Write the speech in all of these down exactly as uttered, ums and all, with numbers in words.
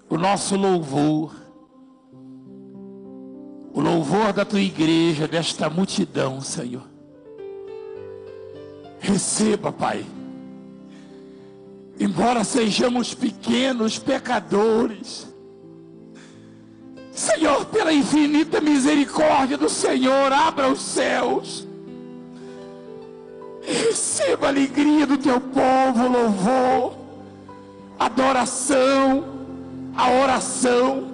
o nosso louvor, o louvor da tua igreja, desta multidão, Senhor. Receba, Pai. Embora sejamos pequenos pecadores, Senhor, pela infinita misericórdia do Senhor, abra os céus. Receba a alegria do teu povo, louvor, adoração, a oração.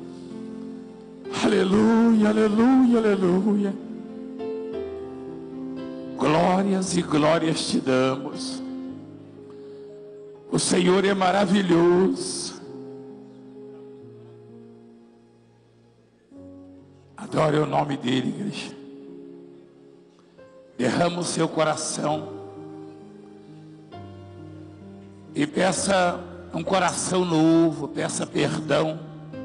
Aleluia, aleluia, aleluia. Glórias e glórias te damos. O Senhor é maravilhoso. Adore o nome dele, igreja. Derrama o seu coração e peça um coração novo, peça perdão.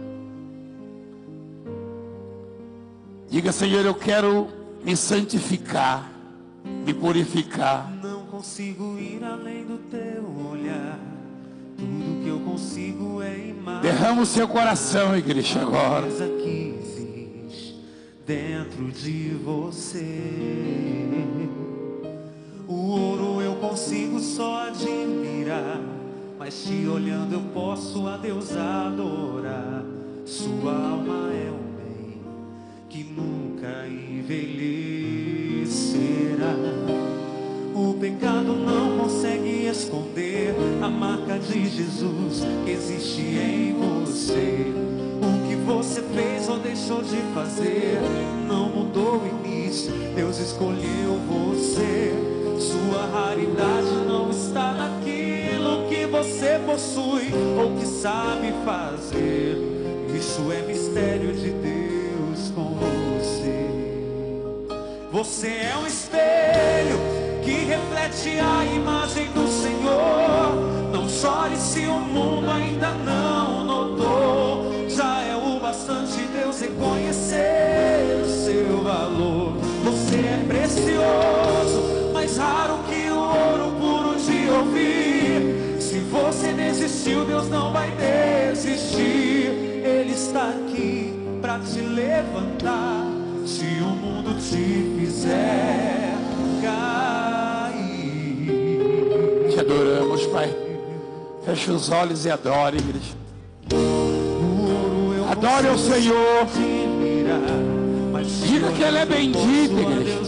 Diga: Senhor, eu quero me santificar, me purificar. Não consigo ir além do teu olhar. Tudo que eu consigo é imaginar. Derrama o seu coração, igreja, agora. Que existe dentro de você. O ouro eu consigo só admirar, mas te olhando eu posso a Deus adorar. Sua alma é um bem que nunca envelhecerá. O pecado não consegue esconder a marca de Jesus que existe em você. O que você fez ou deixou de fazer não mudou o início. Deus escolheu você. Sua raridade não está naquilo que você possui ou que sabe fazer. Isso é mistério de Deus com você. Você é um espelho que reflete a imagem do Senhor. Não chore se o mundo ainda não notou. Já é o bastante Deus reconhecer o seu valor. Você é precioso, mais raro que o ouro puro de ouvir. Se você desistiu, Deus não vai desistir. Ele está aqui para te levantar. Se o mundo te fizer cair. Te adoramos, Pai. Feche os olhos e adore, igreja. Adore ao Senhor. Diga que Ele é bendito, igreja.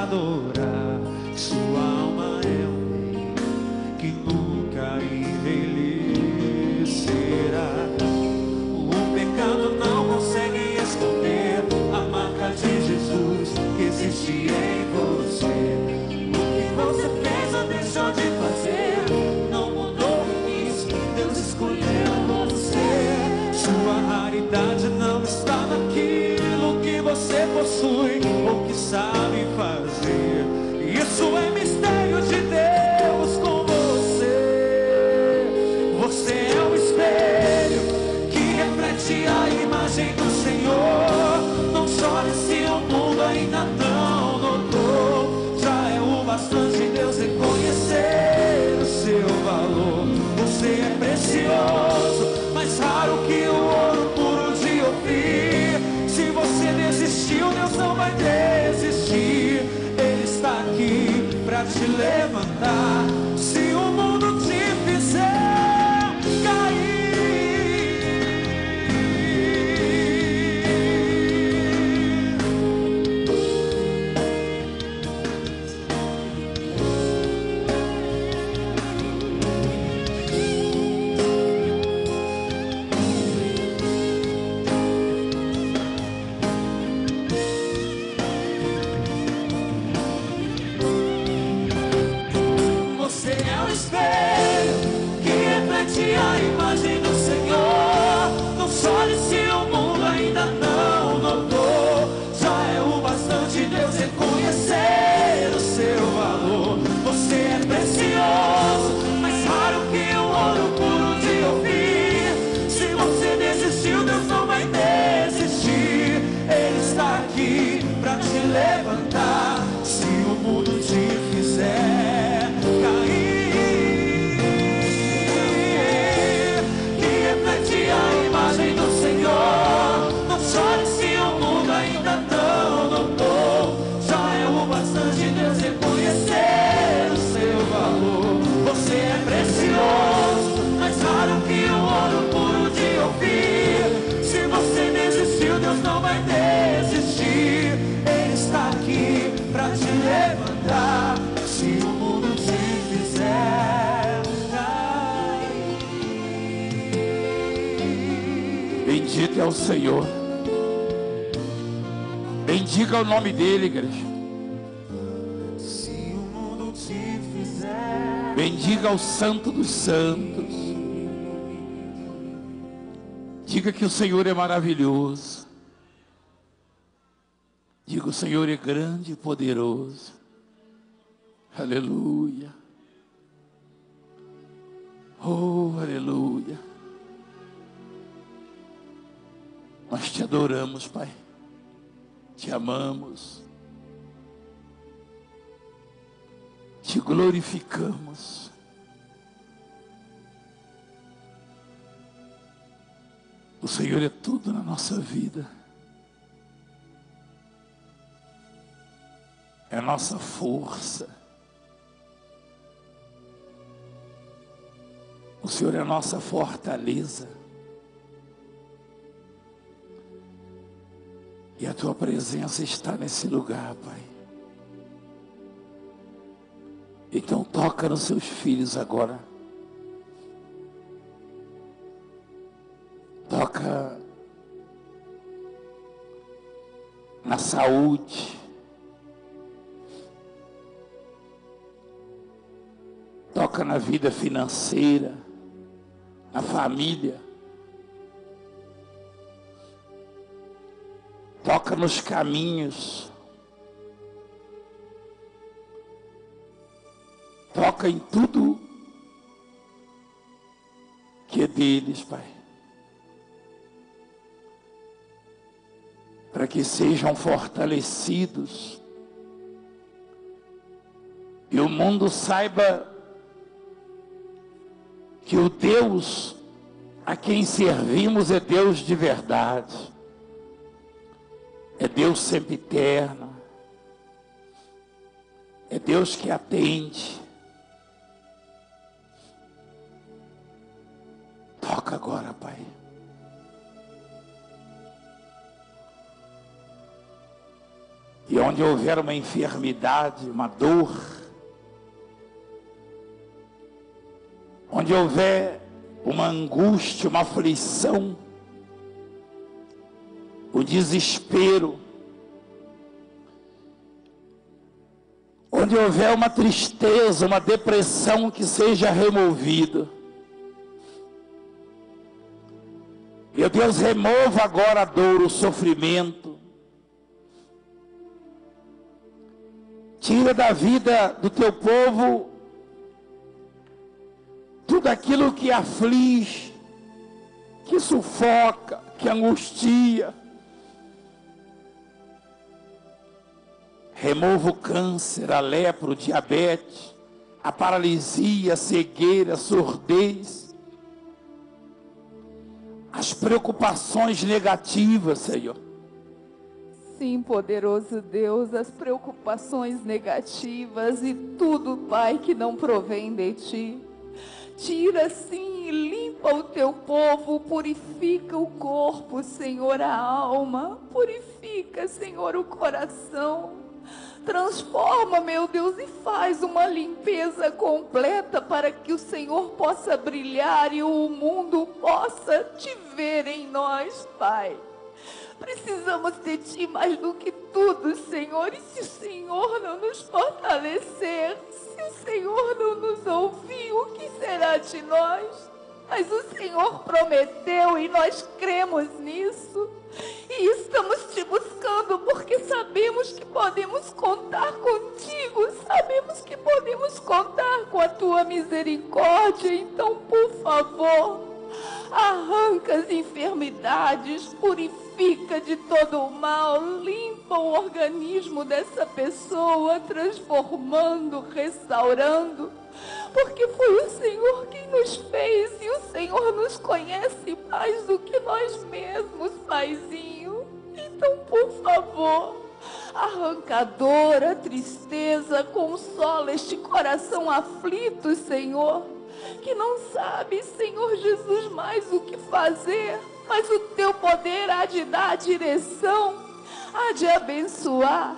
Sua alma é um bem que nunca envelhecerá. O pecado não consegue esconder a marca de Jesus que existe em você. O que você fez ou deixou de fazer não mudou isso. Deus escolheu você. Sua raridade não está naquilo que você possui ou que sabe fazer. Isso é mistério de Deus com você. Você é um espelho que reflete a imagem do Senhor. Não chore se o mundo ainda não notou. Já é o bastante Deus reconhecer o seu valor. Você é precioso, mais raro que o ouro puro de ouvir. Se você desistiu, Deus não vai desistir. Ele está aqui para te levantar. Se o mundo te fizer cair. Bendito é o Senhor. Bendiga o nome dele, igreja. Se o mundo te fizer, Bendiga o Santo dos Santos. Diga que o Senhor é maravilhoso. Diga: o Senhor é grande e poderoso. Aleluia. Oh, aleluia. Nós te adoramos, Pai. Te amamos. Te glorificamos. O Senhor é tudo na nossa vida. É a nossa força. O Senhor é a nossa fortaleza. E a tua presença está nesse lugar, Pai. Então toca nos seus filhos agora. Toca na saúde. Toca na vida financeira, na família. Toca nos caminhos. Toca em tudo que é deles, Pai. Para que sejam fortalecidos. E o mundo saiba que o Deus a quem servimos é Deus de verdade. É Deus sempre eterno. É Deus que atende. Toca agora, Pai. E onde houver uma enfermidade, uma dor, onde houver uma angústia, uma aflição, o desespero, onde houver uma tristeza, uma depressão, que seja removida. Meu Deus, remova agora a dor, o sofrimento. Tira da vida do teu povo tudo aquilo que aflige, que sufoca, que angustia. Remova o câncer, a lepra, o diabetes, a paralisia, a cegueira, a surdez, as preocupações negativas, Senhor. Sim, poderoso Deus, as preocupações negativas e tudo, Pai, que não provém de Ti. Tira, sim, e limpa o Teu povo, purifica o corpo, Senhor, a alma, purifica, Senhor, o coração. Transforma, meu Deus, e faz uma limpeza completa para que o Senhor possa brilhar e o mundo possa Te ver em nós, Pai. Precisamos de Ti mais do que tudo, Senhor. E se o Senhor não nos fortalecer, se o Senhor não nos ouvir, o que será de nós? Mas o Senhor prometeu e nós cremos nisso. E estamos Te buscando porque sabemos que podemos contar contigo. Sabemos que podemos contar com a Tua misericórdia. Então, por favor, arranca as enfermidades, purifica de todo o mal, limpa o organismo dessa pessoa, transformando, restaurando, porque foi o Senhor quem nos fez e o Senhor nos conhece mais do que nós mesmos, Paizinho. Então, por favor, arranca a dor, a tristeza, consola este coração aflito, Senhor, que não sabe, Senhor Jesus, mais o que fazer, mas o Teu poder há de dar direção, há de abençoar.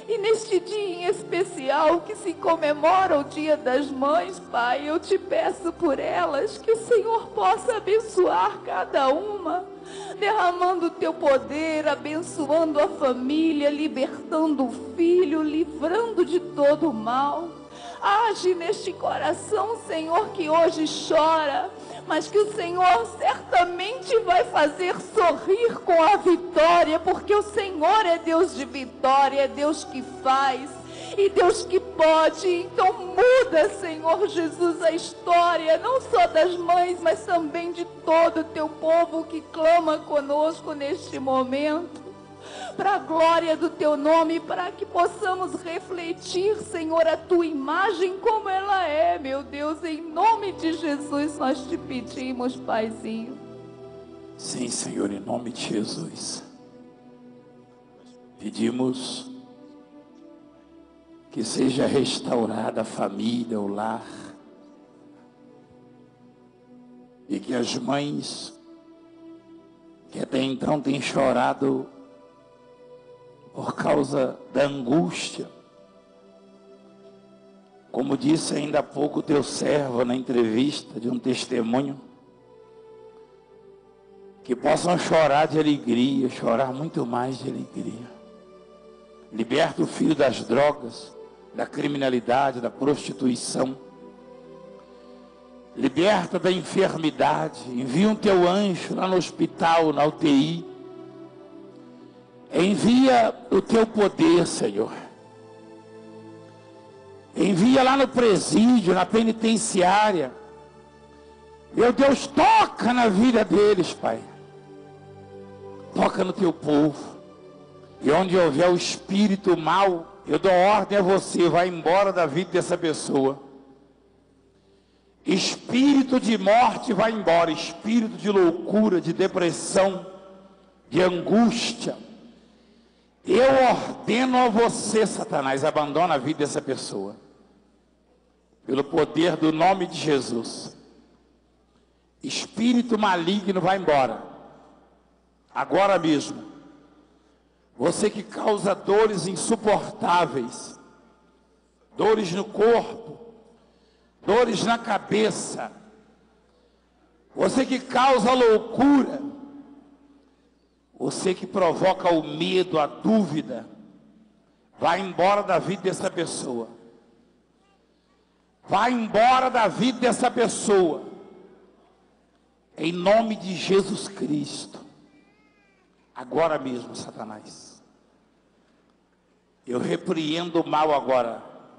E neste dia em especial que se comemora o Dia das Mães, Pai, eu te peço por elas que o Senhor possa abençoar cada uma, derramando o teu poder, abençoando a família, libertando o filho, livrando de todo o mal. Age neste coração, Senhor, que hoje chora, mas que o Senhor certamente vai fazer sorrir com a vitória, porque o Senhor é Deus de vitória, é Deus que faz e Deus que pode. Então muda, Senhor Jesus, a história, não só das mães, mas também de todo o teu povo que clama conosco neste momento, para a glória do teu nome, para que possamos refletir, Senhor, a tua imagem como ela é, meu Deus. Em nome de Jesus nós te pedimos, Paizinho. Sim, Senhor, em nome de Jesus. Pedimos que seja restaurada a família, o lar, e que as mães que até então têm chorado por causa da angústia, como disse ainda há pouco o teu servo na entrevista de um testemunho, que possam chorar de alegria, chorar muito mais de alegria. Liberta o filho das drogas, da criminalidade, da prostituição. Liberta da enfermidade. Envia um teu anjo lá no hospital, na U T I. Envia o teu poder, Senhor. Envia lá no presídio, na penitenciária. Meu Deus, toca na vida deles, Pai. Toca no teu povo. E onde houver o espírito mau, eu dou ordem a você, vai embora da vida dessa pessoa. Espírito de morte vai embora. Espírito de loucura, de depressão, de angústia. Eu ordeno a você, Satanás, abandona a vida dessa pessoa. Pelo poder do nome de Jesus. Espírito maligno vai embora. Agora mesmo. Você que causa dores insuportáveis. Dores no corpo. Dores na cabeça. Você que causa loucura. Você que provoca o medo, a dúvida, vai embora da vida dessa pessoa. Vai embora da vida dessa pessoa. Em nome de Jesus Cristo. Agora mesmo, Satanás. Eu repreendo o mal agora.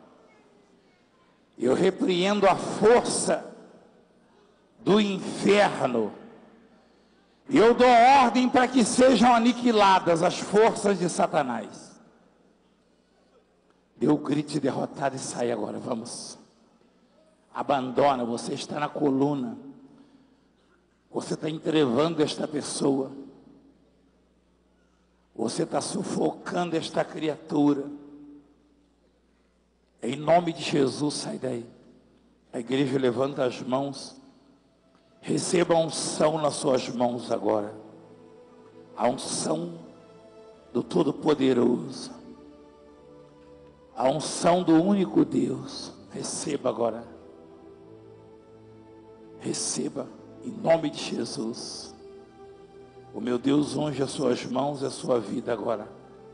Eu repreendo a força do inferno. E eu dou ordem para que sejam aniquiladas as forças de Satanás. Dê o grito de derrotado e sai agora, vamos. Abandona, você está na coluna. Você está entrevando esta pessoa. Você está sufocando esta criatura. Em nome de Jesus, sai daí. A igreja levanta as mãos. Receba a unção nas suas mãos agora. A unção do Todo-Poderoso. A unção do único Deus. Receba agora. Receba em nome de Jesus. O meu Deus unge as suas mãos e a sua vida agora.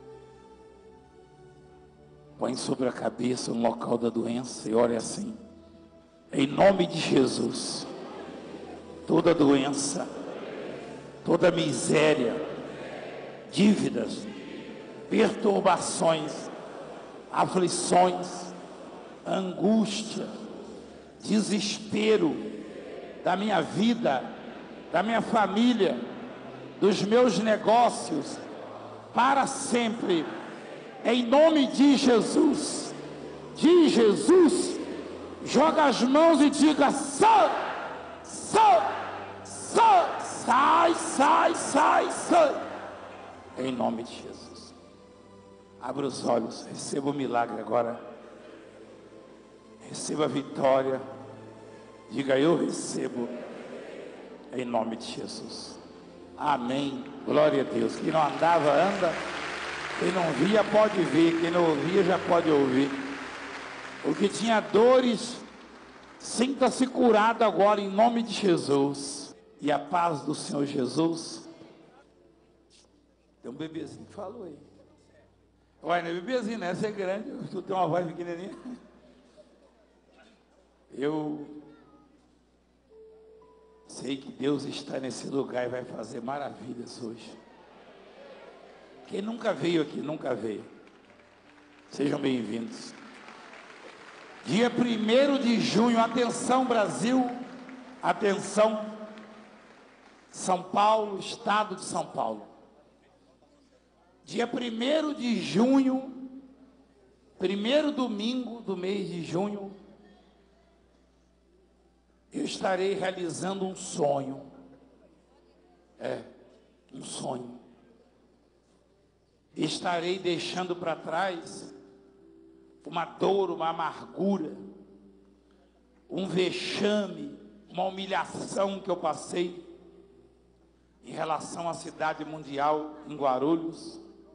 Põe sobre a cabeça no local da doença e ore assim. Em nome de Jesus. Toda doença, toda miséria, dívidas, perturbações, aflições, angústia, desespero da minha vida, da minha família, dos meus negócios, para sempre, em nome de Jesus, de Jesus, joga as mãos e diga: sai, sai. Sai, sai, sai, sai, sai. Em nome de Jesus. Abra os olhos, receba o milagre agora. Receba a vitória. Diga: eu recebo. Em nome de Jesus. Amém. Glória a Deus. Quem não andava, anda. Quem não via pode ver, quem não ouvia já pode ouvir. O que tinha dores, sinta-se curado agora em nome de Jesus. E a paz do Senhor Jesus. Tem um bebezinho que falou aí. Olha, não é bebezinho, né? Essa é grande, tu tem uma voz pequenininha. Eu sei que Deus está nesse lugar e vai fazer maravilhas hoje. Quem nunca veio aqui, nunca veio. Sejam bem-vindos. Dia primeiro de junho, atenção Brasil, atenção São Paulo, estado de São Paulo. Dia primeiro de junho, primeiro domingo do mês de junho, eu estarei realizando um sonho. É, um sonho. Estarei deixando para trás uma dor, uma amargura, um vexame, uma humilhação que eu passei em relação à cidade mundial em Guarulhos.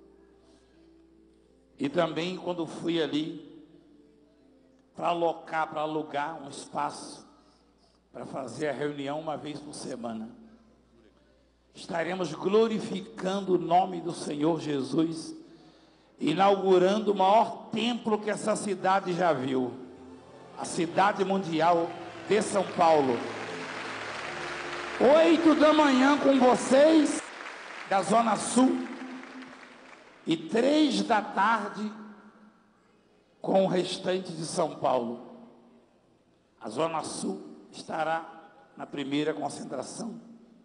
E também quando fui ali para alocar, para alugar um espaço para fazer a reunião uma vez por semana. Estaremos glorificando o nome do Senhor Jesus, inaugurando o maior templo que essa cidade já viu, a cidade mundial de São Paulo. Oito da manhã com vocês, da Zona Sul, e três da tarde com o restante de São Paulo. A Zona Sul estará na primeira concentração.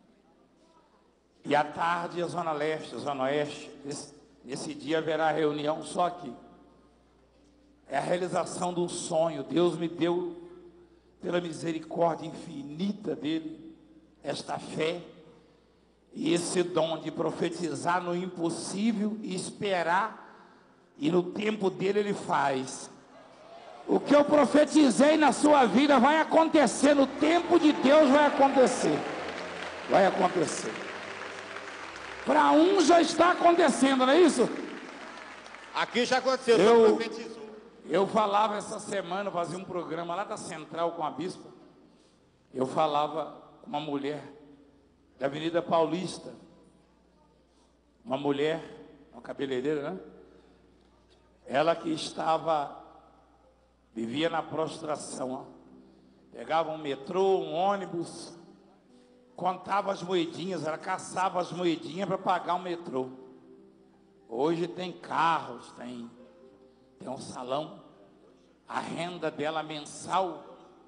E à tarde a Zona Leste, a Zona Oeste. Nesse, nesse dia haverá reunião só aqui. É a realização de um sonho. Deus me deu, pela misericórdia infinita dele, esta fé e esse dom de profetizar no impossível e esperar, e no tempo dele ele faz. O que eu profetizei na sua vida vai acontecer, no tempo de Deus vai acontecer. Vai acontecer. Para um já está acontecendo, não é isso? Aqui já aconteceu, eu, profetizou. Eu falava essa semana, fazia um programa lá da Central com a bispa. Eu falava com uma mulher da Avenida Paulista, uma mulher, uma cabeleireira, né? Ela que estava, vivia na prostração, ó. Pegava um metrô, um ônibus, contava as moedinhas, ela caçava as moedinhas para pagar o metrô. Hoje tem carros, tem, tem um salão. A renda dela mensal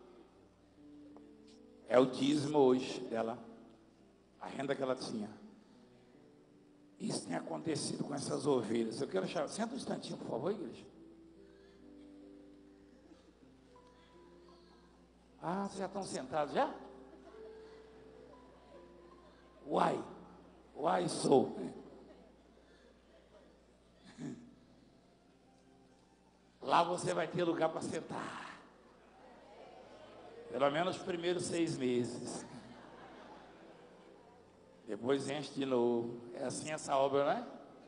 é o dízimo hoje dela, a renda que ela tinha. Isso tem acontecido com essas ovelhas. Eu quero chamar, senta um instantinho, por favor, igreja. Ah, vocês já estão sentados já? Uai, uai sou. Lá você vai ter lugar para sentar. Pelo menos os primeiros seis meses. Depois enche de novo. É assim essa obra, não é?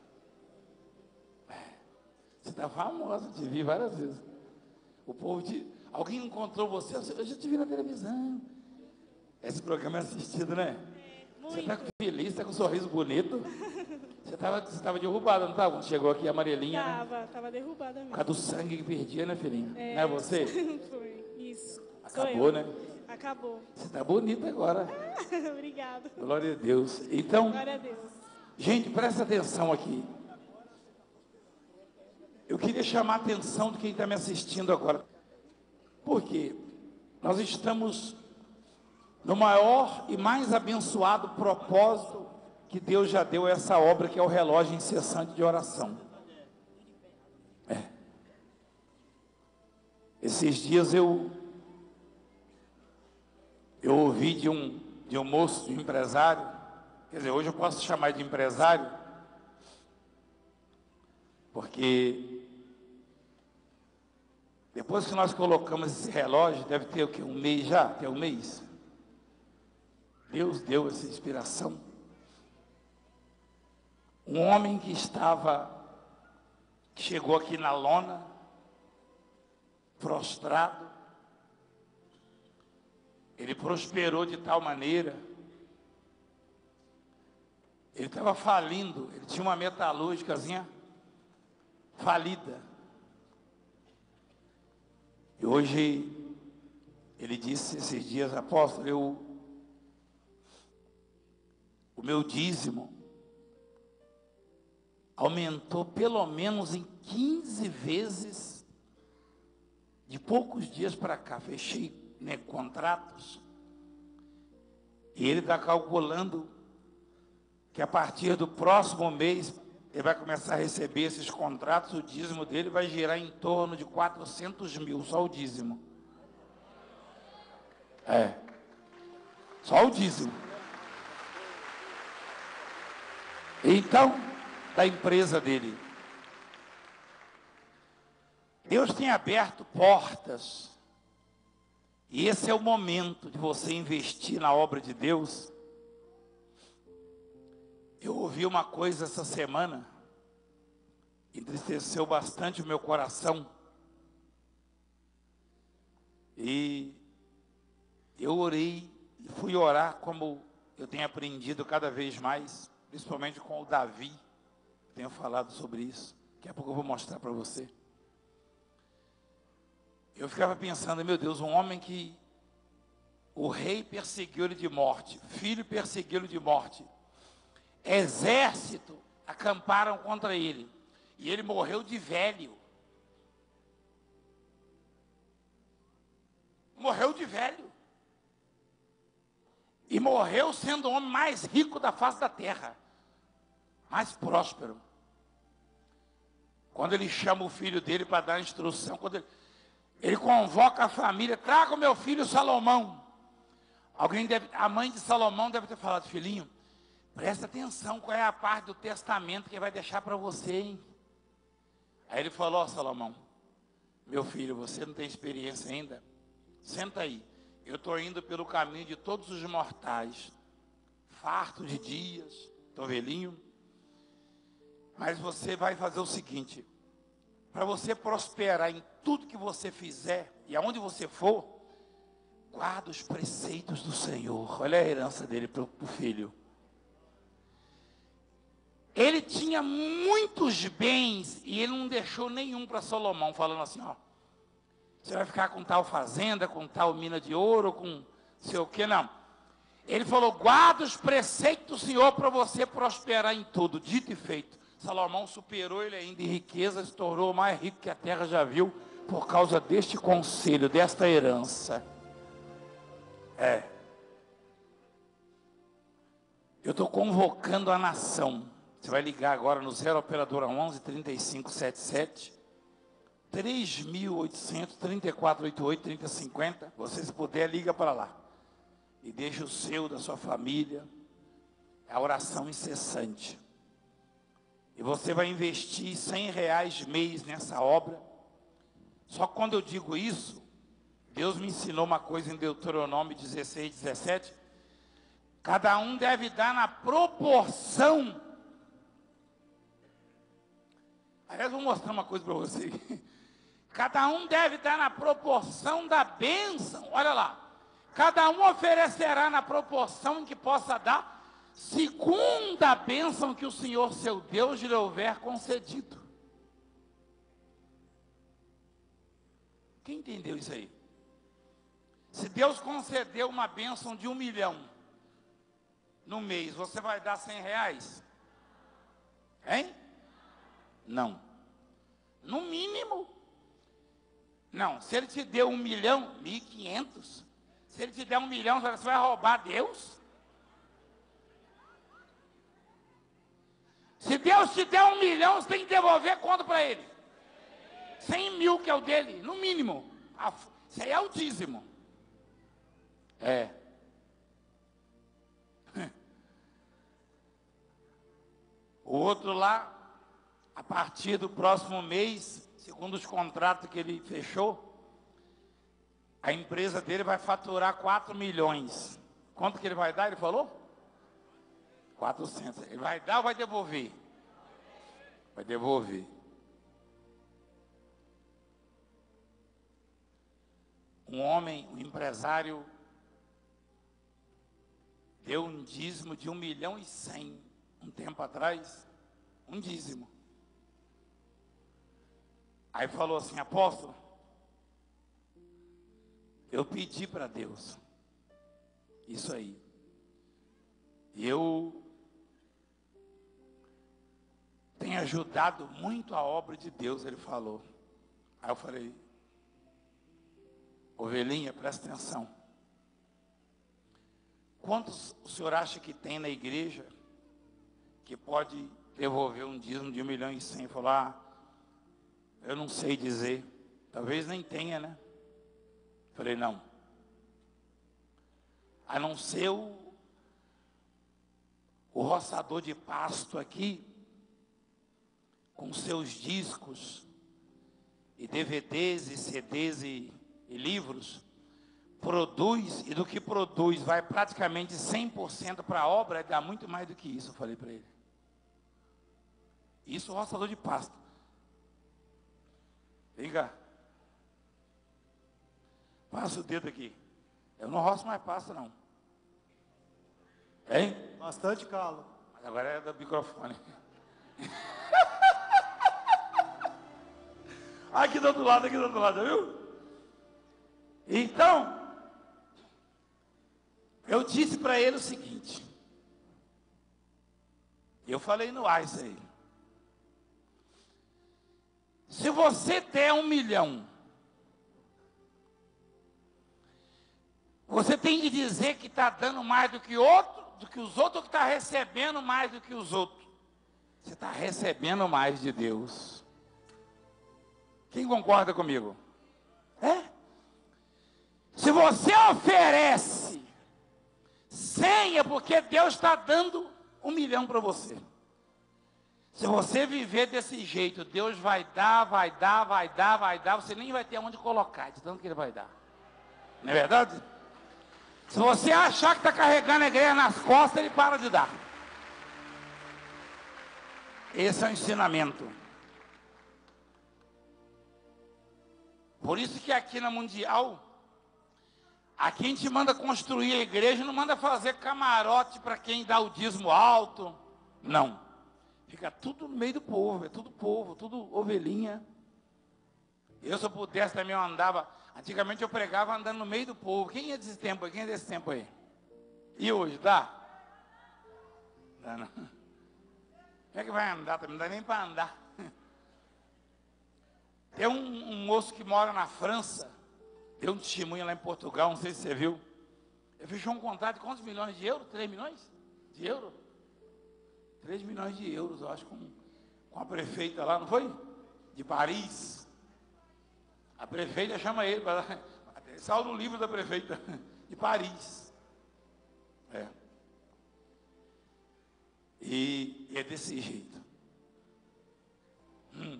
Você está famosa, te vi várias vezes. O povo te... Alguém encontrou você, eu já te vi na televisão. Esse programa é assistido, né? Você está feliz, está com um sorriso bonito. Você estava você tava derrubada, não estava? Quando chegou aqui a amarelinha, Tava, né? tava derrubada mesmo. Por causa do sangue que perdia, né, filhinha? É, não é você? Foi, isso. Acabou, né? Acabou. Você está bonita agora. Obrigada. Glória a Deus. Então, Glória a Deus. gente, presta atenção aqui. Eu queria chamar a atenção de quem está me assistindo agora. Por quê? Nós estamos no maior e mais abençoado propósito que Deus já deu a essa obra, que é o relógio incessante de oração. É. Esses dias eu eu ouvi de um de um moço, de um empresário, quer dizer, hoje eu posso chamar de empresário, porque depois que nós colocamos esse relógio, deve ter o quê? Um mês já? Tem um mês? Deus deu essa inspiração. Um homem que estava que chegou aqui na lona, prostrado. Ele prosperou de tal maneira. Ele estava falindo, ele tinha uma metalúrgicazinha falida. E hoje, ele disse esses dias, apóstolo, eu, o meu dízimo aumentou pelo menos em quinze vezes, de poucos dias para cá. Fechei, né, contratos, e ele está calculando que a partir do próximo mês, ele vai começar a receber esses contratos, o dízimo dele vai girar em torno de quatrocentos mil, só o dízimo. É, só o dízimo. Então, da empresa dele. Deus tem aberto portas, e esse é o momento de você investir na obra de Deus. Eu ouvi uma coisa essa semana, entristeceu bastante o meu coração, e eu orei, e fui orar como eu tenho aprendido cada vez mais, principalmente com o Davi, tenho falado sobre isso, daqui a pouco eu vou mostrar para você. Eu ficava pensando, meu Deus, um homem que o rei perseguiu ele de morte, filho perseguiu ele de morte, exército acamparam contra ele, e ele morreu de velho. Morreu de velho. E morreu sendo o homem mais rico da face da terra, mais próspero. Quando ele chama o filho dele para dar instrução, quando ele, ele convoca a família, traga o meu filho Salomão. Alguém deve, a mãe de Salomão deve ter falado, filhinho, presta atenção, qual é a parte do testamento que vai deixar para você, hein? Aí ele falou, ó, Salomão, meu filho, você não tem experiência ainda? Senta aí, eu estou indo pelo caminho de todos os mortais, farto de dias, estou velhinho, mas você vai fazer o seguinte, para você prosperar em tudo que você fizer, e aonde você for, guarda os preceitos do Senhor. Olha a herança dele para o filho. Ele tinha muitos bens e ele não deixou nenhum para Salomão, falando assim, ó, você vai ficar com tal fazenda, com tal mina de ouro, com sei o que, não. Ele falou, guarda os preceitos do Senhor para você prosperar em tudo, dito e feito. Salomão superou ele ainda em riqueza, se tornou o mais rico que a terra já viu, por causa deste conselho, desta herança. É. Eu estou convocando a nação. Você vai ligar agora no zero operadora onze, trinta e cinco, setenta e sete, três mil oitocentos, trinta e quatro, oitenta e oito, trinta, cinquenta. Você, se puder, liga para lá. E deixa o seu, da sua família. É a oração incessante. E você vai investir cem reais mês nessa obra. Só que quando eu digo isso, Deus me ensinou uma coisa em Deuteronômio dezesseis, dezessete. Cada um deve dar na proporção. Aliás, eu vou mostrar uma coisa para você. Cada um deve dar na proporção da bênção. Olha lá. Cada um oferecerá na proporção em que possa dar, segundo a bênção que o Senhor seu Deus lhe houver concedido. Quem entendeu isso aí? Se Deus concedeu uma bênção de um milhão no mês, você vai dar cem reais? Hein? Não. No mínimo. Não, se ele te deu um milhão, mil e quinhentos. Se ele te der um milhão, você vai roubar Deus? Se Deus te der um milhão, você tem que devolver quanto para ele? Cem mil, que é o dele, no mínimo. Isso aí é o dízimo. É. O outro lá, a partir do próximo mês, segundo os contratos que ele fechou, a empresa dele vai faturar quatro milhões. Quanto que ele vai dar, ele falou? quatrocentos. Ele vai dar ou vai devolver? Vai devolver. um homem, um empresário, deu um dízimo de um milhão e cem, um tempo atrás, um dízimo. Aí falou assim: apóstolo, eu pedi para Deus isso aí. E eu tenho ajudado muito a obra de Deus, ele falou. Aí eu falei: ovelhinha, presta atenção. Quantos o senhor acha que tem na igreja que pode devolver um dízimo de um milhão e cem? Falou: ah, eu não sei dizer. Talvez nem tenha, né? Falei: não. A não ser o, o roçador de pasto aqui, com seus discos, e D V Ds, e C Ds, e, e livros, produz, e do que produz, vai praticamente cem por cento para a obra, dá muito mais do que isso, eu falei para ele. Isso, roçador de pasto. Vem cá. Passa o dedo aqui. Eu não roço mais pasto, não. Hein? Bastante calo. Mas agora é do microfone. Aqui do outro lado, aqui do outro lado, viu? Então, eu disse para ele o seguinte. Eu falei no ar isso aí. Se você der um milhão, você tem que dizer que está dando mais do que outro, do que os outros, ou que está recebendo mais do que os outros. Você está recebendo mais de Deus. Quem concorda comigo? É? Se você oferece cem, é porque Deus está dando um milhão para você. Se você viver desse jeito, Deus vai dar, vai dar, vai dar, vai dar, você nem vai ter onde colocar, de tanto que Ele vai dar. Não é verdade? Se você achar que está carregando a igreja nas costas, Ele para de dar. Esse é o ensinamento. Por isso que aqui na Mundial, aqui a gente manda construir a igreja, não manda fazer camarote para quem dá o dízimo alto. Não. Fica tudo no meio do povo, é tudo povo, tudo ovelhinha. Eu, se eu pudesse também, eu andava. Antigamente eu pregava andando no meio do povo. Quem é desse tempo aí? Quem é desse tempo aí? E hoje, dá? Dá não. Como é que vai andar? Não dá nem para andar. Tem um, um moço que mora na França, deu um testemunho lá em Portugal, não sei se você viu. Ele fechou um contrato de quantos milhões de euros? três milhões de euros? três milhões de euros, eu acho, com, com a prefeita lá, não foi? De Paris. A prefeita chama ele, para, saiu no livro da prefeita, de Paris. É. E, e é desse jeito. Hum.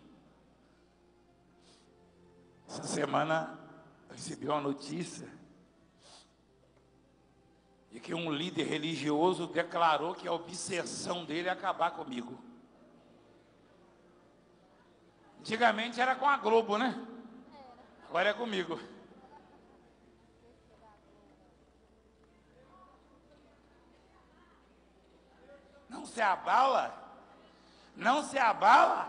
Essa semana eu recebi uma notícia de que um líder religioso declarou que a obsessão dele é acabar comigo. Antigamente era com a Globo, né? Agora é comigo. Não se abala? Não se abala?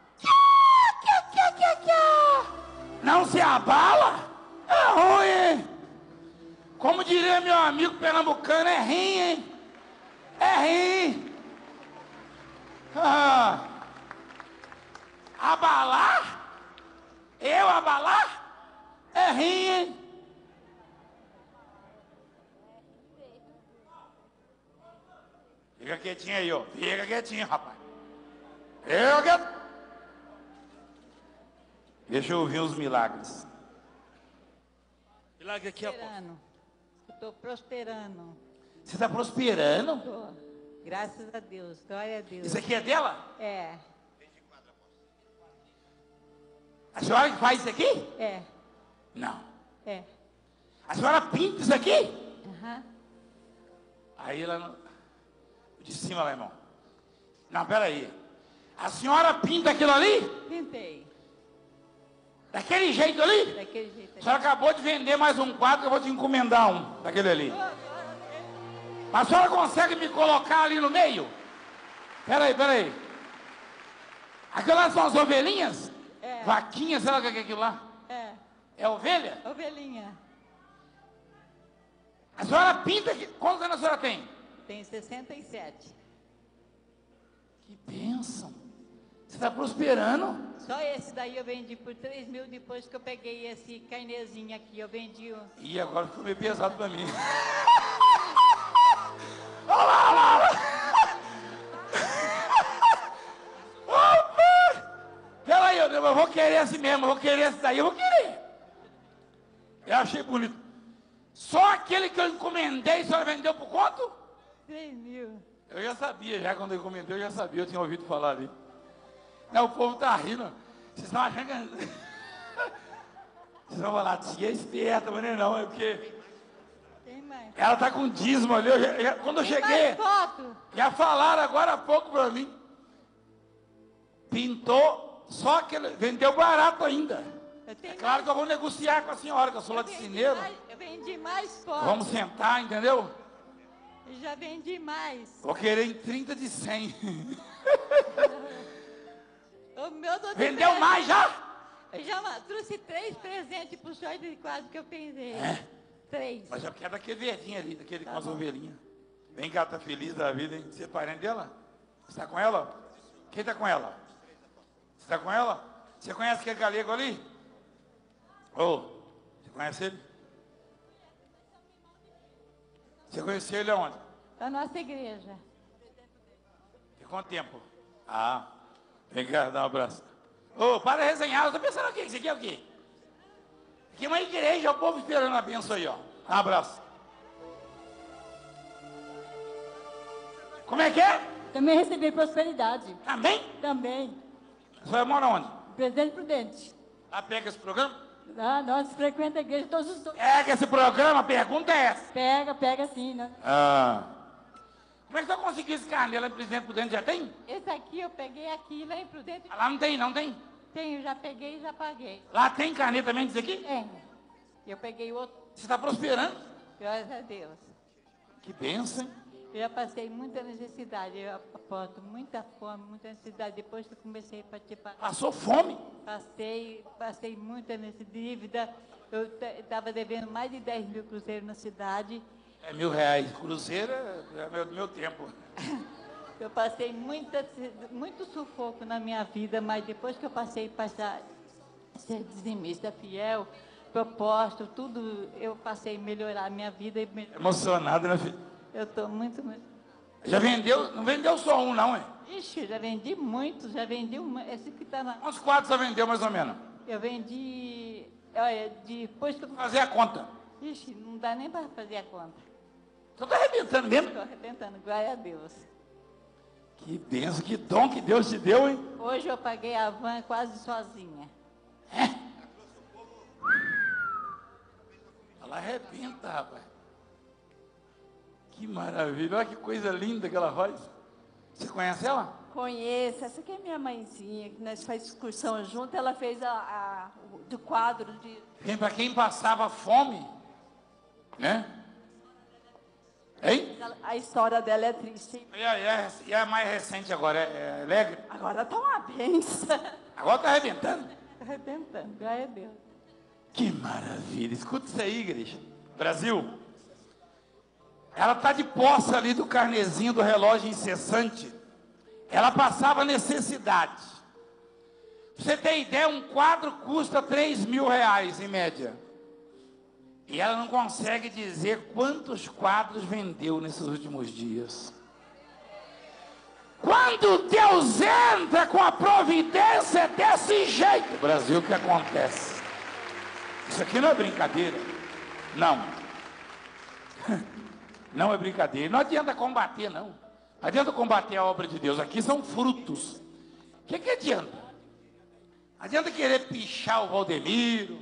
Não se abala? É ruim, hein? Como diria meu amigo pernambucano, é ruim, hein? É ruim. Ah, abalar? Eu abalar? É ruim, hein? Fica quietinho aí, ó. Fica quietinho, rapaz. Fica quietinho. Deixa eu ouvir os milagres. Milagre aqui, apóstolo. Estou prosperando. Você está prosperando? Tô. Graças a Deus, glória a Deus. Isso aqui é dela? É. A senhora que faz isso aqui? É. Não. É. A senhora pinta isso aqui? Uhum. Aí ela não... de cima lá, irmão. Não, peraí. A senhora pinta aquilo ali? Pintei. Daquele jeito ali? Daquele jeito A ali. senhora acabou de vender mais um quadro, eu vou te encomendar um, daquele ali. Mas a senhora consegue me colocar ali no meio? Peraí, peraí. Aquilo lá são as ovelhinhas? É. Vaquinhas, sei lá o que é aquilo lá? É, É ovelha? ovelhinha. A senhora pinta aqui. Quantos anos a senhora tem? Tem sessenta e sete. Que bênção. Você está prosperando? Só esse daí eu vendi por três mil depois que eu peguei esse carnezinho aqui. Eu vendi um. Ih, agora ficou meio pesado para mim. Olha lá, olha lá, olha lá. Opa! Peraí, eu, eu vou querer esse mesmo, eu vou querer esse daí, eu vou querer. Eu achei bonito. Só aquele que eu encomendei, a senhora vendeu por quanto? três mil. Eu já sabia, já quando eu encomendei, eu já sabia, eu tinha ouvido falar ali. Não, o povo tá rindo. Vocês estão achando que... Vocês vão falar, tia é esperta, mas não é não, é porque... Tem mais. Ela tá com dízimo ali, eu já- já- quando eu Tem cheguei... mais foto. Já falaram agora há pouco para mim. Pintou, só que ele vendeu barato ainda. Eu É tenho claro mais- que eu vou negociar com a senhora, que eu sou eu lá de vendi Cineiro. mais- Eu vendi mais fotos. Vamos sentar, entendeu? Eu já vendi mais. Vou querer em trinta de cem. O meu do Vendeu presente. mais já? Eu já ma- trouxe três presentes pro senhor de quase que eu pensei. É? Três. Mas eu quero daquele verdinho ali, daquele com as ovelhinhas. Vem cá, tá feliz da vida, hein? Você é parente dela? Você tá com ela? Quem tá com ela? Você tá com ela? Você conhece aquele galego ali? Ô, você conhece ele? Você conheceu ele aonde? Da nossa igreja. Tem quanto tempo? Ah, vem cá, dá um abraço. Ô, para de resenhar, eu tô pensando aqui, isso aqui é o quê? Aqui é uma igreja, o povo esperando a benção aí, ó. Um abraço. Como é que é? Também recebi prosperidade. Também? Também. A senhora mora onde? Presidente Prudente. Ah, pega esse programa? Ah, nós frequentamos a igreja todos os dias. Pega esse programa, a pergunta é essa. Pega, pega sim, né? Ah. Como é que você conseguiu esse carnê lá em Presidente Prudente? Já tem? Esse aqui eu peguei aqui lá em Prudente. Ah, lá não tem, não tem? Tenho, já peguei e já paguei. Lá tem carnê também disso aqui? Tem. Eu peguei outro, Você está prosperando? graças a Deus. Que bênção, hein? Eu já passei muita necessidade, eu aporto muita fome, muita necessidade. Depois que eu comecei a participar, Passou fome? passei, passei muita nessa dívida. Eu estava devendo mais de dez mil cruzeiros na cidade. É mil reais. Cruzeiro é meu, meu tempo. Eu passei muita, muito sufoco na minha vida, mas depois que eu passei a passar, ser dizimista fiel, propósito, tudo, eu passei a melhorar a minha vida. E me- Emocionado, né, filho? eu estou muito, muito... Já vendeu? Não vendeu só um, não, é? Ixi, eu já vendi muito, já vendi um, esse que está na... Quantos quadros você vendeu, mais ou menos? Eu vendi, olha, depois que eu... Fazer a conta. Ixi, não dá nem para fazer a conta. Você está arrebentando mesmo? Estou arrebentando, glória a Deus. Que bênção, que dom que Deus te deu, hein? Hoje eu paguei a van quase sozinha. Ela arrebenta, rapaz. Que maravilha, olha que coisa linda que ela faz. Você conhece ela? Conheço, essa aqui é minha mãezinha, que nós fazemos excursão junto, ela fez a, a- o- do quadro de... Quem, para quem passava fome, né? Hein? A história dela é triste. E a, e a- e a mais recente agora, é, é alegre? Agora tá uma benção. Agora está arrebentando. Estou arrebentando, glória a Deus. Que maravilha, escuta isso aí, igreja. Brasil, ela está de posse ali do carnezinho do relógio incessante. Ela passava necessidade. Pra você ter ideia, um quadro custa três mil reais em média. E ela não consegue dizer quantos quadros vendeu nesses últimos dias. Quando Deus entra com a providência é desse jeito, Brasil, o que acontece? Isso aqui não é brincadeira. Não. Não é brincadeira. Não adianta combater, não. Não adianta combater a obra de Deus. Aqui são frutos. O que, que adianta? Não adianta querer pichar o Valdemiro.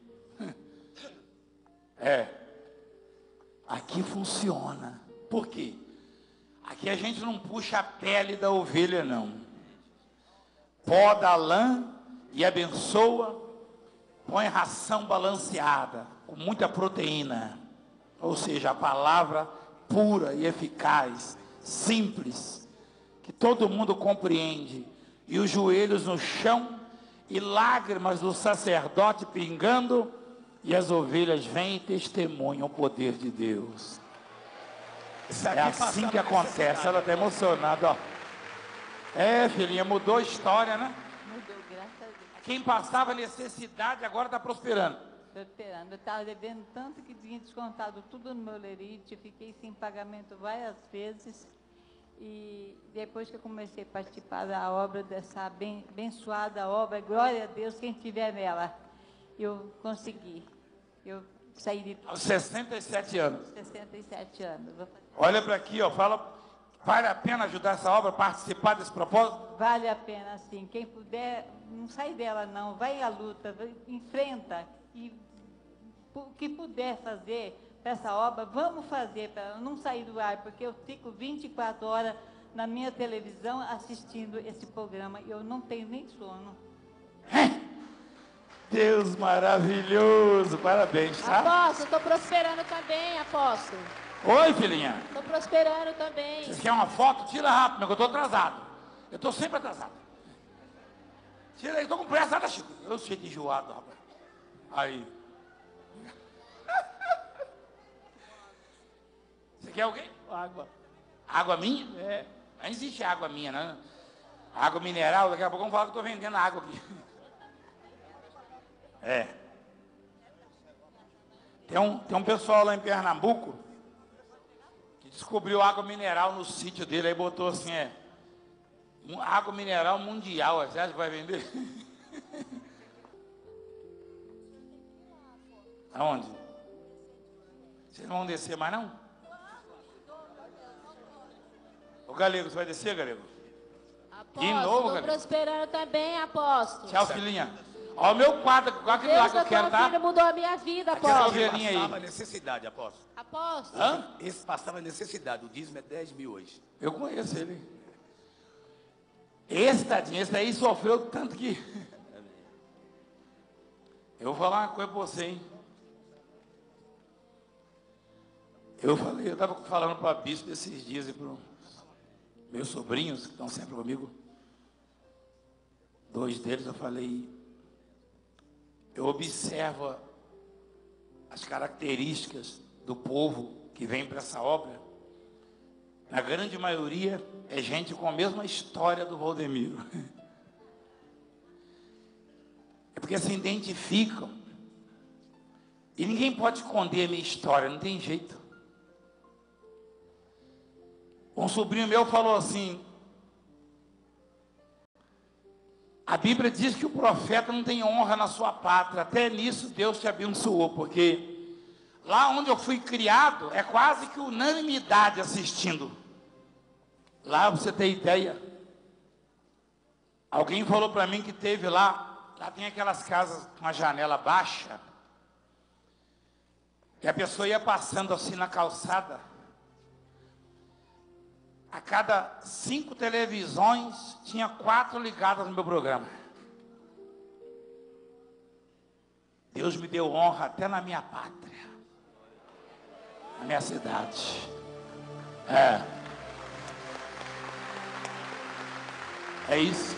É. Aqui funciona. Por quê? Aqui a gente não puxa a pele da ovelha, não. Poda a lã e abençoa. põe ração balanceada, com muita proteína, ou seja, a palavra pura e eficaz, simples, que todo mundo compreende, e os joelhos no chão, e lágrimas do sacerdote pingando, e as ovelhas vêm e testemunham o poder de Deus. É assim que acontece. Ela está emocionada, ó. É, filhinha, mudou a história, né? Mudou, graças a Deus. Quem passava necessidade agora está prosperando. Estou esperando. Eu estava devendo tanto que tinha descontado tudo no meu lerite, fiquei sem pagamento várias vezes. E depois que eu comecei a participar da obra, dessa aben- abençoada obra, glória a Deus, quem estiver nela, eu consegui. Eu saí de Aos sessenta e sete anos. sessenta e sete anos. Vou fazer- Olha para aqui, ó, fala, vale a pena ajudar essa obra, participar desse propósito? Vale a pena, sim. Quem puder, não sai dela, não. Vai à luta, vai- enfrenta. E o que puder fazer para essa obra, vamos fazer, para não sair do ar, porque eu fico vinte e quatro horas na minha televisão assistindo esse programa e eu não tenho nem sono. Deus maravilhoso, parabéns, tá? Apóstolo, estou prosperando também, apóstolo. Oi, filhinha. Estou prosperando também. Você quer uma foto? Tira rápido, meu, que eu estou atrasado. Eu estou sempre atrasado. Tira aí, estou com pressa, tá, Chico? Eu sei de enjoado, rapaz. Aí. Você quer alguém? Água. Água minha? É. Não existe água minha, né? Água mineral, daqui a pouco vamos falar que eu estou vendendo água aqui. É. Tem um, tem um pessoal lá em Pernambuco que descobriu água mineral no sítio dele, aí botou assim, é, um- água mineral mundial, você acha que vai vender? Aonde? Vocês não vão descer mais não? Ô Galego, você vai descer, Galego? Apóstolo, novo, estou galera? prosperando também, apóstolo. Tchau, filhinha. Ó, o meu quadro, qual aquele lá Deus que eu da quero, tua tá? vida mudou a minha vida, Aquela apóstolo. ovelhinha aí. Passava necessidade, apóstolo. Apóstolo, Hã? Esse passava necessidade. O dízimo é dez mil hoje. Eu conheço ele. Esse, tadinho, esse daí sofreu tanto que... Eu vou falar uma coisa pra você, hein? Eu falei, eu estava falando para a bispo esses dias e para meus sobrinhos que estão sempre comigo. Dois deles eu falei, eu observo as características do povo que vem para essa obra. Na grande maioria é gente com a mesma história do Valdemiro. É porque se identificam. E ninguém pode esconder a minha história, não tem jeito. Um sobrinho meu falou assim, a Bíblia diz que o profeta não tem honra na sua pátria, até nisso Deus te abençoou, porque lá onde eu fui criado, é quase que unanimidade assistindo. Lá, pra você ter ideia, alguém falou para mim que teve lá, lá tem aquelas casas com a janela baixa, e a pessoa ia passando assim na calçada, a cada cinco televisões, tinha quatro ligadas no meu programa. Deus me deu honra até na minha pátria, na minha cidade. É. É isso.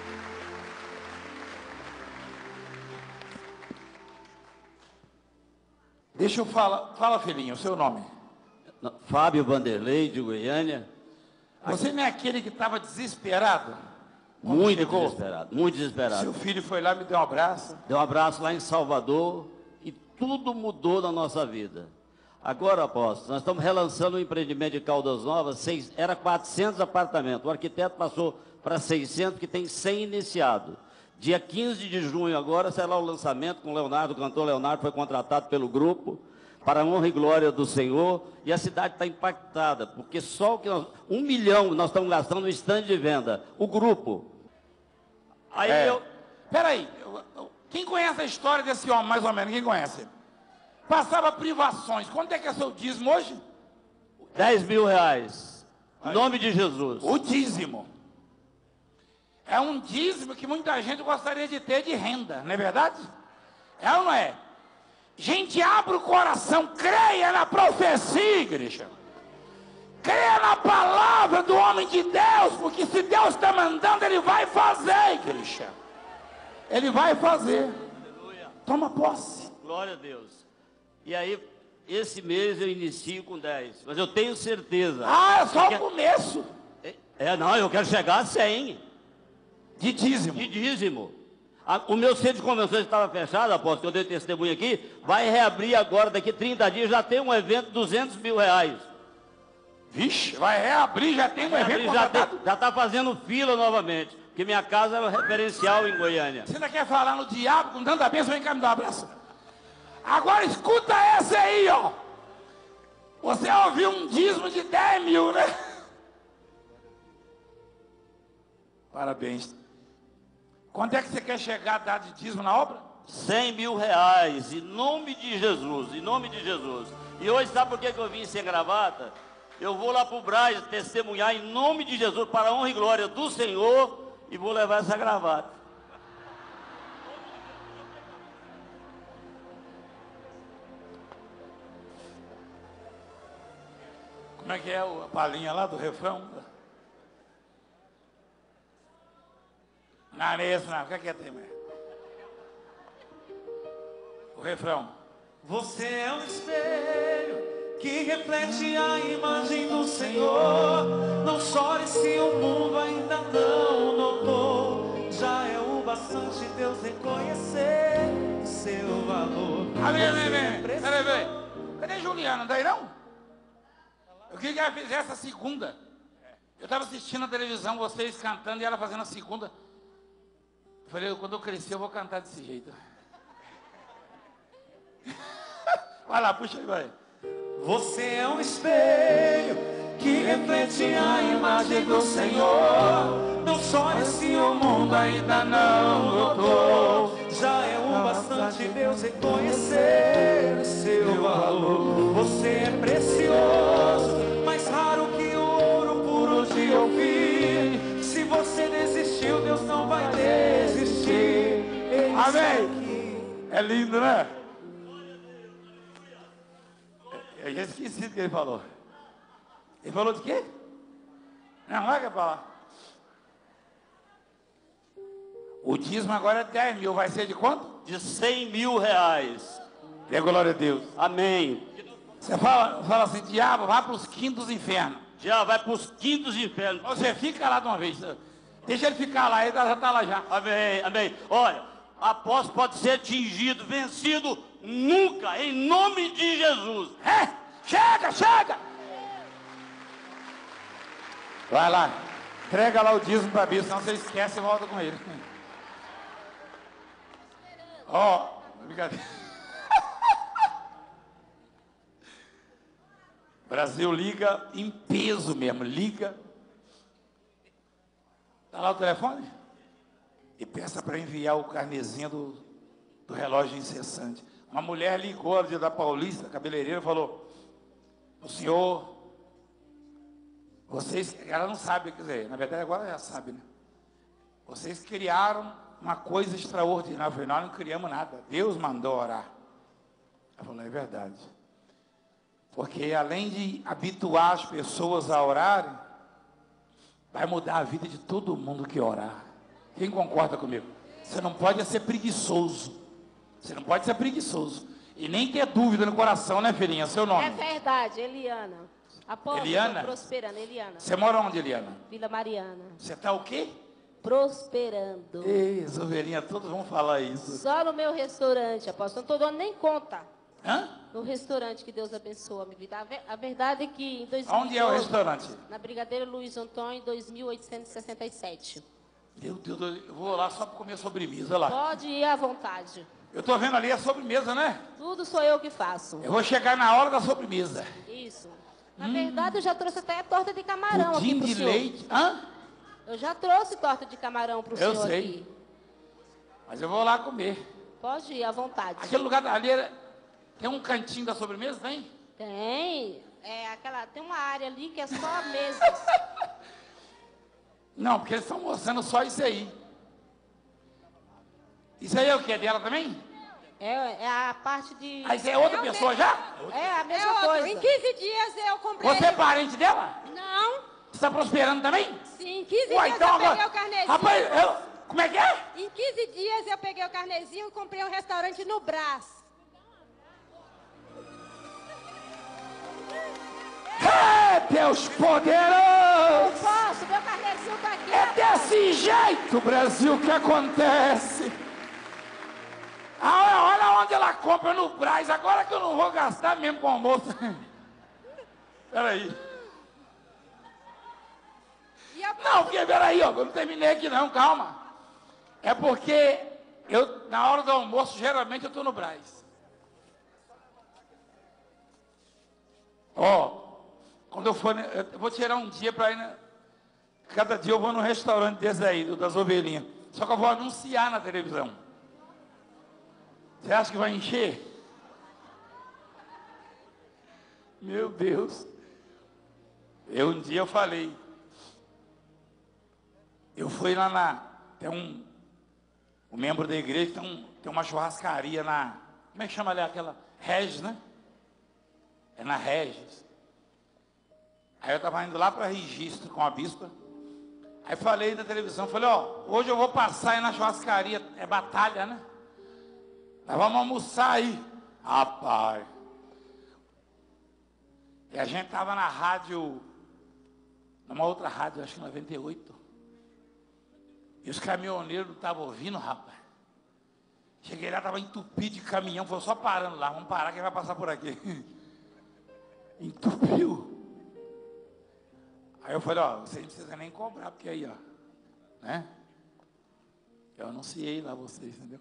Deixa eu falar. Fala, filhinho, o seu nome. Fábio Vanderlei, de Goiânia. Você não é aquele que estava desesperado? Quando Muito chegou? desesperado, muito desesperado. Seu filho foi lá, me deu um abraço. Deu um abraço lá em Salvador e tudo mudou na nossa vida. Agora, apóstolo, nós estamos relançando um empreendimento de Caldas Novas, seis, era quatrocentos apartamentos, o arquiteto passou para seiscentos, que tem cem iniciados. Dia quinze de junho agora será o lançamento com o Leonardo, o cantor Leonardo foi contratado pelo grupo, para a honra e glória do Senhor, e a cidade está impactada, porque só o que nós, um milhão nós estamos gastando no stand de venda, o grupo. Aí É. eu, Peraí, eu- eu- quem conhece a história desse homem, mais ou menos, quem conhece? Passava privações, quanto é que é seu dízimo hoje? dez mil reais, em nome de Jesus. O dízimo. É um dízimo que muita gente gostaria de ter de renda, não é verdade? É ou não é? Gente, abra o coração, creia na profecia, igreja. Creia na palavra do homem de Deus, porque se Deus está mandando, Ele vai fazer, igreja. Ele vai fazer. Aleluia. Toma posse. Glória a Deus. E aí, esse mês eu inicio com dez, mas eu tenho certeza. Ah, é só que... o começo. É, é, não, eu quero chegar a cem. De dízimo. De dízimo. A, o meu centro de convenções estava fechado, apóstolo, que eu dei testemunho aqui, vai reabrir agora, daqui trinta dias, já tem um evento de duzentos mil reais. Vixe, vai reabrir, já tem um Vai evento reabrir, já contratado. está tá fazendo fila novamente, porque minha casa é um referencial em Goiânia. Você ainda quer falar no diabo com tanta bênção, vem cá me dar um abraço. Agora escuta essa aí, ó. Você ouviu um dízimo de dez mil, né? Parabéns. Quando é que você quer chegar a dar de dízimo na obra? cem mil reais, em nome de Jesus, em nome de Jesus. E hoje, sabe por que que eu vim sem gravata? Eu vou lá para o Braz testemunhar em nome de Jesus, para a honra e glória do Senhor, e vou levar essa gravata. Como é que é a palhinha lá do refrão? Não, não é esse não. O que é que é tema? O refrão. Você é um espelho que reflete a imagem do Senhor. Não chore se o mundo ainda não notou. Já é o bastante Deus reconhecer seu valor. Amém, amém, amém. Peraí, peraí. Cadê Juliana? Daí não? Eu queria que ela fizesse a segunda. Eu estava assistindo a televisão, vocês cantando e ela fazendo a segunda. Eu falei, quando eu crescer eu vou cantar desse jeito. Vai lá, puxa aí, vai. Você é um espelho que reflete a imagem do Senhor. Não chore se o mundo ainda não notou. Já é o bastante Deus reconhecer seu valor. Você é precioso, mais raro que o ouro puro de ouvir. Se você desistiu, Deus não vai desistir. Amém. É lindo, né? Eu já esqueci do que ele falou. Ele falou de quê? Não, não é que é falar. O dízimo agora é dez mil, vai ser de quanto? De cem mil reais. Dê glória a Deus. Amém. Você fala, fala assim, diabo, vá para os quintos dos infernos. Já vai para os quintos infernos. Você fica lá de uma vez. Deixa ele ficar lá, ele já está lá já. Amém, amém. Olha, apóstolo pode ser atingido, vencido, nunca, em nome de Jesus. É, chega, chega. Vai lá, entrega lá o dízimo para a Bíblia, senão você esquece e volta com ele. Ó, oh, brincadeira. Brasil liga em peso mesmo, liga. Tá lá o telefone? E peça para enviar o carnezinho do, do relógio incessante. Uma mulher ligou ali da Paulista, cabeleireira, e falou: o senhor, vocês, ela não sabe, quer dizer, na verdade agora já sabe, né? Vocês criaram uma coisa extraordinária. Eu falei, nós não criamos nada, Deus mandou orar. Ela falou, é verdade. Porque além de habituar as pessoas a orarem, vai mudar a vida de todo mundo que orar. Quem concorda comigo? Você não pode ser preguiçoso. Você não pode ser preguiçoso. E nem ter dúvida no coração, né, filhinha? Seu nome? É verdade, Eliana. Apóstolo, Eliana? prosperando, Eliana. Você mora onde, Eliana? Vila Mariana. Você está o quê? Prosperando. Ei, as ovelhinhas, todos vão falar isso. Só no meu restaurante, apóstolo. Não estou dando nem conta. Hã? No restaurante que Deus abençoa a minha vida. A, ve a verdade é que em dois mil e doze... Onde é o restaurante? Na Brigadeiro Luiz Antônio, dois mil oitocentos e sessenta e sete. Meu Deus, eu vou lá só para comer sobremesa lá. Pode ir à vontade. Eu estou vendo ali a sobremesa, né? Tudo sou eu que faço. Eu vou chegar na hora da sobremesa. Isso. Na hum. verdade, eu já trouxe até a torta de camarão Pudim aqui pro de senhor. leite. Hã? Eu já trouxe torta de camarão para o senhor sei. aqui. Mas eu vou lá comer. Pode ir à vontade. Aquele lugar ali era... tem um cantinho da sobremesa, tem? Tem. É aquela, tem uma área ali que é só mesas. Não, porque eles estão mostrando só isso aí. Isso aí é o que? É dela também? É, é a parte de... Aí você é outra Eu pessoa me- já? É a É mesma outro. coisa. Em quinze dias eu comprei. Você é parente dela? Não. Você está prosperando também? Sim, em quinze Uai, dias então eu agora... peguei o carnezinho. Rapaz, eu... como é que é? Em quinze dias eu peguei o carnezinho e comprei um restaurante no Brás. É, Deus poderoso! Posso, meu carnezinho tá aqui. É rapaz. desse jeito, Brasil, que acontece. Ah, olha onde ela compra no Brás. Agora que eu não vou gastar mesmo com o almoço. Peraí. E eu Não, porque peraí, ó, eu não terminei aqui não, calma. É porque eu, na hora do almoço, geralmente eu tô no Brás. Ó, quando eu for, eu vou tirar um dia para ir, na, cada dia eu vou num restaurante desse aí, do das ovelhinhas. Só que eu vou anunciar na televisão. Você acha que vai encher? Meu Deus. Eu um dia eu falei, eu fui lá na, tem um, um membro da igreja, tem, um, tem uma churrascaria na, como é que chama ali aquela? Regis, né? É na Regis. Aí eu estava indo lá para registro com a bispa. Aí falei na televisão, falei, ó, hoje eu vou passar aí na churrascaria, é batalha, né? Nós vamos almoçar aí. Rapaz. E a gente tava na rádio, numa outra rádio, acho que noventa e oito. E os caminhoneiros não estavam ouvindo, rapaz. Cheguei lá, estava entupido de caminhão, foi só parando lá, vamos parar, quem vai passar por aqui. Entupiu. Aí eu falei, ó, vocês não precisam nem cobrar, porque aí, ó, né? Eu anunciei lá vocês, entendeu?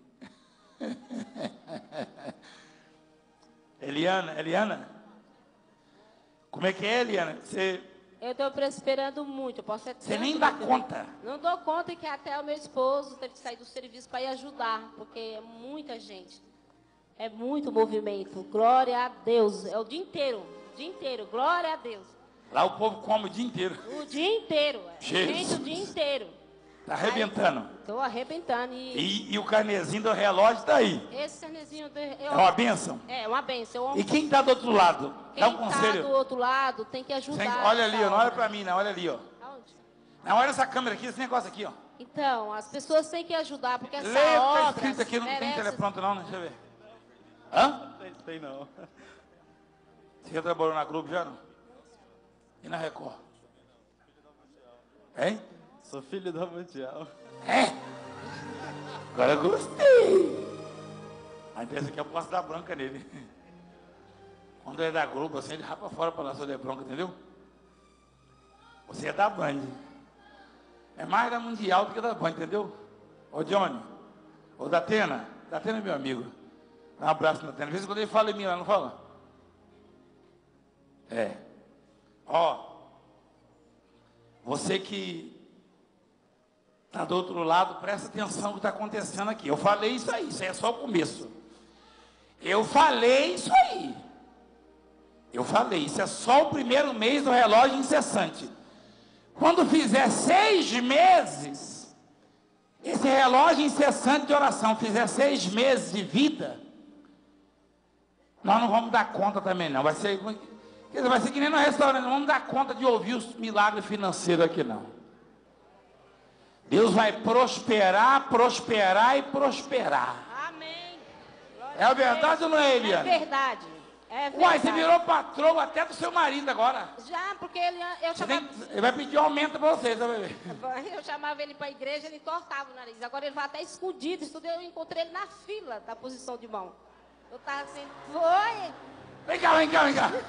Eliana, Eliana, como é que é, Eliana? Você, Eu estou prosperando muito. Eu posso você nem dá conta. Não dou conta que até o meu esposo teve que sair do serviço para ir ajudar, porque é muita gente. É muito movimento. Glória a Deus. É o dia inteiro. O dia inteiro. Glória a Deus. Lá o povo come o dia inteiro. O dia inteiro. É. Jesus. Gente, o dia inteiro. Tá arrebentando. Estou arrebentando. E, E, e o carnezinho do relógio tá aí. esse carnezinho... do- É Eu, uma bênção. É, uma benção. E quem tá do outro lado? Quem Dá um está conselho. do outro lado tem que ajudar. Sem- olha ali, ó, essa não olha obra. pra mim, não, olha ali, ó. Aonde? Não, olha essa câmera aqui, esse negócio aqui, ó. Então, as pessoas têm que ajudar, porque essa Leia o que tá obra escrito aqui, não tem merece- telepronto não, né? Deixa eu ver. Hã? Tem, tem não. Você já trabalhou na Globo já, não? E na Record? Hein? Sou filho da Mundial. É? Agora eu gostei. Aí pensa que eu posso dar bronca nele. Quando ele é da Globo, assim, ele rapa fora para lá se eu der bronca, entendeu? Você é da Band. É mais da Mundial do que da Band, entendeu? Ô Johnny, ô Datena, Datena é meu amigo. Dá um abraço na Datena. Às vezes quando ele fala em mim, ela não fala? É. Ó, você que está do outro lado, presta atenção no que está acontecendo aqui. Eu falei isso aí, isso aí é só o começo. Eu falei isso aí. Eu falei, isso é só o primeiro mês do relógio incessante. Quando fizer seis meses, esse relógio incessante de oração fizer seis meses de vida, nós não vamos dar conta também não. Vai ser, quer dizer, vai ser que nem no restaurante, não vamos dar conta de ouvir os milagres financeiros aqui não. Deus vai prosperar, prosperar e prosperar. Amém. É a verdade ou não é, Eliana? É verdade. É verdade. Uai, você virou patroa até do seu marido agora. Já, porque ele, eu Você chamava, tem- ele vai pedir aumento para você, sabe? ver? eu chamava ele para a igreja, ele tortava o nariz. Agora ele vai até escondido. Isso tudo eu encontrei ele na fila da posição de mão. Eu tava assim, foi. Vem cá, vem cá, vem cá.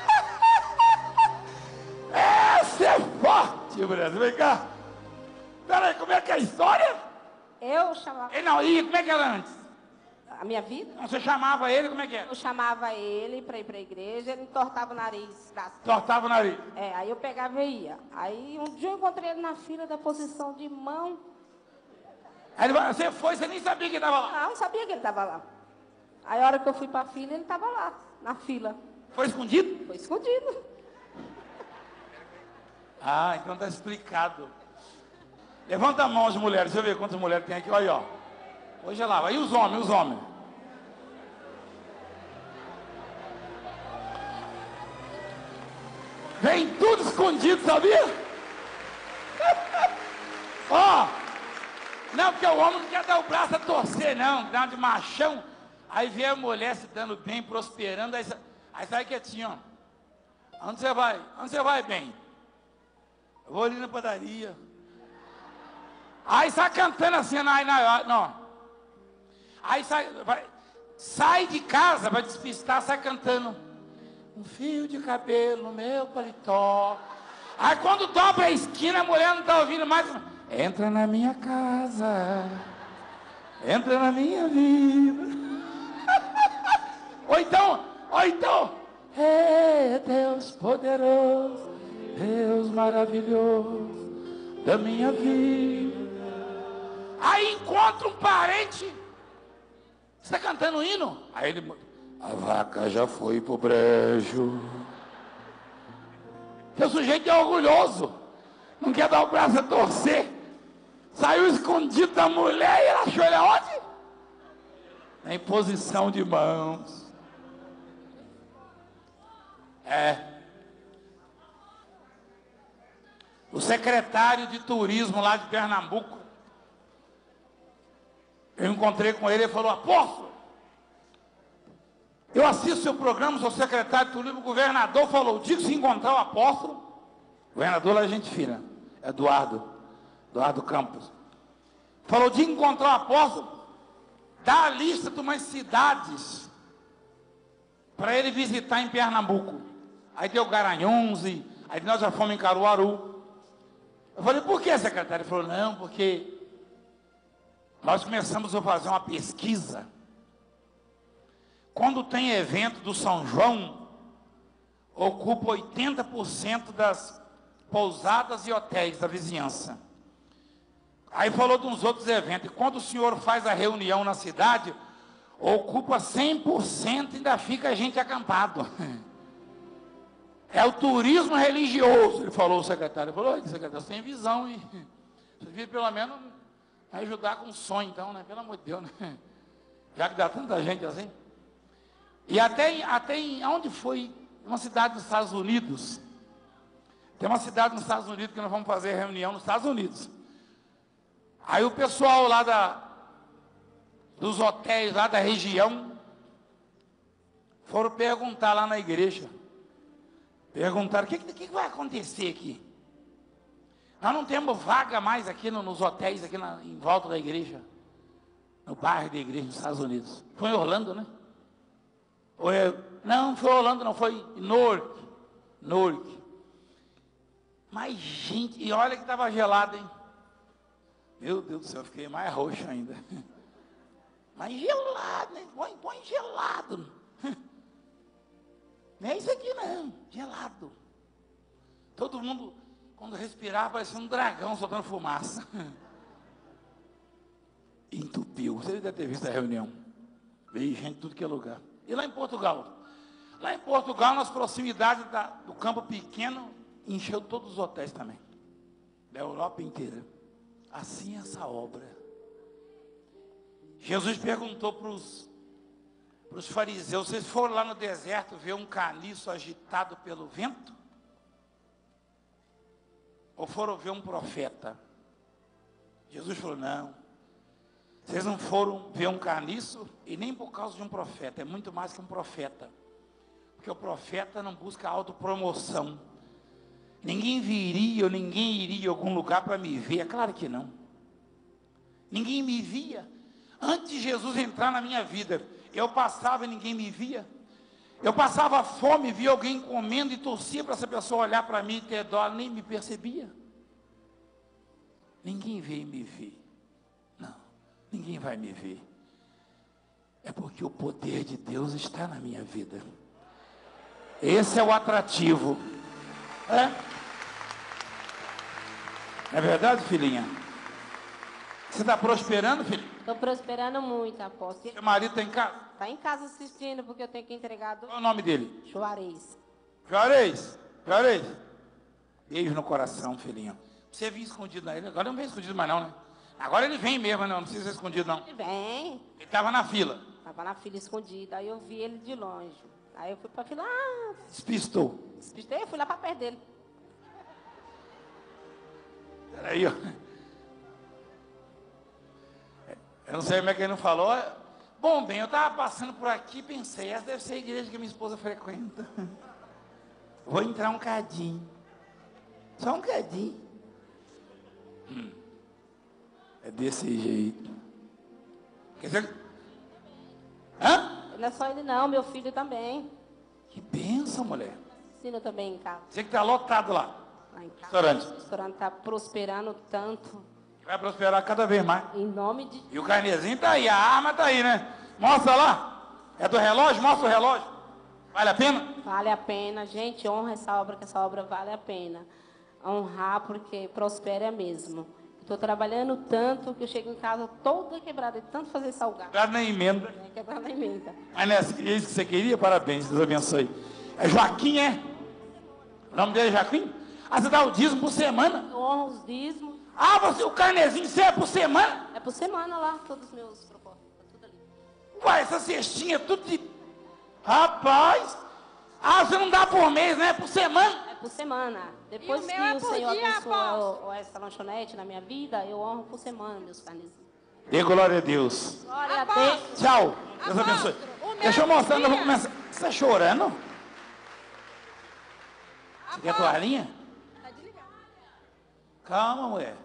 Essa é forte, Brasil. Vem cá. Peraí, como é que é a história? Eu chamava... E não, e como é que era antes? A minha vida? Você chamava ele, como é que era? Eu chamava ele para ir para a igreja, ele entortava o nariz. Das... Tortava o nariz. É, aí eu pegava e ia. Aí um dia eu encontrei ele na fila da posição de mão. Aí ele falou, você foi, você nem sabia que ele estava lá. Ah, eu não sabia que ele estava lá. Aí a hora que eu fui para a fila, ele estava lá, na fila. Foi escondido? Foi escondido. Ah, então está explicado. Levanta a mão as mulheres, deixa eu ver quantas mulheres tem aqui. Olha aí, ó. Hoje é lá, aí os homens, os homens. escondido, sabia? Ó, oh, não, porque o homem não quer dar o braço a torcer, não, dá de machão. Aí vê a mulher se dando bem, prosperando, aí, aí sai quietinho, ó. Onde você vai? Onde você vai, bem? Eu vou ali na padaria. Aí sai cantando assim, não, não, não. Aí sai, vai, sai de casa, vai despistar, sai cantando. Um fio de cabelo no meu paletó. Aí quando dobra a esquina, a mulher não está ouvindo mais. Entra na minha casa. Entra na minha vida. Ou então, ou então. É Deus poderoso, Deus maravilhoso da minha vida. Aí encontra um parente. Você está cantando um hino? Aí ele, a vaca já foi pro brejo. Seu sujeito é orgulhoso, não quer dar o braço a torcer. Saiu escondido da mulher e ela achou ele aonde? Na imposição de mãos. É. O secretário de turismo lá de Pernambuco, eu encontrei com ele e ele falou, apóstolo, eu assisto seu programa, sou secretário de turismo, o governador falou, diga se encontrar o apóstolo, o governador lá é gente fina, Eduardo, Eduardo Campos, falou, de encontrar o apóstolo, dá a lista de umas cidades para ele visitar em Pernambuco. Aí deu Garanhuns, e aí nós já fomos em Caruaru. Eu falei, por que, secretário? Ele falou, não, porque nós começamos a fazer uma pesquisa. Quando tem evento do São João, ocupa oitenta por cento das pousadas e hotéis da vizinhança. Aí falou de uns outros eventos. E quando o senhor faz a reunião na cidade, ocupa cem por cento e ainda fica a gente acampado. É o turismo religioso, ele falou, o secretário. Ele falou, secretário, você tem visão, hein? Você devia pelo menos ajudar com sonho, então, né? Pelo amor de Deus, né? Já que dá tanta gente assim. E até, em, até em, onde foi? Uma cidade nos Estados Unidos. Tem uma cidade nos Estados Unidos que nós vamos fazer reunião nos Estados Unidos. Aí o pessoal lá da, dos hotéis lá da região foram perguntar lá na igreja. Perguntaram, o que, que, que vai acontecer aqui? Nós não temos vaga mais aqui no, nos hotéis, aqui na, em volta da igreja. No bairro da igreja nos Estados Unidos. Foi em Orlando, né? Ou é, não, não foi Orlando, não, foi em Newark. Newark. Mas, gente, e olha que estava gelado, hein? Meu Deus do céu, eu fiquei mais roxo ainda. Mas gelado, né? Põe, põe gelado. Não é isso aqui não, gelado. Todo mundo, quando respirava, parecia um dragão soltando fumaça. Entupiu. Você deve ter visto a reunião. Veio gente de tudo que é lugar. E lá em Portugal? Lá em Portugal, nas proximidades da, do campo pequeno, encheu todos os hotéis também. Da Europa inteira. Assim é essa obra. Jesus perguntou para os para os fariseus, vocês foram lá no deserto ver um caniço agitado pelo vento? Ou foram ver um profeta? Jesus falou, não. Vocês não foram ver um caniço e nem por causa de um profeta. É muito mais que um profeta. Porque o profeta não busca autopromoção. Ninguém viria ou ninguém iria a algum lugar para me ver. É claro que não. Ninguém me via. Antes de Jesus entrar na minha vida, eu passava e ninguém me via. Eu passava fome, via alguém comendo e torcia para essa pessoa olhar para mim e ter dó, nem me percebia. Ninguém veio me ver. Não, ninguém vai me ver. É porque o poder de Deus está na minha vida. Esse é o atrativo. É? Não é verdade, filhinha? Você está prosperando, filhinha? Estou prosperando muito, apóstolo. Seu marido está em casa? Está em casa assistindo, porque eu tenho que entregar... Do... Qual é o nome dele? Juarez. Juarez, Juarez. Beijo no coração, filhinho. Você vinha escondido na ele, agora não vem escondido mais não, né? Agora ele vem mesmo, não, não precisa ser escondido não. Ele vem. Ele estava na fila. Estava na fila escondida, aí eu vi ele de longe. Aí eu fui para a fila, ah... Despistou. Despistei, eu fui lá para perto dele. Aí, ó. Eu não sei como é que ele não falou. Bom, bem, eu estava passando por aqui e pensei, essa deve ser a igreja que minha esposa frequenta. Vou entrar um cadinho. Só um cadinho. Hum. É desse jeito. Quer dizer... Hã? Não é só ele não, meu filho também. Que bênção, mulher. Ensina também em casa. Você que está lotado lá. Lá em casa. Restaurante. O restaurante está prosperando tanto. Vai prosperar cada vez mais. Em nome de... E o carnezinho tá aí, a arma tá aí, né? Mostra lá. É do relógio? Mostra o relógio. Vale a pena? Vale a pena. Gente, honra essa obra, que essa obra vale a pena. Honrar, porque prospera mesmo. Estou trabalhando tanto que eu chego em casa toda quebrada de tanto fazer salgado. Quebrado na emenda. É, quebrada na emenda. Mas não é isso que você queria? Parabéns, Deus abençoe. É Joaquim, é? O nome dele é Joaquim? Ah, você dá o dízimo por semana? Eu honro os dízimos. Ah, você, o carnezinho, você é por semana? É por semana lá, todos os meus propósitos. Tá tudo ali. Uai, essa cestinha, tudo de... Rapaz! Ah, você não dá por mês, né? É por semana? É por semana. Depois E o que meu é o por Senhor dia, abençoou essa lanchonete na minha vida, eu honro por semana, meus carnezinhos. Dê glória a Deus. Glória a Deus. Tchau. Deus abençoe. Deixa eu mostrar, eu vou começar. Você está chorando? Você quer toalhinha? Tá desligado. Calma, mulher.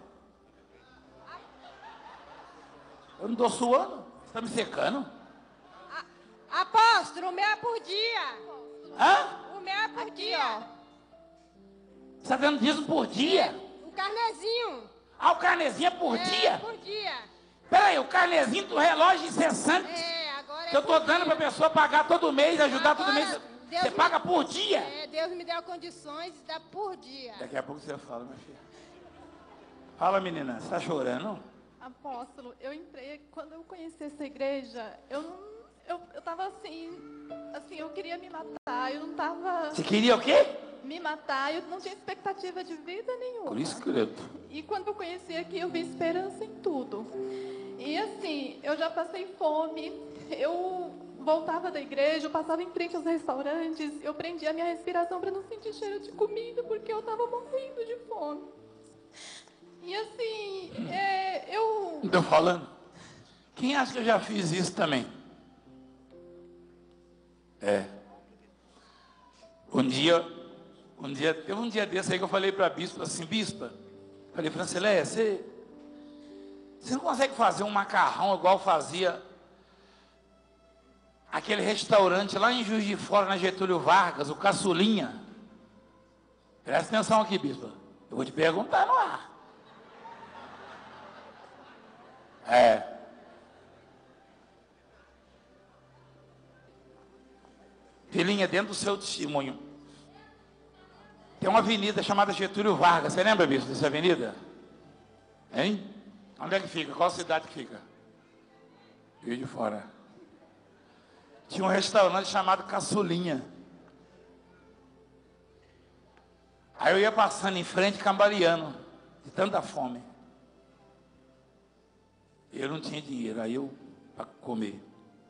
Eu não estou suando. Você está me secando? Apóstolo, o meu é por dia. Hã? O meu é por dia. Você está dando dízimo por dia? O carnezinho. Ah, o carnezinho é por é, dia? por dia. Peraí, o carnezinho do relógio incessante. É, agora é que eu estou por dando para a pessoa pagar todo mês, ajudar Agora, todo mês. Deus Você me- paga por dia? É, Deus me deu condições de dar por dia. Daqui a pouco você fala, minha filha. Fala, menina, você está chorando? Apóstolo, eu entrei, quando eu conheci essa igreja, eu não, eu, eu tava assim, assim, eu queria me matar, eu não tava... Você queria o quê? Me matar, eu não tinha expectativa de vida nenhuma. Por isso que eu... E quando eu conheci aqui, eu vi esperança em tudo. E assim, eu já passei fome, eu voltava da igreja, eu passava em frente aos restaurantes, eu prendia a minha respiração para não sentir cheiro de comida, porque eu estava morrendo de fome. E assim, é, eu... Estou falando? Quem acha que eu já fiz isso também? É. Um dia, um dia, teve um dia desse aí que eu falei para a bispa assim, bispa, falei, Francileia, você, você não consegue fazer um macarrão igual fazia aquele restaurante lá em Juiz de Fora, na Getúlio Vargas, o Caçulinha? Presta atenção aqui, bispa. Eu vou te perguntar no ar. É. Filhinha, dentro do seu testemunho, tem uma avenida chamada Getúlio Vargas. Você lembra, bispo, dessa avenida? Hein? Onde é que fica? Qual cidade que fica? Rio de Fora. Tinha um restaurante chamado Caçulinha. Aí eu ia passando em frente, cambaleando, de tanta fome. Eu não tinha dinheiro, aí eu, para comer.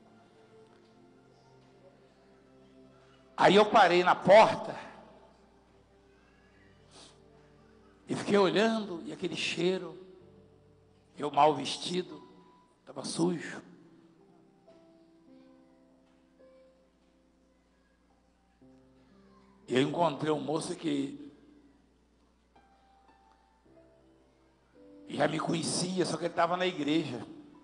Aí eu parei na porta e fiquei olhando, e aquele cheiro, eu mal vestido, estava sujo. E eu encontrei um moço que já me conhecia, só que ele estava na igreja.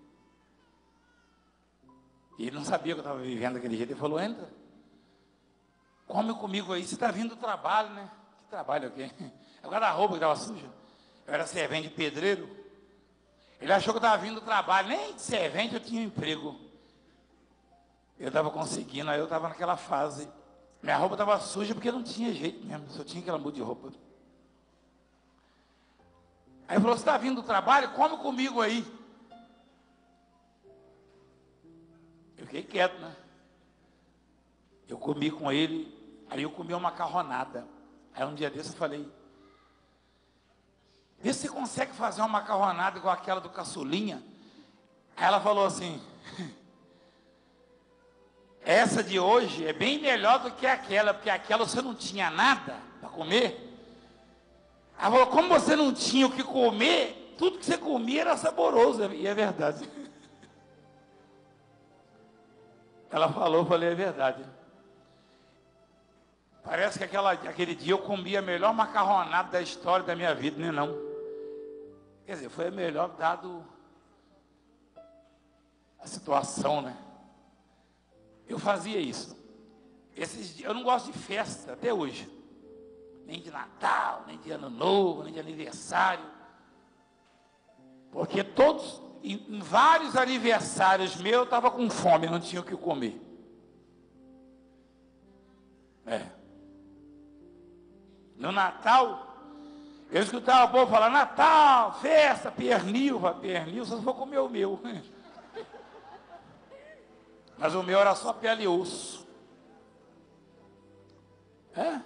E ele não sabia que eu estava vivendo daquele jeito. Ele falou, entra, come comigo aí, você está vindo do trabalho, né? Que trabalho aqui? É o guarda-roupa que estava sujo. Eu era servente de pedreiro. Ele achou que eu estava vindo do trabalho, nem de servente eu tinha um emprego. Eu estava conseguindo, aí eu estava naquela fase. Minha roupa estava suja porque não tinha jeito mesmo, só tinha aquela muda de roupa. Aí ele falou, você está vindo do trabalho? Come comigo aí. Eu fiquei quieto, né? Eu comi com ele, aí eu comi uma macarronada. Aí um dia desse eu falei, vê se você consegue fazer uma macarronada igual aquela do Caçulinha. Aí ela falou assim, essa de hoje é bem melhor do que aquela, porque aquela você não tinha nada para comer. Ela falou, como você não tinha o que comer, tudo que você comia era saboroso. E é verdade. Ela falou, eu falei, é verdade. Parece que aquela, aquele dia eu comi a melhor macarronada da história da minha vida, não é não? Quer dizer, foi a melhor dado a situação, né? Eu fazia isso. Esses dias, eu não gosto de festa até hoje. Nem de Natal, nem de Ano Novo, nem de aniversário. Porque todos, em, em vários aniversários meus, eu estava com fome, não tinha o que comer. É. No Natal, eu escutava o povo falar, Natal, festa, pernil, pernil, só se for comer o meu. Mas o meu era só pele e osso. É?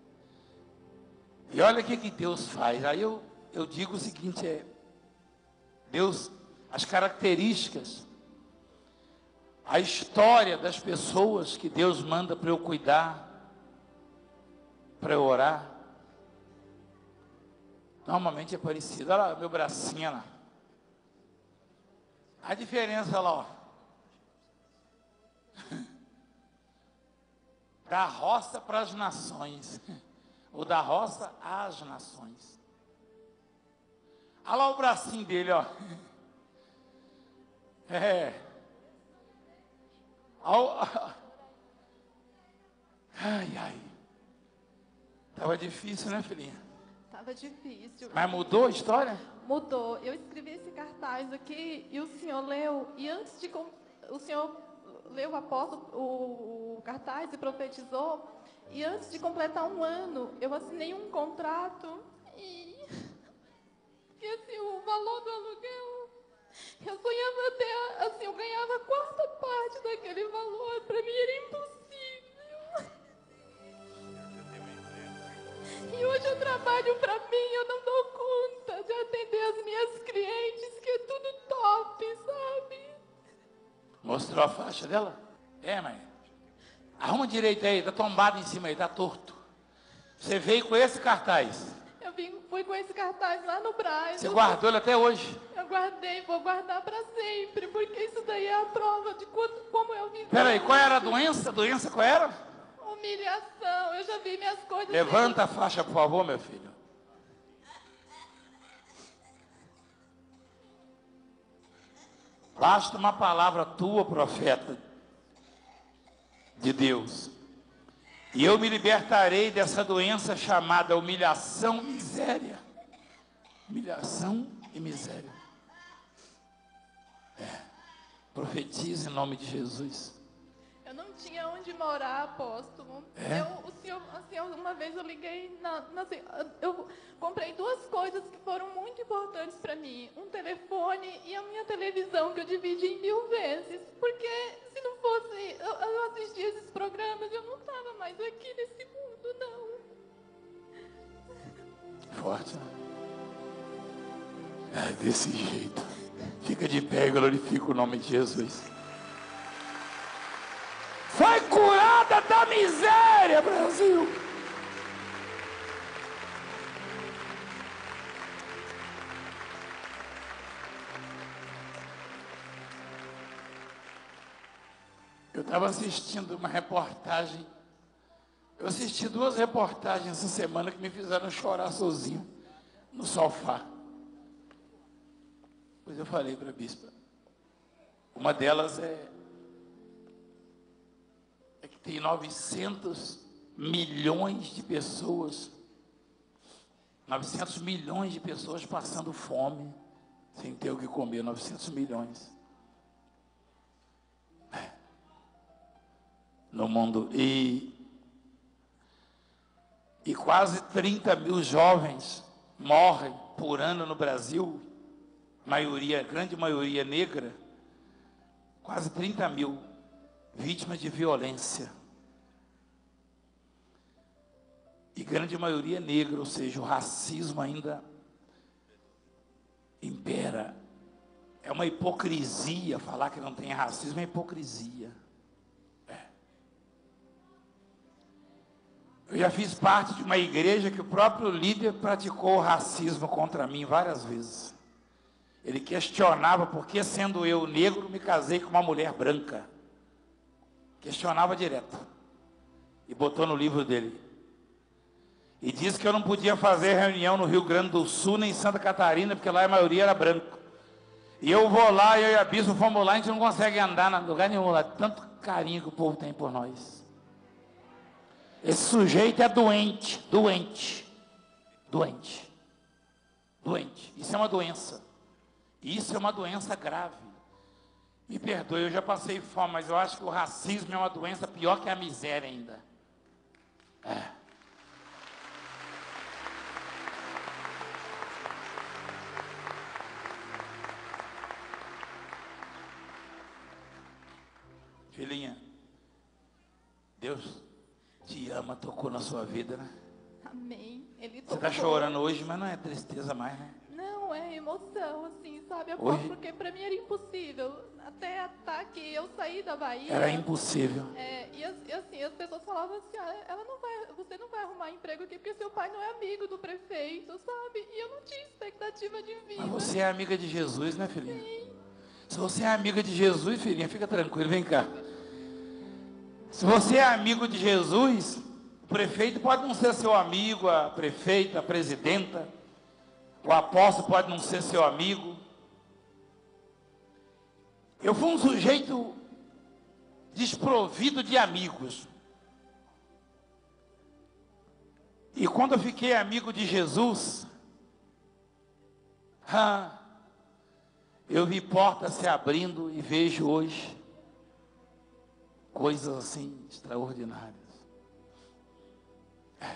E olha o que, que Deus faz. Aí eu, eu digo o seguinte, é, Deus, as características, a história das pessoas que Deus manda para eu cuidar, para eu orar, normalmente é parecida. Olha lá, meu bracinho lá. A diferença lá, ó. Da roça para as nações. Ou da roça às nações. Olha lá o bracinho dele, ó. É. Ai, ai. Estava difícil, né, filhinha? Estava difícil. Mas mudou a história? Mudou. Eu escrevi esse cartaz aqui e o senhor leu. E antes de... O senhor leu o apóstolo, o, o cartaz e profetizou. E antes de completar um ano, eu assinei um contrato. E... E assim, o valor do aluguel... Eu sonhava até... Assim, eu ganhava a quarta parte daquele valor. Para mim era impossível. E hoje eu trabalho para mim, eu não dou conta de atender as minhas clientes, que é tudo top, sabe? Mostrou a faixa dela? É, mãe. Arruma direito aí, tá tombado em cima aí, tá torto. Você veio com esse cartaz. Eu vim, fui com esse cartaz lá no Brás. Você guardou ele até hoje? Eu guardei, vou guardar para sempre, porque isso daí é a prova de quanto, como eu vivi. Peraí, qual era a doença? A doença qual era? Humilhação, eu já vi minhas coisas... Levanta a faixa, por favor, meu filho. Basta uma palavra tua, profeta de Deus, e eu me libertarei dessa doença chamada humilhação e miséria. Humilhação e miséria. É. Profetize em nome de Jesus. Eu não tinha onde morar, apóstolo. É? Eu, o senhor, assim, uma vez eu liguei, na, na, eu comprei duas coisas que foram muito importantes para mim. Um telefone e a minha televisão, que eu dividi em mil vezes. Porque se não fosse, eu, eu assistia esses programas, eu não estava mais aqui nesse mundo, não. Forte. É desse jeito. Fica de pé e glorifica o nome de Jesus. Foi curada da miséria, Brasil. Eu estava assistindo uma reportagem. Eu assisti duas reportagens essa semana que me fizeram chorar sozinho no sofá. Pois eu falei para a bispa. Uma delas é tem novecentos milhões de pessoas, novecentos milhões de pessoas passando fome, sem ter o que comer, novecentos milhões. É. No mundo. E, e quase trinta mil jovens morrem por ano no Brasil, maioria, grande maioria negra, quase trinta mil. Vítimas de violência. E grande maioria negra, ou seja, o racismo ainda impera. É uma hipocrisia falar que não tem racismo, é hipocrisia. É. Eu já fiz parte de uma igreja que o próprio líder praticou racismo contra mim várias vezes. Ele questionava por que, sendo eu negro, me casei com uma mulher branca. Questionava direto. E botou no livro dele. E disse que eu não podia fazer reunião no Rio Grande do Sul, nem em Santa Catarina, porque lá a maioria era branco. E eu vou lá, eu e a Bispo fomos lá, a gente não consegue andar em lugar nenhum lá. Tanto carinho que o povo tem por nós. Esse sujeito é doente, doente, doente, doente. Isso é uma doença. Isso é uma doença grave. Me perdoe, eu já passei fome, mas eu acho que o racismo é uma doença pior que a miséria ainda. É. Filhinha, Deus te ama, tocou na sua vida, né? Amém. Ele Você está chorando hoje, mas não é tristeza mais, né? Não, é emoção, assim, sabe? Eu Hoje- posso, porque para mim era impossível. Até tá, que eu saí da Bahia. Era impossível. É, e, as- e assim, as pessoas falavam assim, ah, ela não vai, você não vai arrumar emprego aqui porque seu pai não é amigo do prefeito, sabe? E eu não tinha expectativa de vida. Mas você é amiga de Jesus, né, filhinha? Sim. Se você é amiga de Jesus, filhinha, fica tranquilo, vem cá. Se você é amigo de Jesus, o prefeito pode não ser seu amigo, a prefeita, a presidenta, o apóstolo pode não ser seu amigo. Eu fui um sujeito desprovido de amigos. E quando eu fiquei amigo de Jesus, ah, eu vi portas se abrindo e vejo hoje coisas assim extraordinárias. É.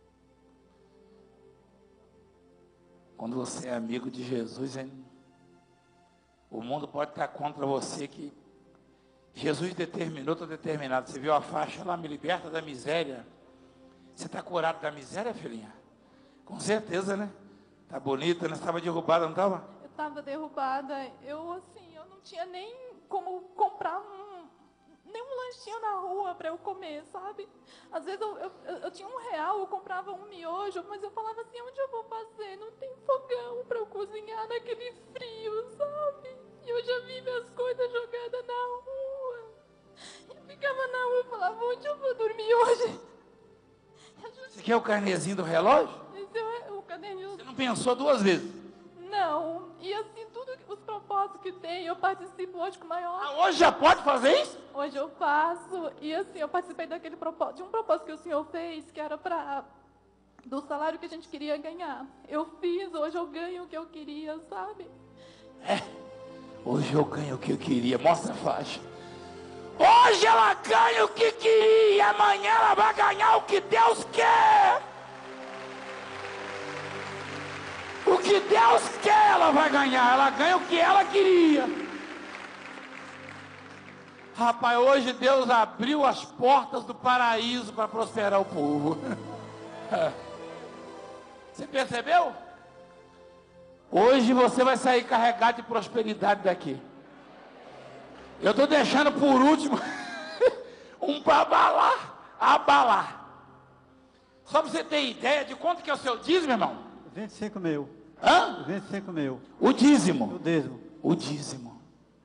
Quando você é amigo de Jesus, hein? O mundo pode estar contra você, que Jesus determinou, está determinado. Você viu a faixa lá, me liberta da miséria. Você está curado da miséria, filhinha? Com certeza, né? Tá bonita, né? Estava derrubada, não estava? Eu estava derrubada, eu assim, eu não tinha nem como comprar um, nem um lanchinho na rua para eu comer, sabe? Às vezes eu, eu, eu, eu tinha um real, eu comprava um miojo, mas eu falava assim, onde eu vou fazer? Não tem fogão para eu cozinhar naquele frio, sabe? E eu já vi minhas coisas jogadas na rua. Eu ficava na rua e falava, onde eu vou dormir hoje? Você quer o carnezinho do relógio? Esse é o caderninho. Você não pensou duas vezes? Não, e assim, tudo, os propósitos que tem, eu participo hoje com o maior... Ah, hoje já pode fazer isso? Hoje eu faço, e assim, eu participei daquele propósito, de um propósito que o senhor fez, que era para do salário que a gente queria ganhar. Eu fiz, hoje eu ganho o que eu queria, sabe? É, hoje eu ganho o que eu queria, mostra a faixa. Hoje ela ganha o que queria, amanhã ela vai ganhar o que Deus quer. O que Deus quer, ela vai ganhar. Ela ganha o que ela queria. Rapaz, hoje Deus abriu as portas do paraíso para prosperar o povo. Você percebeu? Hoje você vai sair carregado de prosperidade daqui. Eu estou deixando por último um para abalar, abalar. Só para você ter ideia de quanto que é o seu dízimo, irmão? vinte e cinco mil. Hã? vinte e cinco mil. O dízimo. O dízimo. O dízimo.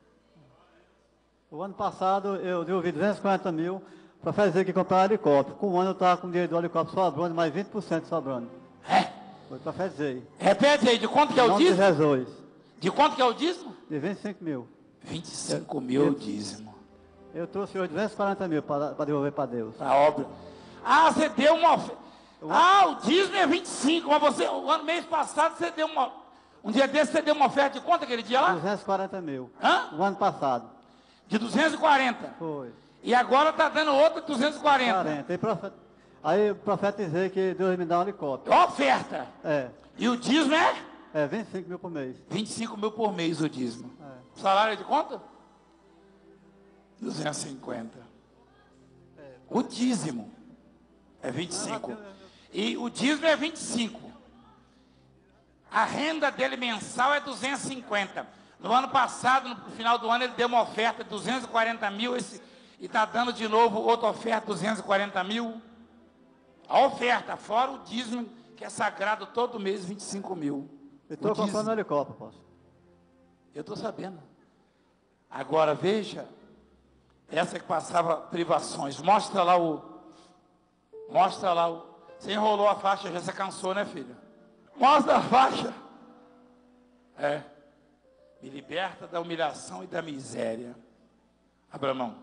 O ano passado eu devolvi duzentos e quarenta mil para fazer que comprar um helicóptero. Com um ano eu estava com dinheiro do helicóptero sobrando, mais vinte por cento sobrando. É? Foi para fazer. Repete aí, de quanto que é o Nome dízimo? de Jesus. De quanto que é o dízimo? De vinte e cinco mil. vinte e cinco mil é o dízimo. Eu trouxe hoje duzentos e quarenta mil para devolver para Deus. A obra. Ah, você deu uma oferta. Ah, o dízimo é vinte e cinco, mas você, o ano mês passado, você deu uma. Um dia desse você deu uma oferta de quanto aquele dia lá? duzentos e quarenta mil. Hã? O ano passado. De duzentos e quarenta? Foi. E agora está dando outra de duzentos e quarenta. quarenta. E profet... Aí eu profetizei que Deus me dá um helicóptero. Oferta. É. E o dízimo é? É, vinte e cinco mil por mês. vinte e cinco mil por mês o dízimo. É. O salário é de quanto? duzentos e cinquenta. É. O dízimo é vinte e cinco. E o dízimo é vinte e cinco. A renda dele mensal é duzentos e cinquenta. No ano passado, no final do ano, ele deu uma oferta de duzentos e quarenta mil esse, e está dando de novo outra oferta de duzentos e quarenta mil. A oferta, fora o dízimo, que é sagrado todo mês, vinte e cinco mil. Eu estou comprando um helicóptero, pastor. Eu estou sabendo. Agora, veja, essa que passava privações. Mostra lá o... Mostra lá o... Você enrolou a faixa, já se cansou, né, filho? Mostra a faixa. É. Me liberta da humilhação e da miséria. Abramão.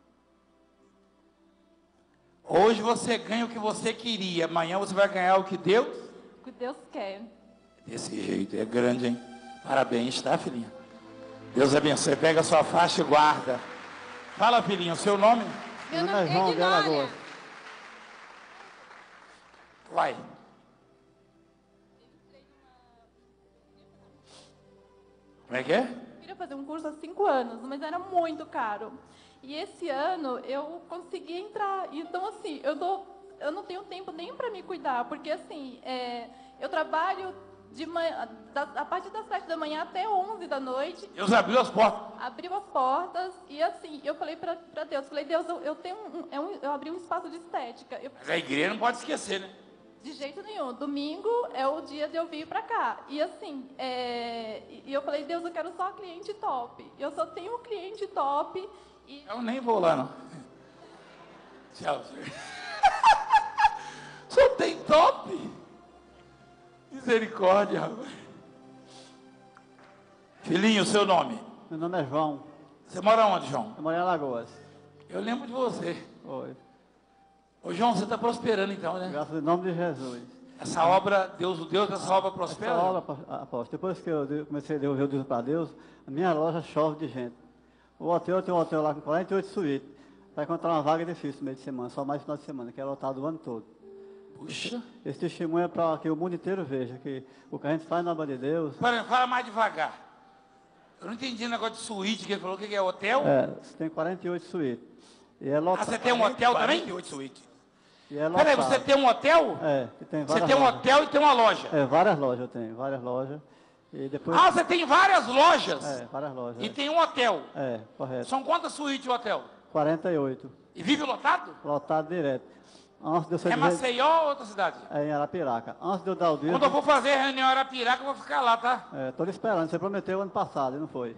Hoje você ganha o que você queria. Amanhã você vai ganhar o que Deus... O que Deus quer. Desse jeito, é grande, hein? Parabéns, tá, filhinha? Deus abençoe. Pega a sua faixa e guarda. Fala, filhinha, o seu nome? Meu nome é João de Alagoas. Vai. Como é que é? Eu queria fazer um curso há cinco anos, mas era muito caro. E esse ano eu consegui entrar. Então, assim, eu, tô, eu não tenho tempo nem para me cuidar, porque, assim, é, eu trabalho de manhã, da, a partir das sete da manhã até onze da noite. Deus abriu as portas. Abriu as portas e, assim, eu falei para Deus, falei, Deus, eu, eu tenho um, é um, eu abri um espaço de estética. Eu, Mas a igreja não pode esquecer, né? De jeito nenhum. Domingo é o dia de eu vir para cá. E assim, é, e eu falei, Deus, eu quero só cliente top. Eu só tenho um cliente top. E... Eu nem vou lá, não. Tchau, senhor. Só tem top. Misericórdia, rapaz. Filhinho, seu nome? Meu nome é João. Você mora onde, João? Eu moro em Alagoas. Eu lembro de você. Oi. Ô, João, você está prosperando então, né? Graças ao nome de Jesus. Essa obra, Deus, o Deus dessa obra prospera? Essa obra, apóstolo, depois que eu comecei a devolver o Deus para Deus, a minha loja chove de gente. O hotel, eu tenho um hotel lá com quarenta e oito suítes. Para encontrar uma vaga é difícil no meio de semana, só mais no final de semana, que é lotado o ano todo. Puxa. Esse testemunho é para que o mundo inteiro veja que o que a gente faz na obra de Deus... Fala, fala mais devagar. Eu não entendi o negócio de suíte, que ele falou, o que é hotel? É, tem quarenta e oito suítes. E é lotado. Ah, você tem um hotel também? quarenta e oito suítes. E é Peraí, você tem um hotel? É, que tem Você várias tem um lojas. hotel e tem uma loja? É, várias lojas eu tenho, várias lojas. E depois... Ah, você tem várias lojas? É, várias lojas. E é. tem um hotel? É, correto. São quantas suítes o hotel? quarenta e oito. E vive lotado? Lotado direto. Antes de eu ser É dizer- Maceió ou outra cidade? É em Arapiraca. Antes de eu dar o dízimo... Quando eu for fazer reunião em Arapiraca, eu vou ficar lá, tá? É, estou esperando. Você prometeu ano passado e não foi.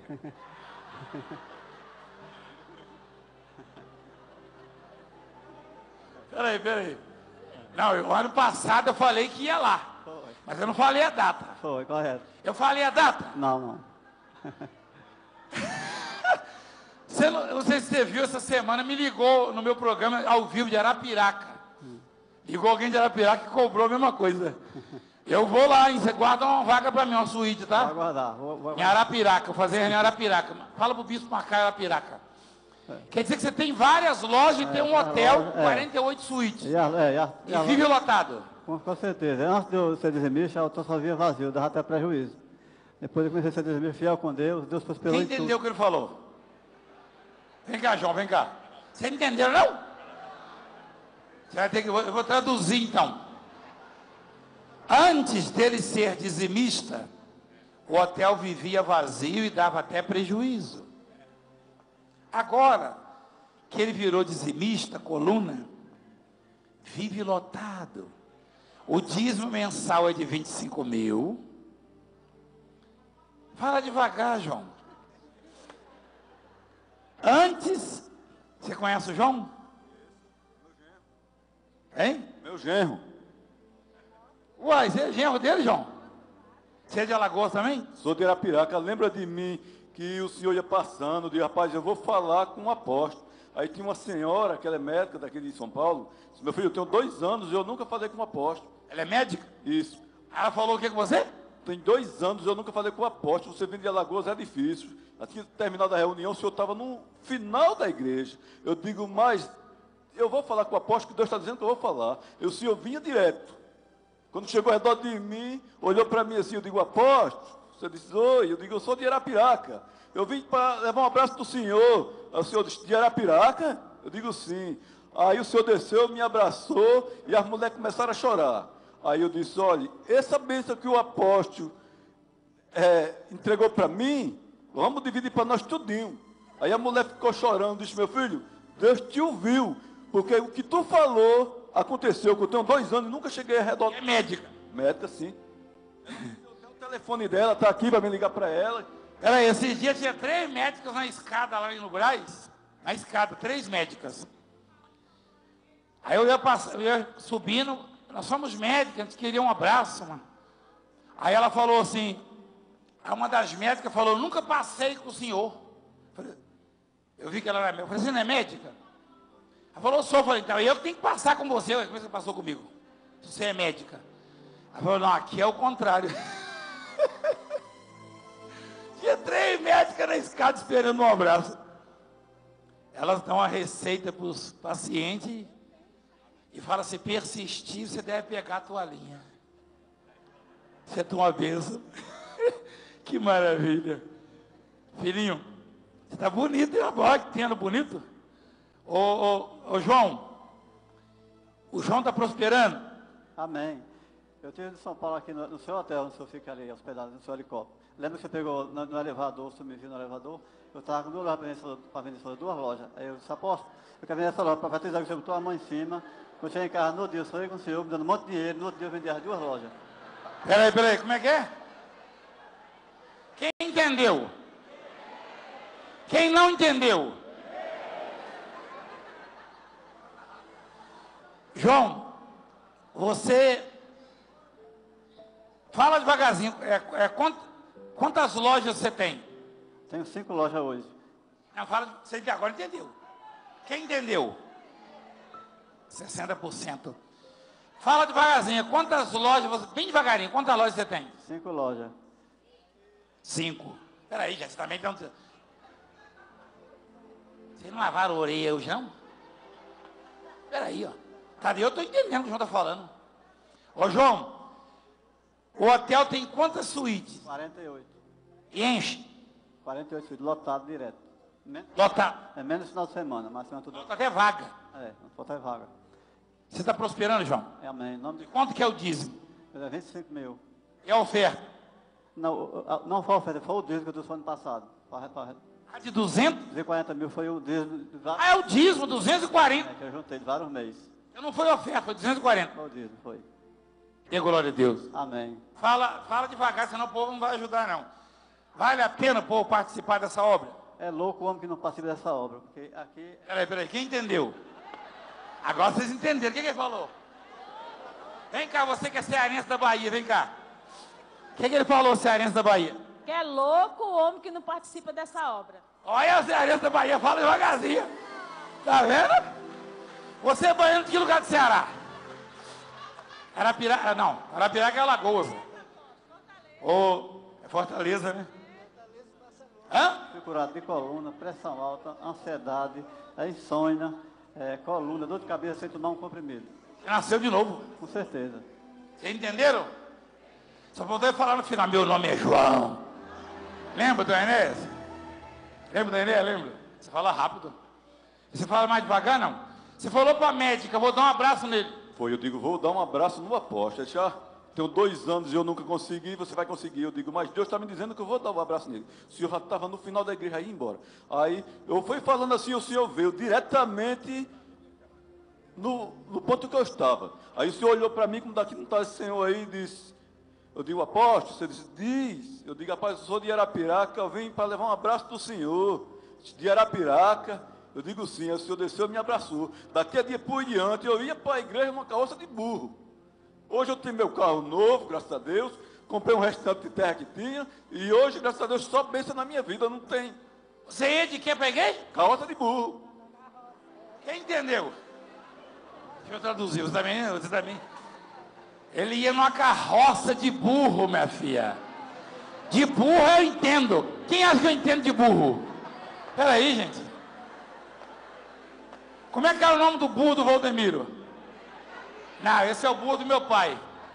Peraí, peraí. Não, eu, ano passado eu falei que ia lá. Mas eu não falei a data. Foi, correto. Eu falei a data? Não, não. Você não, eu não sei se você viu essa semana, me ligou no meu programa ao vivo de Arapiraca. Ligou alguém de Arapiraca que cobrou a mesma coisa. Eu vou lá, hein? Você guarda uma vaga para mim, uma suíte, tá? Vou aguardar. Vou, vou Em Arapiraca, vou fazer reunião em Arapiraca. Fala pro bispo marcar Arapiraca. Quer dizer que você tem várias lojas e tem um hotel, lojas, é. quarenta e oito suítes. E, a, é, e, a, E e a- vive lotado. Com, com certeza. Antes de eu ser dizimista, eu só via vazio, dava até prejuízo. Depois eu comecei a ser dizimista fiel com Deus, Deus prosperou Quem em tudo. entendeu o que ele falou? Vem cá, João, vem cá. Você entendeu, não? Você vai ter que... Eu vou traduzir, então. Antes dele ser dizimista, o hotel vivia vazio e dava até prejuízo. Agora que ele virou dizimista, coluna, vive lotado. O dízimo mensal é de vinte e cinco mil. Fala devagar, João. Antes, você conhece o João? Hein? Meu genro. Uai, você é genro dele, João? Você é de Alagoas também? Sou de Arapiraca. Lembra de mim que o senhor ia passando, de rapaz, eu vou falar com um apóstolo. Aí tinha uma senhora, que ela é médica daqui de São Paulo. Disse, meu filho, eu tenho dois anos e eu nunca falei com um apóstolo. Ela é médica? Isso. Ela falou o que com você? Tem dois anos eu nunca falei com o apóstolo. Você vindo de Alagoas é difícil. Assim, terminado a reunião, o senhor estava no final da igreja. Eu digo, mas eu vou falar com o apóstolo, que Deus está dizendo que eu vou falar. E o senhor vinha direto. Quando chegou ao redor de mim, olhou para mim assim, eu digo, apóstolo, você disse, oi, eu digo, eu sou de Arapiraca. Eu vim para levar um abraço do senhor. Aí o senhor disse, de Arapiraca? Eu digo, sim. Aí o senhor desceu, me abraçou e as mulheres começaram a chorar. Aí eu disse, olha, essa bênção que o apóstolo é, entregou para mim, vamos dividir para nós tudinho. Aí a mulher ficou chorando, disse, meu filho, Deus te ouviu, porque o que tu falou, aconteceu que eu tenho dois anos e nunca cheguei a redor. É médica? Médica, sim. Eu tenho o telefone dela, tá aqui para me ligar para ela. Peraí, esses dias tinha três médicas na escada lá no Brás. Na escada, três médicas. Aí eu ia, pass... eu ia subindo, nós somos médicas, a gente queria um abraço, mano. Aí ela falou assim, uma das médicas falou, nunca passei com o senhor. Eu vi que ela era médica. Eu falei, você não é médica? Ela falou, sou. Eu falei, então eu tenho que passar com você. Como é que você passou comigo? Se você é médica. Ela falou, não, aqui é o contrário. Tinha três médicas na escada esperando um abraço. Elas dão a receita para os pacientes e falam, se persistir, você deve pegar a toalhinha. Você toma uma bênção. Que maravilha. Filhinho, você está bonito, hein? Olha que tendo bonito. Ô, ô, ô, João, o João está prosperando? Amém. Eu estive em São Paulo aqui no, no seu hotel, onde o senhor fica ali, hospedado no seu helicóptero. Lembra que você pegou no, no elevador, você me viu no elevador? Eu estava com duas lojas para vender, duas lojas. Aí eu disse, aposto, eu quero vender essa loja para batizar, que você botou a mão em cima. Quando cheguei em casa, no dia, eu falei com o senhor, me dando um monte de dinheiro, no outro dia eu vendi as duas lojas. Peraí, peraí, como é que é? Quem entendeu? Quem não entendeu? João, você fala devagarzinho, é, é, quant, quantas lojas você tem? Tenho cinco lojas hoje. Não, fala, você agora entendeu. Quem entendeu? sessenta por cento. Fala devagarzinho, quantas lojas, você, bem devagarinho, quantas lojas você tem? Cinco lojas. Cinco. Peraí, gente, você também tem um... Vocês não lavaram a orelha hoje, não? Peraí, ó. Cadê? Eu estou entendendo o que o João está falando. Ô, João, o hotel tem quantas suítes? quarenta e oito. E enche? quarenta e oito suítes, lotado direto. Men lotado? É menos final de semana, mas semana tudo... Falta até vaga. É, falta até vaga. Você está prosperando, João? É, amém. Nome de... Quanto que é o dízimo? É vinte e cinco mil. E a oferta? Não, não foi a oferta, foi o dízimo que eu disse ano passado. A de duzentos? duzentos e quarenta mil foi o dízimo. De vários... Ah, é o dízimo, duzentos e quarenta. É, que eu juntei de vários meses. Eu não foi oferta, foi duzentos e quarenta. Foi o dízimo, foi. Dê glória a Deus. Amém. Fala, fala devagar, senão o povo não vai ajudar, não. Vale a pena o povo participar dessa obra? É louco o homem que não participa dessa obra, porque aqui... Peraí, peraí, quem entendeu? Agora vocês entenderam, o que, que ele falou? Vem cá, você que é cearense da Bahia, vem cá. O que, que ele falou, cearense da Bahia? Que é louco o homem que não participa dessa obra. Olha a cearense da Bahia, fala devagarzinho. Tá vendo? Você é baiano de que lugar do Ceará? Arapiraca, não, Arapiraca é Alagoas. Ou é Fortaleza, né? Hã? Fui curado de coluna, pressão alta, ansiedade, é insônia, é, coluna, dor de cabeça sem tomar um comprimido. Você nasceu de novo. Com certeza. Vocês entenderam? Só poder falar no final, meu nome é João. Lembra do Enéas? Lembra do Enéas? Lembra? Você fala rápido. Você fala mais devagar, não? Você falou para a médica, vou dar um abraço nele. Foi, eu digo, vou dar um abraço no apóstolo. Já tenho dois anos e eu nunca consegui, você vai conseguir. Eu digo, mas Deus está me dizendo que eu vou dar um abraço nele. O senhor já estava no final da igreja, aí embora. Aí eu fui falando assim, o senhor veio diretamente no, no ponto que eu estava. Aí o senhor olhou para mim, como daqui não está esse senhor aí, e disse, eu digo, apóstolo, você disse, diz. Eu digo, rapaz, eu sou de Arapiraca, eu vim para levar um abraço do senhor. De Arapiraca. Eu digo sim, aí o senhor desceu e me abraçou. Daqui a dia por diante, eu ia para a igreja numa carroça de burro. Hoje eu tenho meu carro novo, graças a Deus. Comprei um restante de terra que tinha. E hoje, graças a Deus, só bênção na minha vida, não tem. Você ia de que peguei? Carroça de burro. Quem entendeu? Deixa eu traduzir, você também, você também. Ele ia numa carroça de burro, minha filha. De burro eu entendo. Quem acha que eu entendo de burro? Peraí, gente. Como é que era o nome do burro do Valdemiro? Não, esse é o burro do meu pai.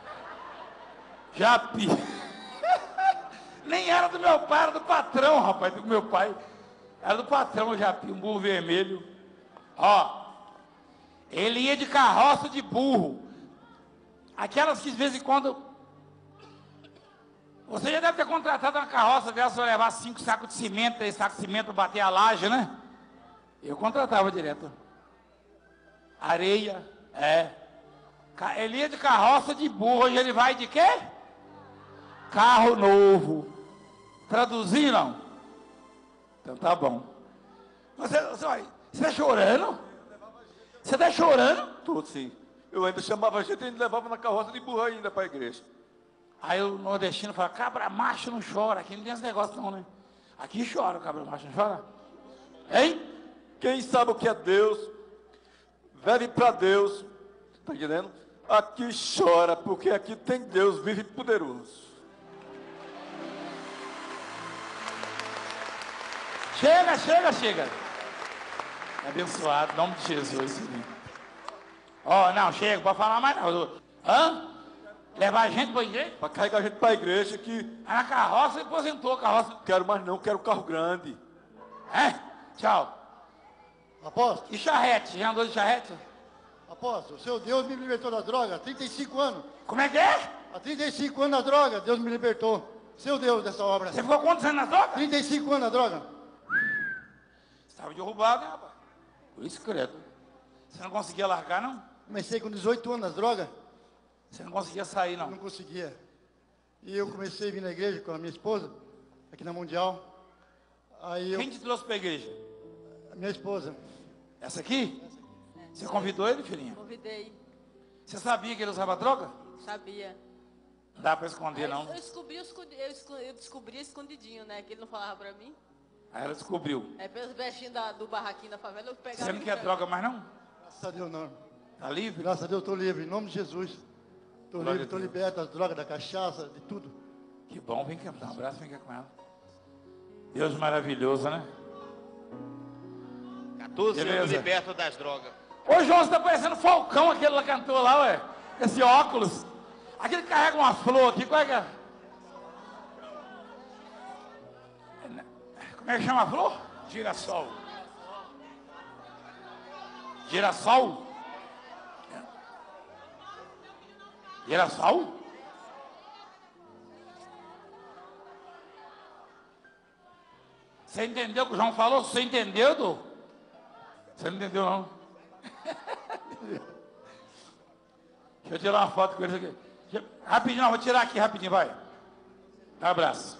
Japi. Nem era do meu pai, era do patrão, rapaz, do meu pai. Era do patrão o Japi, um burro vermelho. Ó, ele ia de carroça de burro. Aquelas que de vez em quando... Você já deve ter contratado uma carroça dessa para levar cinco sacos de cimento, três sacos de cimento para bater a laje, né? Eu contratava direto. Areia, é. Ca- Ele ia de carroça de burro, hoje ele vai de quê? Carro novo. Traduzir, não? Então tá bom. Você, você, vai- você tá chorando? Você tá chorando? Tudo sim. Eu ainda chamava a gente e ainda levava na carroça de burro ainda para a igreja. Aí o nordestino fala, cabra macho não chora. Aqui não tem esse negócio não, né? Aqui chora, o cabra macho não chora? Hein? Quem sabe o que é Deus, vive para Deus, tá entendendo? Aqui chora, porque aqui tem Deus, vive poderoso. Chega, chega, chega. Abençoado, em nome de Jesus. Ó, oh, não, chega, pode falar mais não. Hã? Levar a gente para a igreja? Para carregar a gente para a igreja que... Aí na carroça, ele aposentou a carroça. Quero mais não, quero carro grande. É? Tchau. Apóstolo. E charrete? Já andou de charrete? Apóstolo, seu Deus me libertou da droga há trinta e cinco anos. Como é que é? Há trinta e cinco anos na droga, Deus me libertou. Seu Deus dessa obra. Você ficou quantos anos na droga? trinta e cinco anos na droga. Você estava derrubado, né, rapaz? Por isso, credo. Você não conseguia largar, não? Comecei com dezoito anos nas drogas. Você não conseguia sair, não? Não conseguia. E eu comecei a vir na igreja com a minha esposa, aqui na Mundial. Aí eu... Quem te trouxe para a igreja? A minha esposa. Essa aqui? Você convidou ele, filhinha? Convidei. Você sabia que ele usava droga? Sabia. Não dá para esconder, Aí não. Eu descobri, escondi- eu esco- eu descobri escondidinho, né? Que ele não falava pra mim. Aí ela descobriu. É pelos bestinhos da- do barraquinho da favela, eu pegava. Você não e quer pegava. droga mais, não? Graças a Deus, não. Tá livre? Graças a Deus, estou livre. Em nome de Jesus. Estou Glória livre, a estou Deus. liberto das drogas, da cachaça, de tudo. Que bom, vem cá, dá um abraço, vem cá com ela. Deus maravilhoso, né? quatorze anos Beleza. liberto das drogas. Ô, João, você tá parecendo Falcão, aquele lá cantor lá, ué. Esse óculos. Aquele que carrega uma flor aqui, qual é que é? Como é que chama a flor? Girassol. Girassol? Girassol? Você entendeu o que o João falou? Você entendeu, Edu? Você não entendeu, não? Deixa eu tirar uma foto com eles aqui. Deixa- Rapidinho, não, vou tirar aqui rapidinho, vai. Um abraço.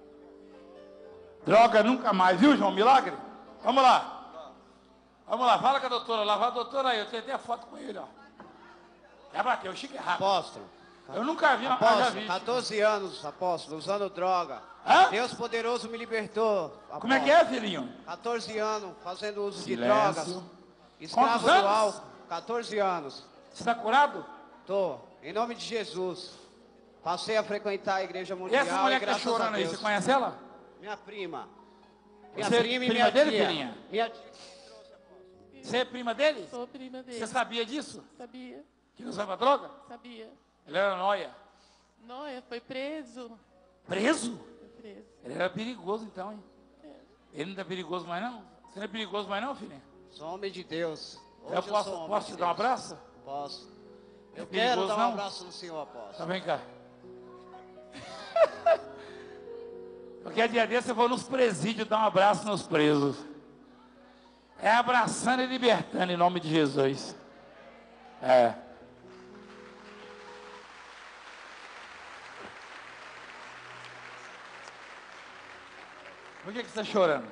Droga nunca mais, viu, João? Milagre? Vamos lá. Vamos lá, fala com a doutora lá. Fala, doutora aí, eu tenho até a foto com ele, ó. Já bateu, o Chico é rápido. Apóstolo. Eu nunca vi, mas já Apóstolo, vi. quatorze anos, apóstolo, usando droga. Hã? Deus poderoso me libertou. Apóstolo. Como é que é, filhinho? quatorze anos, fazendo uso Silêncio. de drogas. Escravo Quantos do anos? álcool. quatorze anos. Você está curado? Tô. Em nome de Jesus. Passei a frequentar a igreja E mundial. essa mulher que tá graças a chorando aí, Deus. você conhece ela? Minha prima. Minha Você é prima e prima minha dele, tia. filhinha? Minha tia. Você é prima dele? Sou prima dele. Você sabia disso? Sabia, Que ele usava droga? sabia. Ele era nóia. Noia, foi preso. Preso? Foi preso. Ele era perigoso então, hein? Ele não é perigoso mais não? Você não é perigoso mais não, filhinha? Sou homem de Deus. Hoje Eu posso, sou homem posso de te dar um Deus. abraço? Posso. Eu É quero perigoso, dar um não? abraço no senhor, apóstolo. Tá, vem cá. Porque dia desse eu vou nos presídios dar um abraço nos presos. É abraçando e libertando em nome de Jesus. É. Por que, que você está chorando?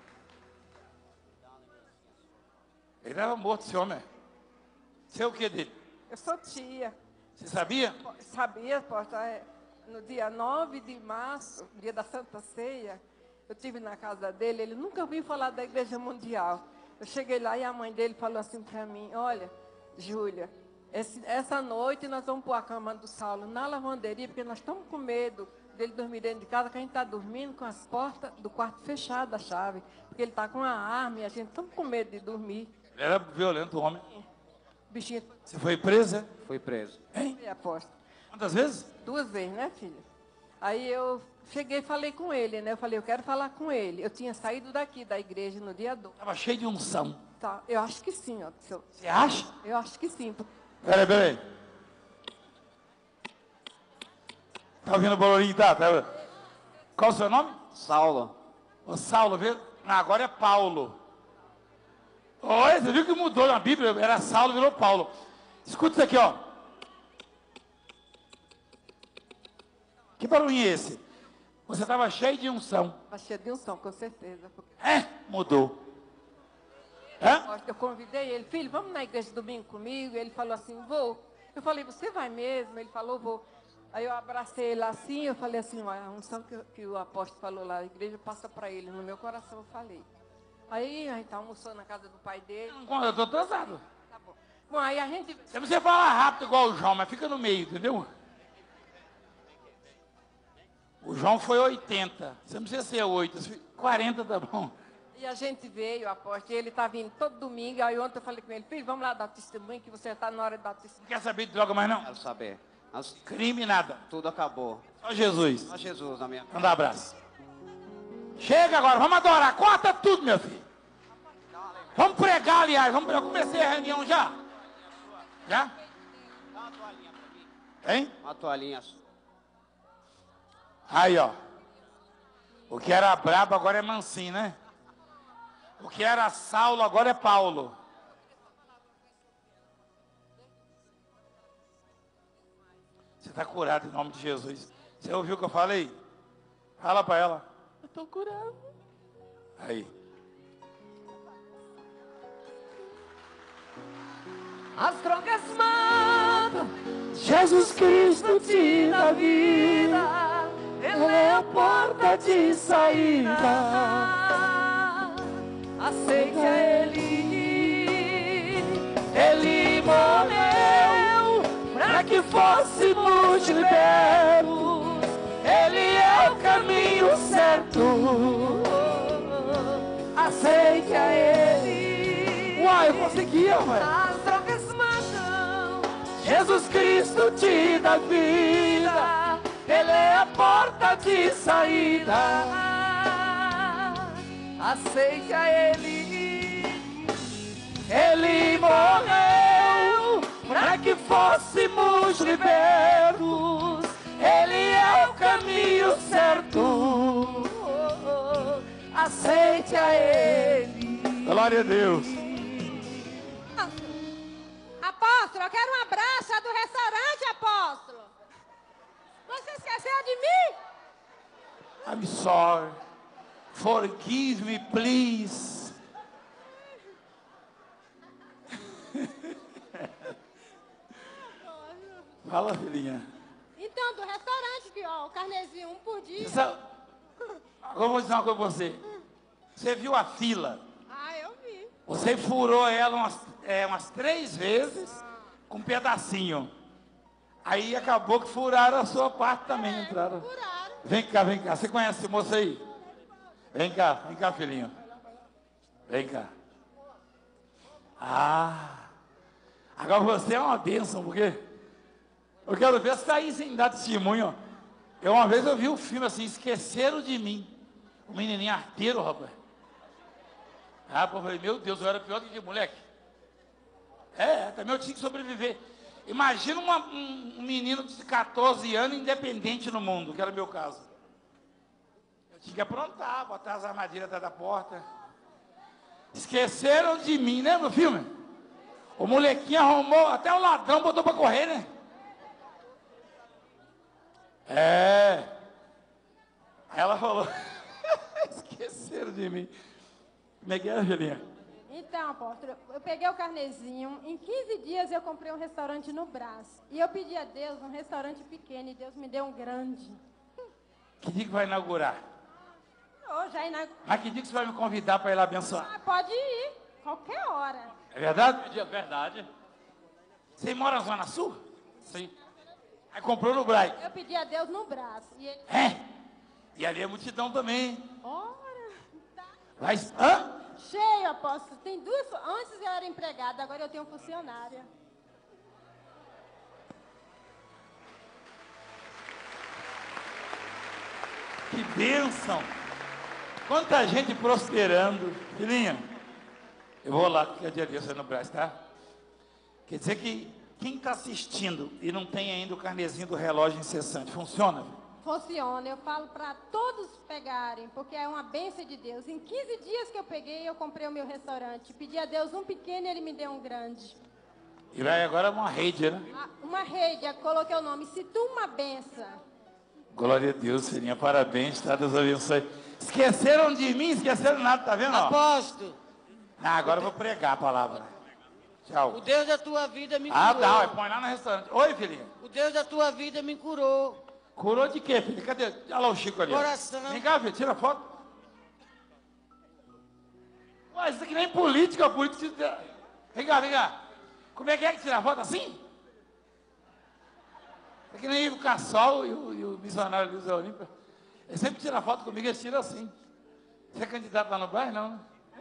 Ele estava morto, esse homem. Você é o que dele? Eu sou tia. Você sabia? Sabia, apóstolo? É, no dia nove de março, dia da Santa Ceia, eu estive na casa dele, ele nunca ouviu falar da Igreja Mundial. Eu cheguei lá e a mãe dele falou assim para mim, olha, Júlia, esse- essa noite nós vamos pôr a cama do Saulo na lavanderia, porque nós estamos com medo dele dormir dentro de casa, que a gente está dormindo com as portas do quarto fechadas, a chave, porque ele está com a arma e a gente estamos com medo de dormir. Ele era violento, o homem. Bichinho. Você foi presa? Fui preso. Hein? Foi, apóstolo. Quantas vezes? Duas vezes, né, filha? Aí eu cheguei e falei com ele, né? Eu falei, eu quero falar com ele. Eu tinha saído daqui da igreja no dia dois. Estava cheio de unção. Tá, eu acho que sim, ó. seu- Você acha? Eu acho que sim. Peraí, peraí. Tá ouvindo o bolorinho? Tá, tá. Qual o seu nome? Saulo. O Saulo, viu? Ah, agora é Paulo. Olha, você viu que mudou na Bíblia? Era Saulo, virou Paulo. Escuta isso aqui, ó. Que barulho é esse? Você estava cheio de unção. Estava cheio de unção, com certeza. Porque... É, mudou. Hã? Eu convidei ele, filho, vamos na igreja domingo comigo? Ele falou assim, vou. Eu falei, você vai mesmo? Ele falou, vou. Aí eu abracei ele assim, eu falei assim, a unção que, que o apóstolo falou lá, a igreja passa para ele, no meu coração eu falei. Aí a gente tá almoçando na casa do pai dele. Eu estou atrasado. Tá bom. Bom, aí a gente... Você precisa falar rápido igual o João, mas fica no meio, entendeu? O João foi oitenta, você não precisa ser oito, quarenta tá bom. E a gente veio, apóstolo, e ele tá vindo todo domingo, aí ontem eu falei com ele, filho, vamos lá dar testemunho, que você está na hora de dar testemunho. Não quer saber de droga mais não? Quero saber. As... Crime nada. Tudo acabou. Só Jesus. Só Jesus na minha vida. Manda um abraço. Chega agora, vamos adorar, corta tudo, meu filho. Vamos pregar, aliás, vamos pregar. Eu comecei a reunião já. Já? Dá uma toalhinha pra mim. Hein? Uma toalhinha. Aí, ó. O que era brabo agora é mansinho, né? O que era Saulo agora é Paulo. Você está curado em nome de Jesus. Você ouviu o que eu falei? Fala para ela. Eu estou curado. Aí. As drogas matam, Jesus Cristo te dá vida, Ele é a porta de saída. Aceite a Ele, Ele morreu para que fôssemos libertos. Ele é o caminho certo. Aceite a Ele. Uai, eu conseguia, ué. As drogas matam, Jesus Cristo te dá vida, Ele é a porta de saída. Aceite a Ele, Ele morreu para que fôssemos libertos. Ele é o caminho certo. Aceite a Ele. Glória a Deus. Apóstolo, eu quero um abraço do restaurante, apóstolo. Você esqueceu de mim? I'm sorry. Forgive me, please. Fala, filhinha. Então, do restaurante, que ó, o carnezinho, um por dia. Sabe, agora eu vou dizer uma coisa pra você. Você viu a fila? Ah, eu vi. Você furou ela umas, é, umas três vezes com um pedacinho. Aí acabou que furaram a sua parte também, é, entraram. Furaram. Vem cá, vem cá. Você conhece esse moço aí? Vem cá, vem cá, filhinho. Vem cá. Ah. Agora você é uma bênção, porque eu quero ver se sair sem dar testemunho. Eu uma vez eu vi um filme assim, Esqueceram de Mim. Um menininho arteiro, rapaz. Ah, pô, eu falei, meu Deus, eu era pior do que de moleque. É, também eu tinha que sobreviver. Imagina uma, um, um menino de quatorze anos independente no mundo, que era o meu caso. Eu tinha que aprontar, botar as armadilhas atrás da porta. Esqueceram de mim, né, no filme? O molequinho arrumou, até o ladrão botou pra correr, né? É. Aí ela falou, esqueceram de mim. Como é que é, Angelinha? Então, apóstolo, eu peguei o carnezinho, em quinze dias eu comprei um restaurante no Brás. E eu pedi a Deus um restaurante pequeno e Deus me deu um grande. Que dia que vai inaugurar? Oh, já inaug... Mas que dia que você vai me convidar para ir lá abençoar? Ah, pode ir, qualquer hora. É verdade? É verdade. Você mora na Zona Sul? Sim. Aí comprou no Brás. Eu pedi a Deus no Brás. E ele... É? E ali é multidão também. Ora, tá. Vai... Hã? Cheio, apóstolo. Tem duas... Antes eu era empregada, agora eu tenho funcionária. Que bênção! Quanta gente prosperando. Filhinha, eu vou lá, que é dia desse no Brás, tá? Quer dizer que quem está assistindo e não tem ainda o carnezinho do relógio incessante, funciona? Funciona. Eu falo para todos pegarem, porque é uma bênção de Deus. Em quinze dias que eu peguei, eu comprei o meu restaurante. Pedi a Deus um pequeno e Ele me deu um grande. E vai agora uma rede, né? Uma rede, eu coloquei o nome. Se tu uma benção. Glória a Deus, filhinha. Parabéns, tá? Deus abençoe. Esqueceram de mim, esqueceram nada, tá vendo? ó? Apóstolo, Ah, agora eu vou pregar a palavra. Tchau. o Deus da tua vida me curou. Ah, tá. Põe lá no restaurante. Oi, filhinha. O Deus da tua vida me curou. Curou de quê, filha? Cadê? Olha lá o Chico ali. ó. Coração. Vem cá, filho. Tira a foto. Ué, isso aqui nem política, política. Vem cá, vem cá. Como é que é que tira a foto assim? Isso aqui nem o Cassol e o, e o missionário Luiz Olímpia. Ele sempre tira foto comigo, eles tiram assim. Você é candidato lá no bairro? Não, né?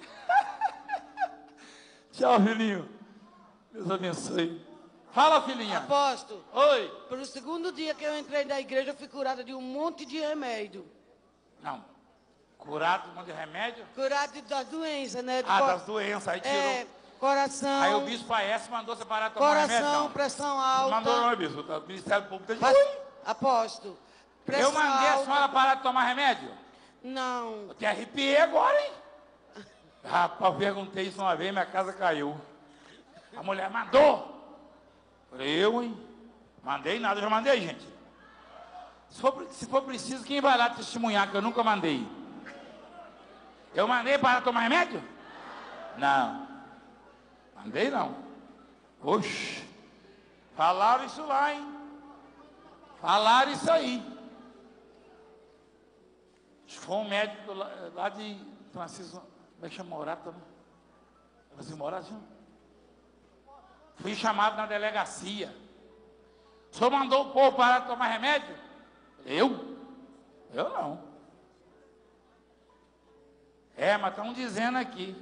Tchau, filhinho. Deus abençoe. Fala, filhinha. Apóstolo. Oi. Pelo segundo dia que eu entrei na igreja, eu fui curada de um monte de remédio. Não. Curado de um monte de remédio? Curado das doenças, né? Ah, Co- das doenças. Aí tirou. É, coração. Aí o bispo Aécio mandou você parar de tomar Coração, remédio? Não. pressão alta. Mandou não, bispo. O Ministério Público está Mas- de... Apóstolo. Eu Pressão mandei a alta. senhora parar de tomar remédio? Não. Eu te arrepiei agora, hein? Rapaz, eu perguntei isso uma vez, minha casa caiu. A mulher mandou. Falei, eu, hein? Mandei nada, eu já mandei, gente. Se for, se for preciso, quem vai lá testemunhar que eu nunca mandei? Eu mandei para tomar remédio? Não. Mandei não. Oxe. Falaram isso lá, hein? Falaram isso aí. Foi um médico lá, lá de Francisco, como é que chama? Morato, né? Francisco Morato, não? Fui chamado na delegacia. O senhor mandou o povo parar de tomar remédio? Eu? Eu não. É, mas estão dizendo aqui.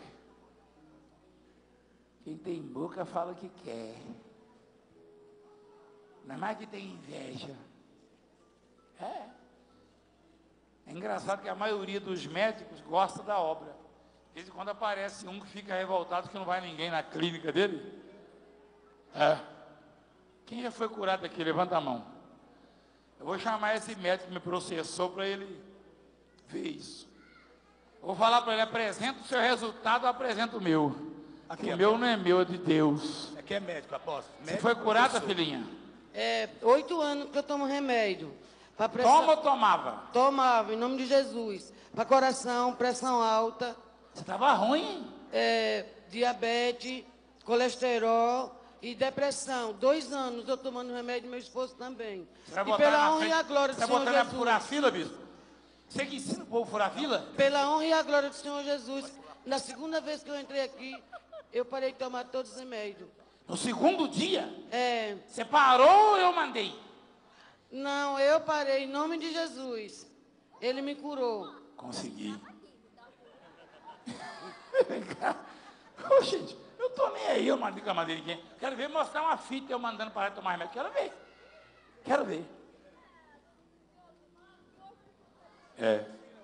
Quem tem boca fala o que quer. Não é mais que tem inveja. É. É engraçado que a maioria dos médicos gosta da obra. De vez em quando aparece um que fica revoltado que não vai ninguém na clínica dele. É. Quem já foi curado aqui? Levanta a mão. Eu vou chamar esse médico que me processou para ele ver isso. Eu vou falar para ele, apresenta o seu resultado, eu apresento o meu. Aqui, o meu não é meu, é de Deus. Aqui é médico, apóstolo. Você Médico, foi curada, professor. filhinha? É, oito anos que eu tomo remédio. Pra pressão- Toma ou tomava? Tomava, em nome de Jesus. Para coração, pressão alta. Você estava ruim? É, diabetes, colesterol e depressão. Dois anos eu tomando remédio, meu esposo também. Você vai E botar pela na honra e frente- a glória do Você vai Senhor botar na Jesus. furar fila, bispo? Você que ensina o povo a furar fila? Pela honra e a glória do Senhor Jesus. Na segunda vez que eu entrei aqui, eu parei de tomar todos os remédios. No segundo dia? É. Você parou ou eu mandei? Não, eu parei em nome de Jesus. Ele me curou. Consegui. Vem cá. Ô, gente, eu tô nem aí, eu mandei que eu mandei ninguém. Quero ver mostrar uma fita eu mandando parar de tomar remédio. Quero ver. Quero ver. É.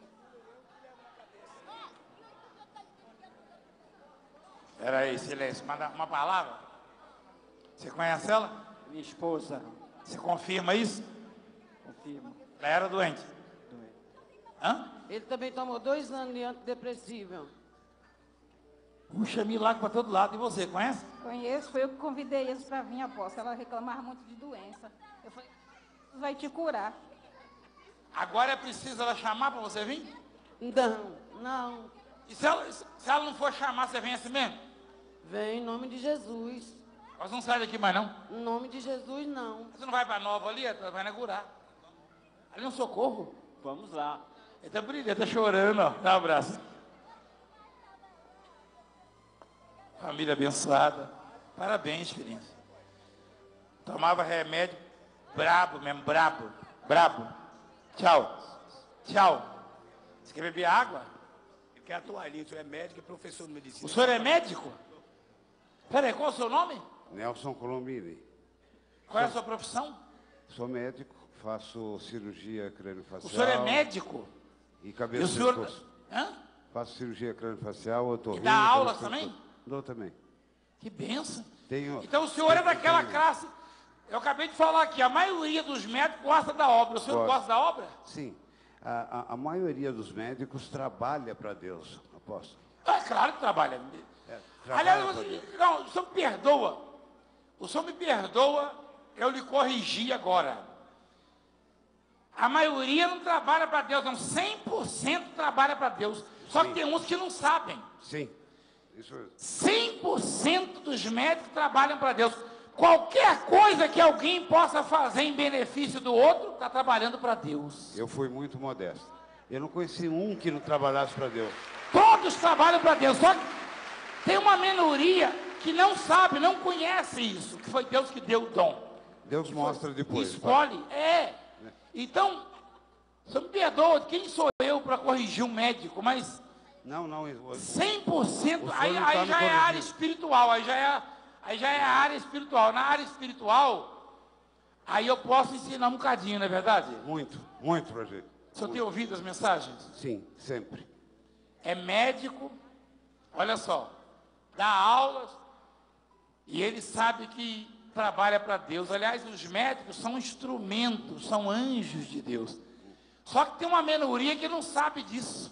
Espera aí, silêncio. Manda uma palavra. Você conhece ela? Minha esposa. Você confirma isso? Confirmo. Ela era doente? Doente. Hã? Ele também tomou dois anos de antidepressivo. Puxa, milagre para todo lado. E você, conhece? Conheço, foi eu que convidei eles para vir, apóstolo. Ela reclamava muito de doença. Eu falei, Jesus vai te curar. Agora é preciso ela chamar para você vir? Não, não. E se ela, se ela não for chamar, você vem assim mesmo? Vem em nome de Jesus. Você não sai daqui mais não? Em nome de Jesus, não. Você não vai para Nova ali? Vai inaugurar. Ali é um socorro. Vamos lá. Ele tá brilhando, tá chorando, ó. Dá um abraço. Família abençoada. Parabéns, filhinha. Tomava remédio brabo mesmo, brabo. Brabo. Tchau. Tchau. Você quer beber água? Eu quero a toalhinha, o senhor é médico e professor de medicina. O senhor é médico? Peraí, qual é o seu nome? Nelson Colombini. Qual é a sua profissão? Sou médico, faço cirurgia crâniofacial. O senhor é médico? E cabeça E o senhor... e pescoço. Hã? Faço cirurgia crâniofacial, otorrino. E dá aula cabeça e também? pescoço. Dou também. Que benção. Tenho, Então o senhor é daquela tenho- classe. Eu acabei de falar aqui, a maioria dos médicos gosta da obra. O senhor Gosto. gosta da obra? Sim. A, a, a maioria dos médicos trabalha para Deus, apóstolo. É claro que trabalha. É, Aliás, trabalha pra você- Deus. não, o senhor me perdoa. O senhor me perdoa, eu lhe corrigi agora. A maioria não trabalha para Deus, não. cem por cento trabalha para Deus. Só Sim. que tem uns que não sabem. Sim. Isso é. cem por cento dos médicos trabalham para Deus. Qualquer coisa que alguém possa fazer em benefício do outro, está trabalhando para Deus. Eu fui muito modesto. Eu não conheci um que não trabalhasse para Deus. Todos trabalham para Deus. Só que tem uma minoria que não sabe, não conhece isso. Que foi Deus que deu o dom. Deus mostra depois. Escolhe. É. Então, você me perdoa, quem sou eu para corrigir um médico? Mas não, não. Eu, cem por cento, aí, tá aí já é a área espiritual. Aí já é, aí já é a área espiritual. Na área espiritual, aí eu posso ensinar um bocadinho, não é verdade? Muito, muito pra gente. O senhor tem ouvido as mensagens? Sim, sempre. É médico, olha só, dá aulas e ele sabe que trabalha para Deus. Aliás, os médicos são instrumentos, são anjos de Deus. Só que tem uma minoria que não sabe disso.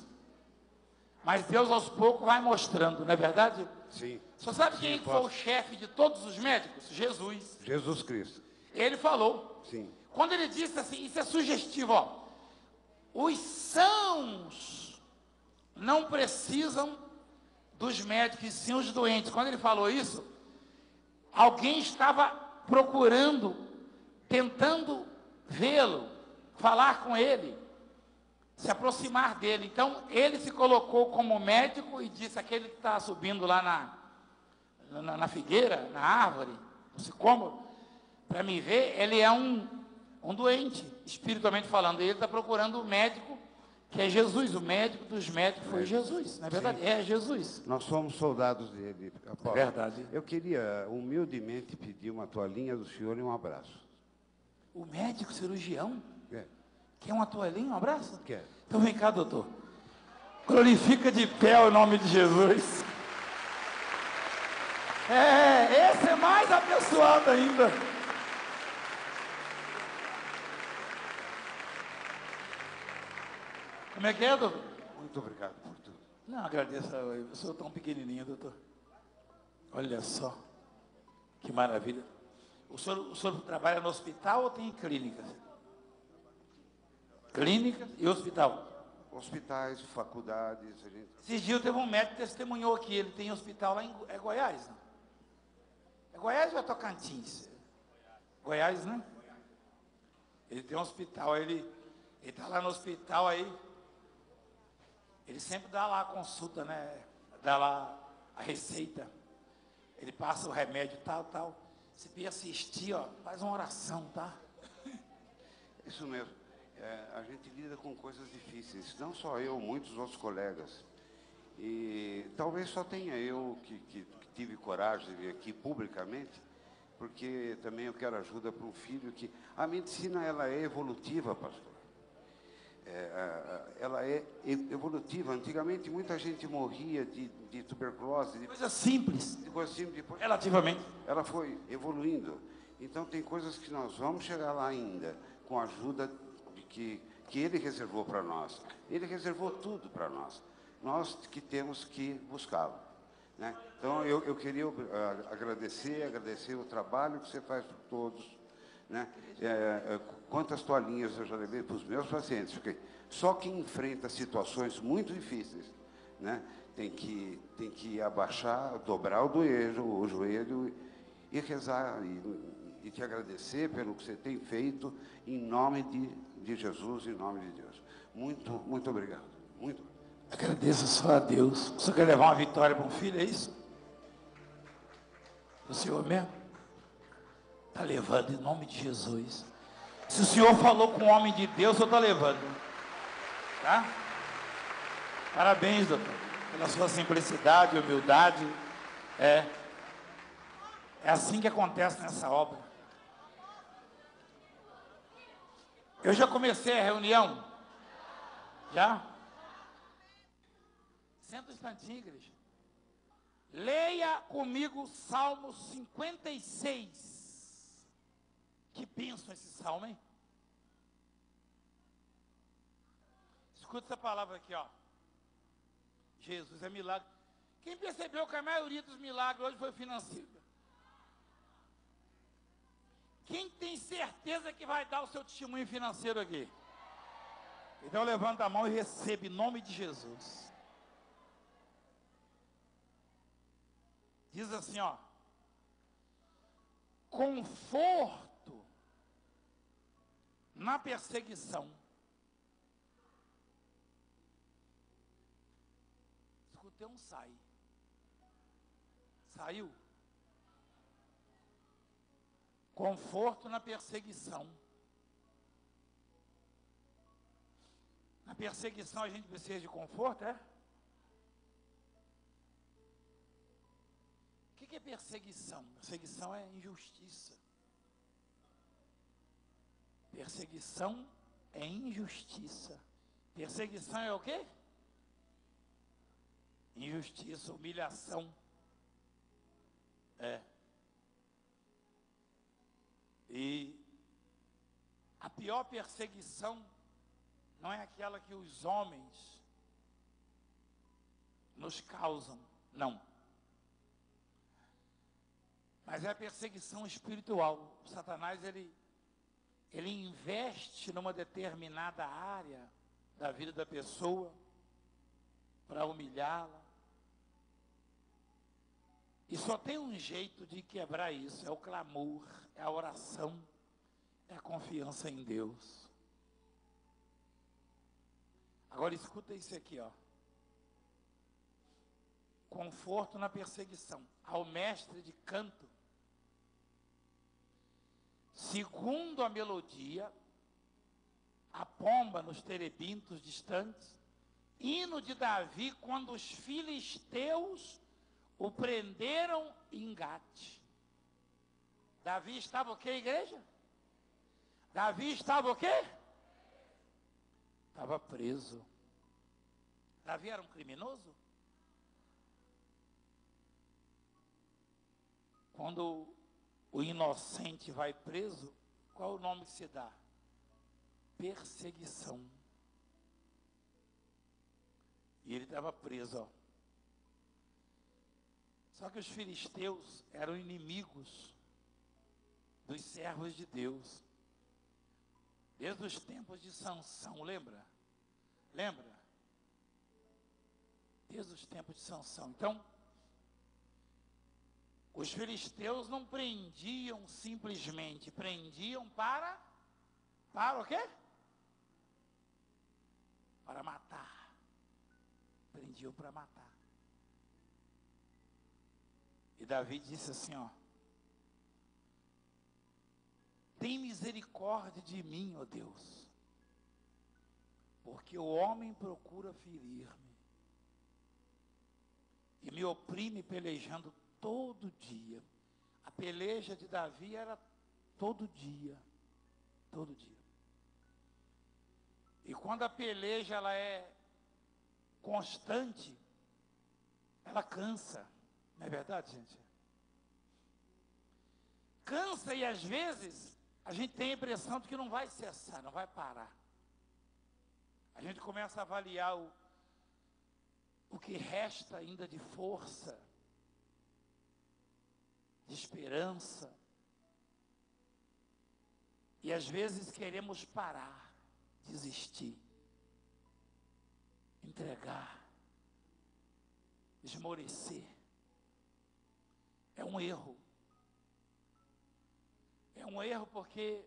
Mas Deus aos poucos vai mostrando, não é verdade? Sim. Você sabe Sim, quem posso. foi o chefe de todos os médicos? Jesus. Jesus Cristo. Ele falou. Sim. Quando ele disse assim, isso é sugestivo, ó. Os sãos não precisam dos médicos, e sim os doentes. Quando ele falou isso, alguém estava procurando, tentando vê-lo, falar com ele, se aproximar dele. Então, ele se colocou como médico e disse, aquele que está subindo lá na, na, na figueira, na árvore, no sicômoro, para me ver, ele é um, um doente, espiritualmente falando. E ele está procurando o médico, que é Jesus. O médico dos médicos foi Jesus, não é verdade? Sim. É Jesus. Nós somos soldados dele, Apóstolo. É verdade. Eu queria humildemente pedir uma toalhinha do senhor e um abraço. O médico cirurgião? É. Quer uma toalhinha, um abraço? Quer. Então vem cá, doutor. Glorifica de pé o nome de Jesus. É, esse é mais abençoado ainda. Como é que é, doutor? Muito obrigado por tudo. Não, agradeço. Eu sou tão pequenininho, doutor. Olha só. Que maravilha. O senhor, o senhor trabalha no hospital ou tem clínicas? Clínica e hospital. Hospitais, faculdades, a gente... Esses dias teve um médico que testemunhou aqui, ele tem hospital lá em é Goiás, não? É Goiás ou é Tocantins? Goiás, né? Ele tem um hospital, ele está lá no hospital aí, ele sempre dá lá a consulta, né? Dá lá a receita, ele passa o remédio tal, tal. Se vier assistir, ó, faz uma oração, tá? Isso mesmo. É, a gente lida com coisas difíceis, não só eu, muitos outros colegas. E talvez só tenha eu que, que, que tive coragem de vir aqui publicamente, porque também eu quero ajuda para um filho que... A medicina, ela é evolutiva, pastor. É, ela é evolutiva. Antigamente, muita gente morria de, de tuberculose. De, coisa simples. De coisa simples. Depois, relativamente. Ela foi evoluindo. Então, tem coisas que nós vamos chegar lá ainda, com a ajuda Que, que Ele reservou para nós. Ele reservou tudo para nós. Nós que temos que buscá-lo. Né? Então, eu, eu queria uh, agradecer, agradecer o trabalho que você faz por todos. Né? É, é, quantas toalhinhas eu já levei para os meus pacientes. Porque só quem enfrenta situações muito difíceis, né? tem, que, tem que abaixar, dobrar o joelho, o joelho e rezar e, e te agradecer pelo que você tem feito em nome de de Jesus, em nome de Deus. Muito, muito obrigado. Muito. Agradeço só a Deus. O senhor quer levar uma vitória para um filho, é isso? O senhor mesmo? Está levando em nome de Jesus. Se o senhor falou com o homem de Deus, o senhor está levando. Tá? Parabéns, doutor, pela sua simplicidade, humildade. É. É assim que acontece nessa obra. Eu já comecei a reunião? Já? Senta um instantinho, igreja. Leia comigo Salmo cinquenta e seis. Que bênção esse salmo, hein? Escuta essa palavra aqui, ó. Jesus é milagre. Quem percebeu que a maioria dos milagres hoje foi financeiro? Quem tem certeza que vai dar o seu testemunho financeiro aqui? Então levanta a mão e recebe em nome de Jesus. Diz assim, ó. Conforto na perseguição. Escutei um sai. Saiu? Conforto na perseguição. Na perseguição a gente precisa de conforto, é? O que é perseguição? Perseguição é injustiça. Perseguição é injustiça. Perseguição é o quê? Injustiça, humilhação. É. E a pior perseguição não é aquela que os homens nos causam, não. Mas é a perseguição espiritual. O Satanás, ele, ele investe numa determinada área da vida da pessoa para humilhá-la. E só tem um jeito de quebrar isso, é o clamor, é a oração, é a confiança em Deus. Agora escuta isso aqui, ó. Conforto na perseguição. Ao mestre de canto, segundo a melodia, a pomba nos terebintos distantes, hino de Davi, quando os filisteus o prenderam em Gate. Davi estava o quê, igreja? Davi estava o quê? Estava preso. Davi era um criminoso? Quando o inocente vai preso, qual é o nome que se dá? Perseguição. E ele estava preso, ó. Só que os filisteus eram inimigos dos servos de Deus. Desde os tempos de Sansão, lembra? Lembra? Desde os tempos de Sansão. Então, os filisteus não prendiam simplesmente, prendiam para, para o quê? Para matar. Prendiam para matar. E Davi disse assim, ó. Tem misericórdia de mim, ó Deus, porque o homem procura ferir-me e me oprime pelejando todo dia. A peleja de Davi era todo dia, todo dia. E quando a peleja ela é constante, ela cansa. Não é verdade, gente? Cansa e às vezes a gente tem a impressão de que não vai cessar, não vai parar. A gente começa a avaliar o, o que resta ainda de força, de esperança. E às vezes queremos parar, desistir, entregar, esmorecer. É um erro. É um erro porque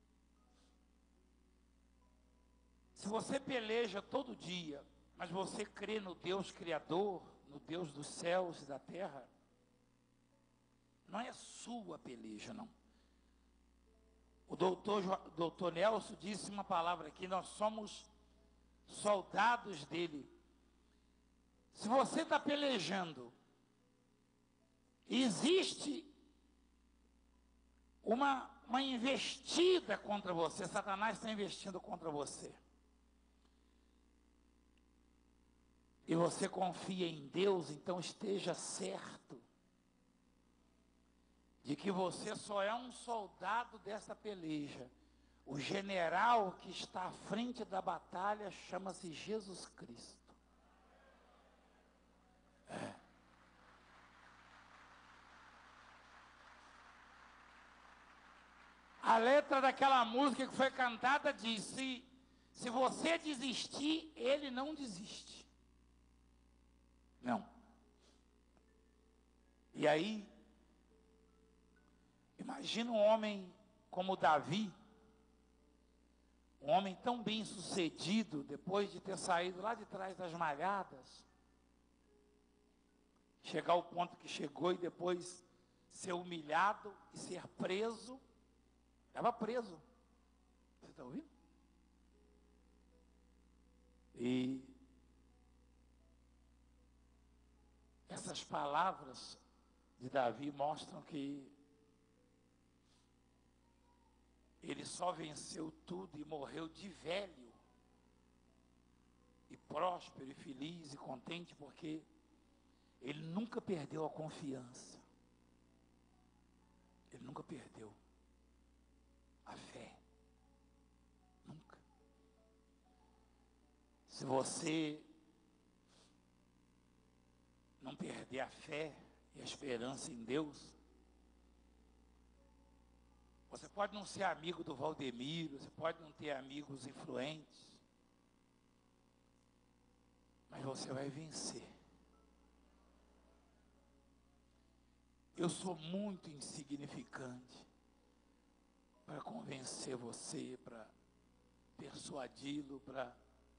se você peleja todo dia, mas você crê no Deus Criador, no Deus dos céus e da terra, não é sua peleja, não. O doutor, doutor Nelson disse uma palavra aqui, nós somos soldados dele. Se você está pelejando, existe uma, uma investida contra você, Satanás está investindo contra você. E você confia em Deus, então esteja certo de que você só é um soldado dessa peleja. O general que está à frente da batalha chama-se Jesus Cristo. É. A letra daquela música que foi cantada diz: se, Se você desistir, ele não desiste. Não. E aí, imagina um homem como Davi, um homem tão bem sucedido, depois de ter saído lá de trás das malhadas, chegar ao ponto que chegou e depois ser humilhado e ser preso. Estava preso. Você está ouvindo? E essas palavras de Davi mostram que ele só venceu tudo e morreu de velho, e próspero, e feliz, e contente, porque ele nunca perdeu a confiança. Ele nunca perdeu a fé. Nunca. Se você não perder a fé e a esperança em Deus, você pode não ser amigo do Valdemiro, você pode não ter amigos influentes, mas você vai vencer. Eu sou muito insignificante para convencer você, para persuadi-lo, para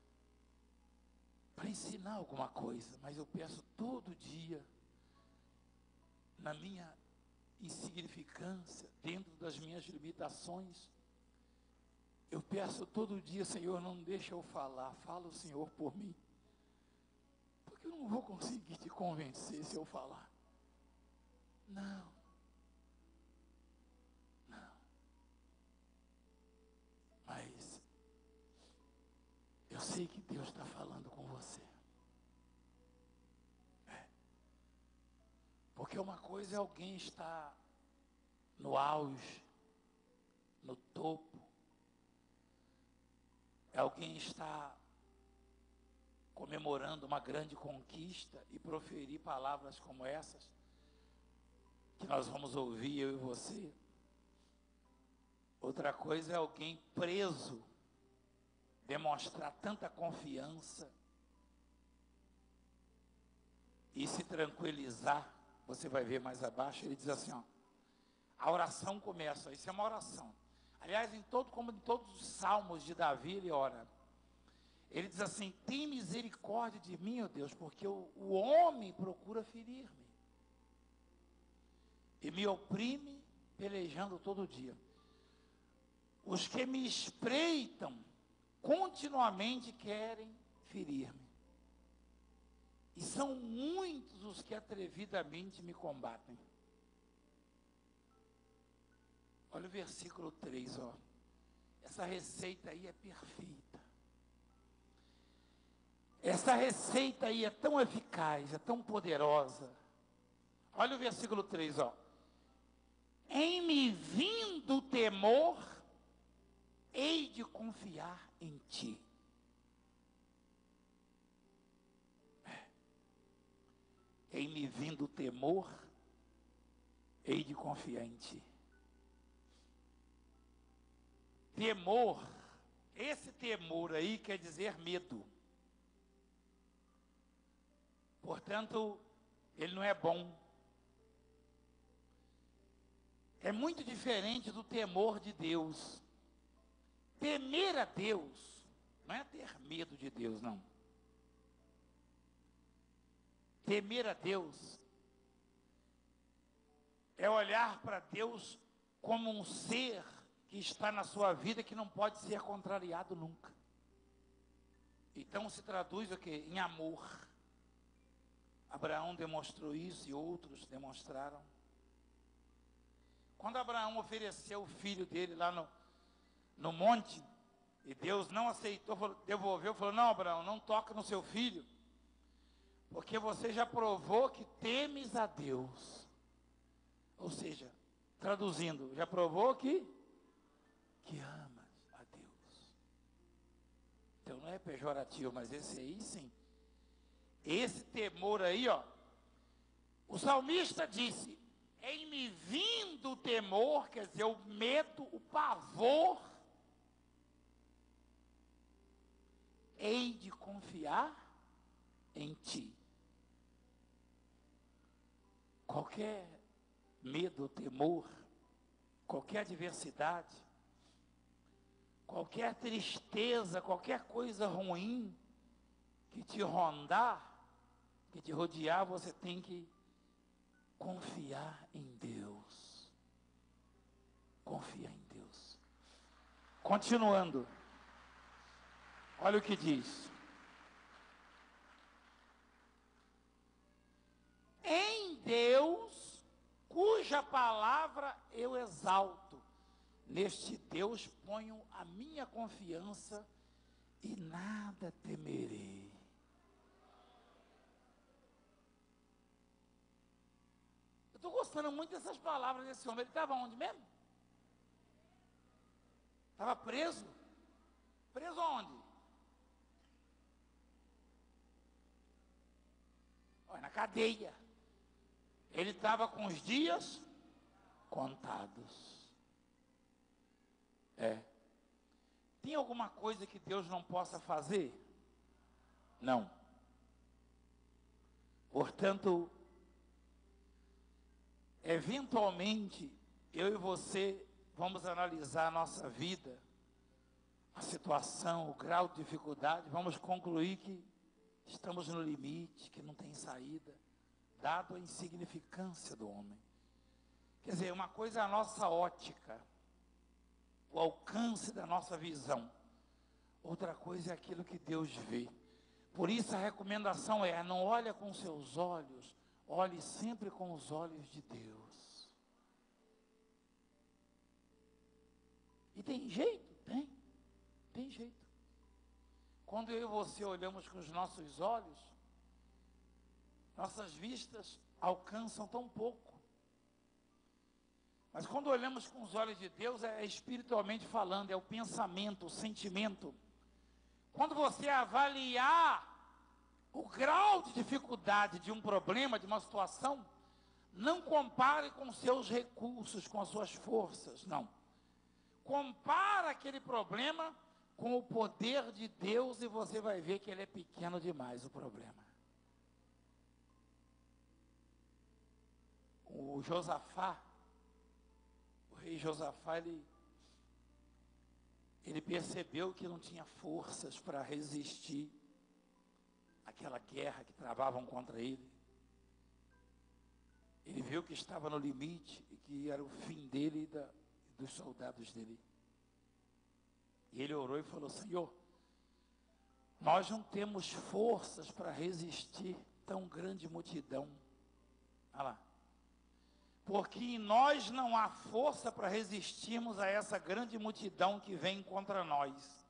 para ensinar alguma coisa, mas eu peço todo dia, na minha insignificância, dentro das minhas limitações, eu peço todo dia: Senhor, não deixa eu falar, fala o Senhor por mim, porque eu não vou conseguir te convencer se eu falar. Não, não, mas eu sei que Deus está falando com você. É. Porque uma coisa é alguém estar no auge, no topo, é alguém estar comemorando uma grande conquista e proferir palavras como essas, que nós vamos ouvir, eu e você. Outra coisa é alguém preso demonstrar tanta confiança e se tranquilizar. Você vai ver mais abaixo, ele diz assim, ó, a oração começa, isso é uma oração. Aliás, em todo, como em todos os salmos de Davi, ele ora. Ele diz assim: tem misericórdia de mim, ó Deus, porque o, o homem procura ferir-me e me oprime, pelejando todo dia. Os que me espreitam continuamente querem ferir-me, e são muitos os que atrevidamente me combatem. Olha o versículo três, ó. Essa receita aí é perfeita. Essa receita aí é tão eficaz, é tão poderosa. Olha o versículo três, ó. Em me vindo o temor, hei de confiar em ti. É. Em me vindo o temor, hei de confiar em ti. Temor, esse temor aí quer dizer medo. Portanto, ele não é bom. É muito diferente do temor de Deus. Temer a Deus não é ter medo de Deus, não. Temer a Deus é olhar para Deus como um ser que está na sua vida, que não pode ser contrariado nunca. Então se traduz o quê? Em amor. Abraão demonstrou isso e outros demonstraram. Quando Abraão ofereceu o filho dele lá no, no monte, e Deus não aceitou, falou, devolveu, falou: não, Abraão, não toca no seu filho, porque você já provou que temes a Deus. Ou seja, traduzindo, já provou que que amas a Deus. Então não é pejorativo, mas esse aí sim. Esse temor aí, ó. O salmista disse: em me vindo o temor, quer dizer, o medo, o pavor, hei de confiar em ti. Qualquer medo, temor, qualquer adversidade, qualquer tristeza, qualquer coisa ruim que te rondar, que te rodear, você tem que confiar em Deus. Confiar em Deus. Continuando. Olha o que diz. Em Deus, cuja palavra eu exalto. Neste Deus ponho a minha confiança e nada temerei. Eu estou gostando muito dessas palavras desse homem. Ele estava onde mesmo? Estava preso? Preso onde? Olha, na cadeia. Ele estava com os dias contados. É. Tem alguma coisa que Deus não possa fazer? Não. Portanto, eventualmente, eu e você vamos analisar a nossa vida, a situação, o grau de dificuldade, vamos concluir que estamos no limite, que não tem saída, dado a insignificância do homem. Quer dizer, uma coisa é a nossa ótica, o alcance da nossa visão. Outra coisa é aquilo que Deus vê. Por isso a recomendação é, não olhe com seus olhos, olhe sempre com os olhos de Deus. E tem jeito? Tem. Tem jeito. Quando eu e você olhamos com os nossos olhos, nossas vistas alcançam tão pouco. Mas quando olhamos com os olhos de Deus, é espiritualmente falando, é o pensamento, o sentimento. Quando você avaliar o grau de dificuldade de um problema, de uma situação, não compare com seus recursos, com as suas forças, não. Compara aquele problema com o poder de Deus e você vai ver que ele é pequeno demais, o problema. O Josafá, o rei Josafá, ele, ele percebeu que não tinha forças para resistir àquela guerra que travavam contra ele. Ele viu que estava no limite e que era o fim dele e da, dos soldados dele. E ele orou e falou, Senhor, nós não temos forças para resistir tão grande multidão. Olha lá. Porque em nós não há força para resistirmos a essa grande multidão que vem contra nós.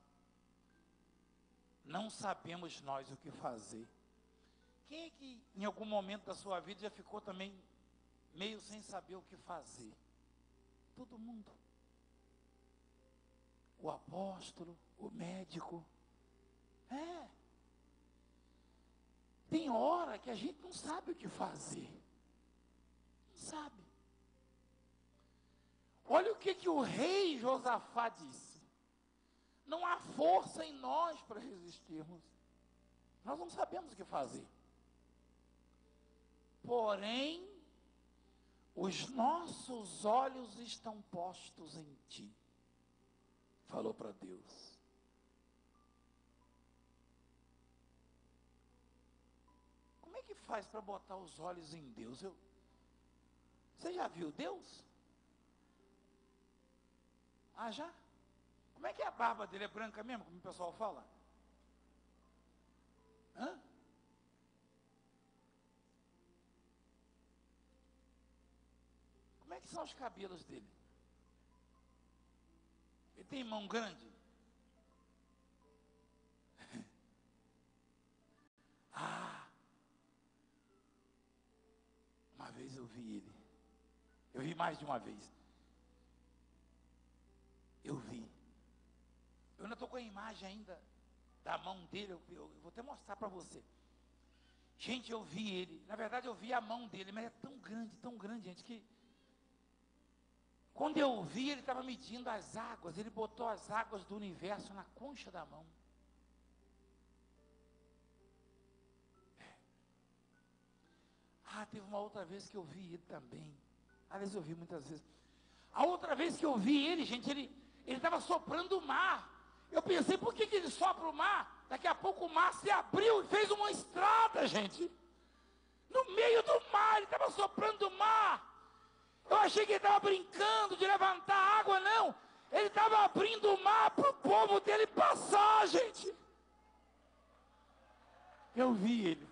Não sabemos nós o que fazer. Quem é que em algum momento da sua vida já ficou também meio sem saber o que fazer? Todo mundo. O apóstolo, o médico. É. Tem hora que a gente não sabe o que fazer. Não sabe. Olha o que, que o rei Josafá disse. Não há força em nós para resistirmos. Nós não sabemos o que fazer. Porém, os nossos olhos estão postos em ti. Falou para Deus. Como é que faz para botar os olhos em Deus? Eu, você já viu Deus? Ah, já? Como é que é a barba dele? É branca mesmo, como o pessoal fala? Hã? Como é que são os cabelos dele? Ele tem mão grande? Ah! Uma vez eu vi ele. Eu vi mais de uma vez. Eu vi. Eu ainda estou com a imagem ainda da mão dele. Eu, eu, eu vou até mostrar para você. Gente, eu vi ele. Na verdade, eu vi a mão dele, mas é tão grande, tão grande, gente, que quando eu vi, ele estava medindo as águas. Ele botou as águas do universo na concha da mão. Ah, teve uma outra vez que eu vi ele também. Aliás, eu vi muitas vezes. A outra vez que eu vi ele, gente, ele ele estava soprando o mar. Eu pensei, por que, que ele sopra o mar? Daqui a pouco o mar se abriu e fez uma estrada, gente. No meio do mar, ele estava soprando o mar. Eu achei que ele estava brincando de levantar água, não. Ele estava abrindo o mar para o povo dele passar, gente. Eu vi ele.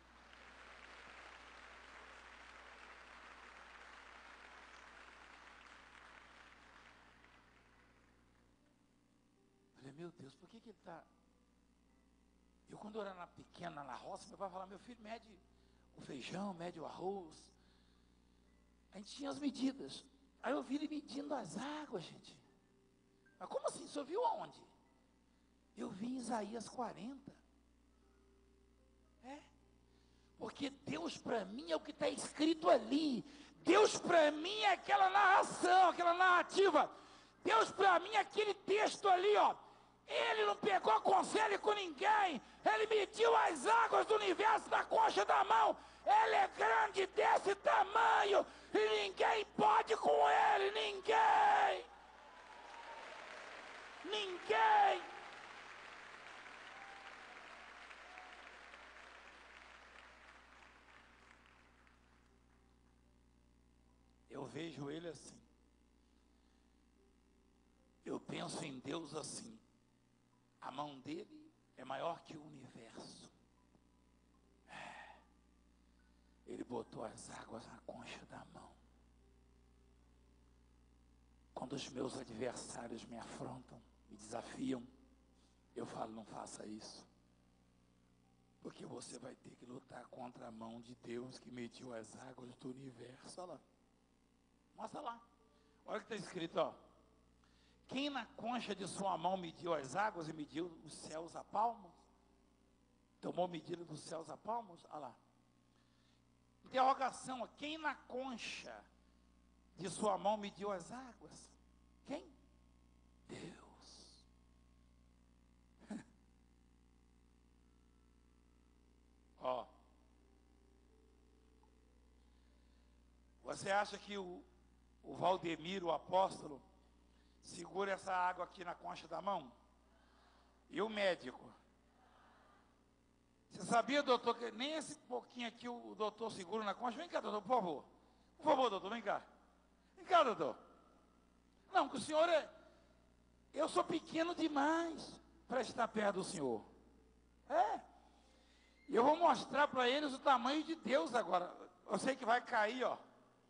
Falei, meu Deus, por que, que ele está... Eu, quando eu era pequena, na roça, meu pai falava, meu filho, mede o feijão, mede o arroz. A gente tinha as medidas. Aí eu vi ele medindo as águas, gente. Mas como assim? O senhor viu aonde? Eu vi em Isaías quarenta. É. Porque Deus para mim é o que está escrito ali. Deus para mim é aquela narração, aquela narrativa. Deus para mim é aquele texto ali, ó. Ele não pegou conselho com ninguém. Ele mediu as águas do universo na concha da mão. Ele é grande desse tamanho. E ninguém pode com ele. Ninguém. Ninguém. Eu vejo ele assim. Eu penso em Deus assim. A mão dele é maior que o universo. Ele botou as águas na concha da mão. Quando os meus adversários me afrontam, me desafiam, eu falo, não faça isso. Porque você vai ter que lutar contra a mão de Deus que mediu as águas do universo. Olha lá. Mostra lá. Olha o que está escrito, ó. Quem na concha de sua mão mediu as águas e mediu os céus a palmos? Tomou medida dos céus a palmos? Olha lá. Interrogação, ó. Quem na concha de sua mão mediu as águas? Quem? Deus. Ó. Você acha que o, o Valdemiro, o apóstolo, segura essa água aqui na concha da mão? E o médico? Você sabia, doutor, que nem esse pouquinho aqui o doutor segura na concha? Vem cá, doutor, por favor. Por favor, doutor, vem cá. Vem cá, doutor. Não, que o senhor é... Eu sou pequeno demais para estar perto do senhor. É. E eu vou mostrar para eles o tamanho de Deus agora. Eu sei que vai cair, ó.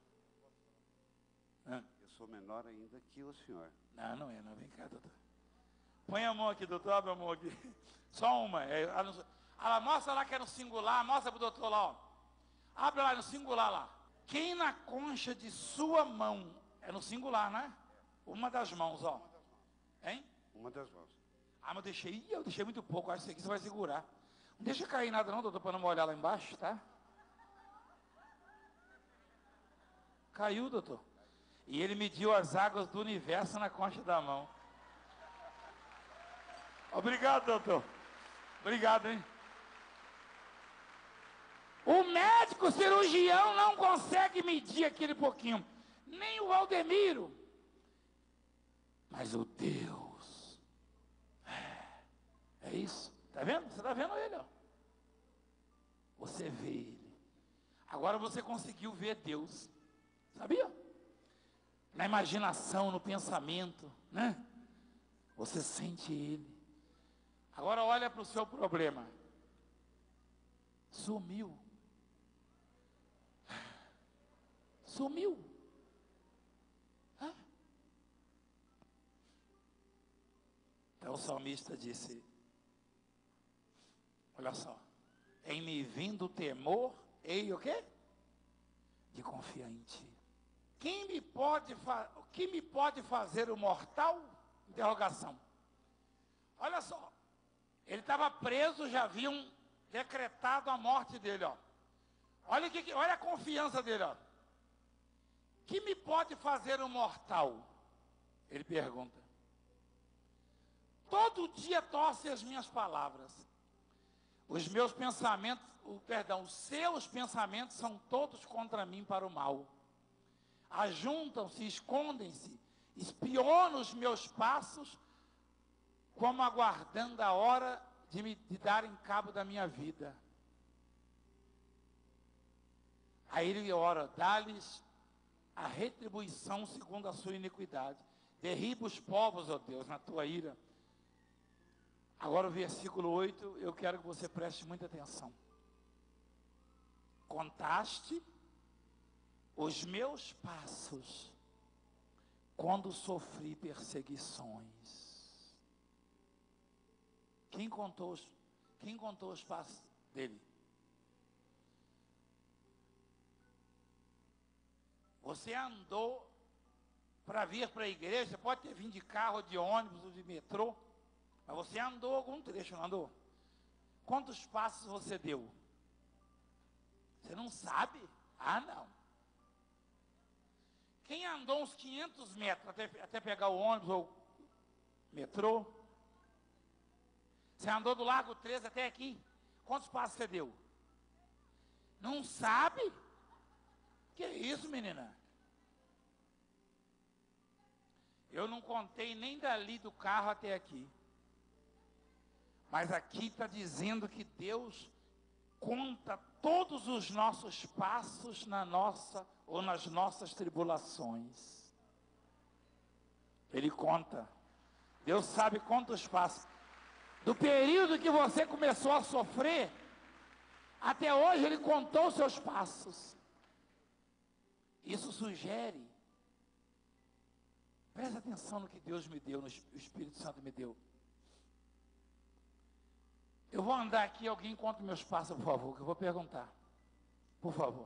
Eu sou menor ainda que o senhor. Não, não é, não. Vem cá, doutor. Põe a mão aqui, doutor. Abre a mão aqui. Só uma. É, ela mostra lá que é no singular. Mostra para o doutor lá, ó. Abre lá no singular lá. Quem na concha de sua mão, é no singular, né? Uma das mãos, ó. Hein? Uma das mãos. Ah, mas eu deixei, eu deixei muito pouco. Acho que isso aqui você vai segurar. Não deixa cair nada não, doutor, para não molhar lá embaixo, tá? Caiu, doutor. E ele mediu as águas do universo na concha da mão. Obrigado, doutor. Obrigado, hein? O médico cirurgião não consegue medir aquele pouquinho. Nem o Valdemiro. Mas o Deus. É, é isso. Está vendo? Você está vendo ele, ó. Você vê ele. Agora você conseguiu ver Deus. Sabia? Na imaginação, no pensamento, né? Você sente ele. Agora olha para o seu problema. Sumiu. Sumiu. Hã? Então o salmista disse, olha só, em me vindo o temor, ei o quê? De confiar em ti. Quem me pode o que me pode fazer o mortal? Interrogação. Olha só, ele estava preso, já haviam decretado a morte dele, ó. Olha, que, olha a confiança dele, ó. Que me pode fazer o mortal? Ele pergunta. Todo dia torce as minhas palavras. Os meus pensamentos, o, perdão, os seus pensamentos são todos contra mim para o mal. Ajuntam-se, escondem-se, espionam os meus passos, como aguardando a hora de me de darem cabo da minha vida. Aí ele ora, dá-lhes a retribuição segundo a sua iniquidade. Derriba os povos, ó Deus, na tua ira. Agora o versículo oito, eu quero que você preste muita atenção. Contaste os meus passos quando sofri perseguições. Quem contou os, quem contou os passos dele? Você andou para vir para a igreja, pode ter vindo de carro, de ônibus ou de metrô, mas você andou algum trecho, não andou? Quantos passos você deu? Você não sabe? Ah, não. Quem andou uns quinhentos metros até, até pegar o ônibus ou metrô? Você andou do Largo treze até aqui? Quantos passos você deu? Não sabe? Que isso, menina? Eu não contei nem dali do carro até aqui. Mas aqui está dizendo que Deus conta todos os nossos passos na nossa ou nas nossas tribulações. Ele conta. Deus sabe quantos passos. Do período que você começou a sofrer, até hoje Ele contou os seus passos. Isso sugere. Presta atenção no que Deus me deu, no o Espírito Santo me deu. Eu vou andar aqui, alguém conta meus passos, por favor, que eu vou perguntar. Por favor.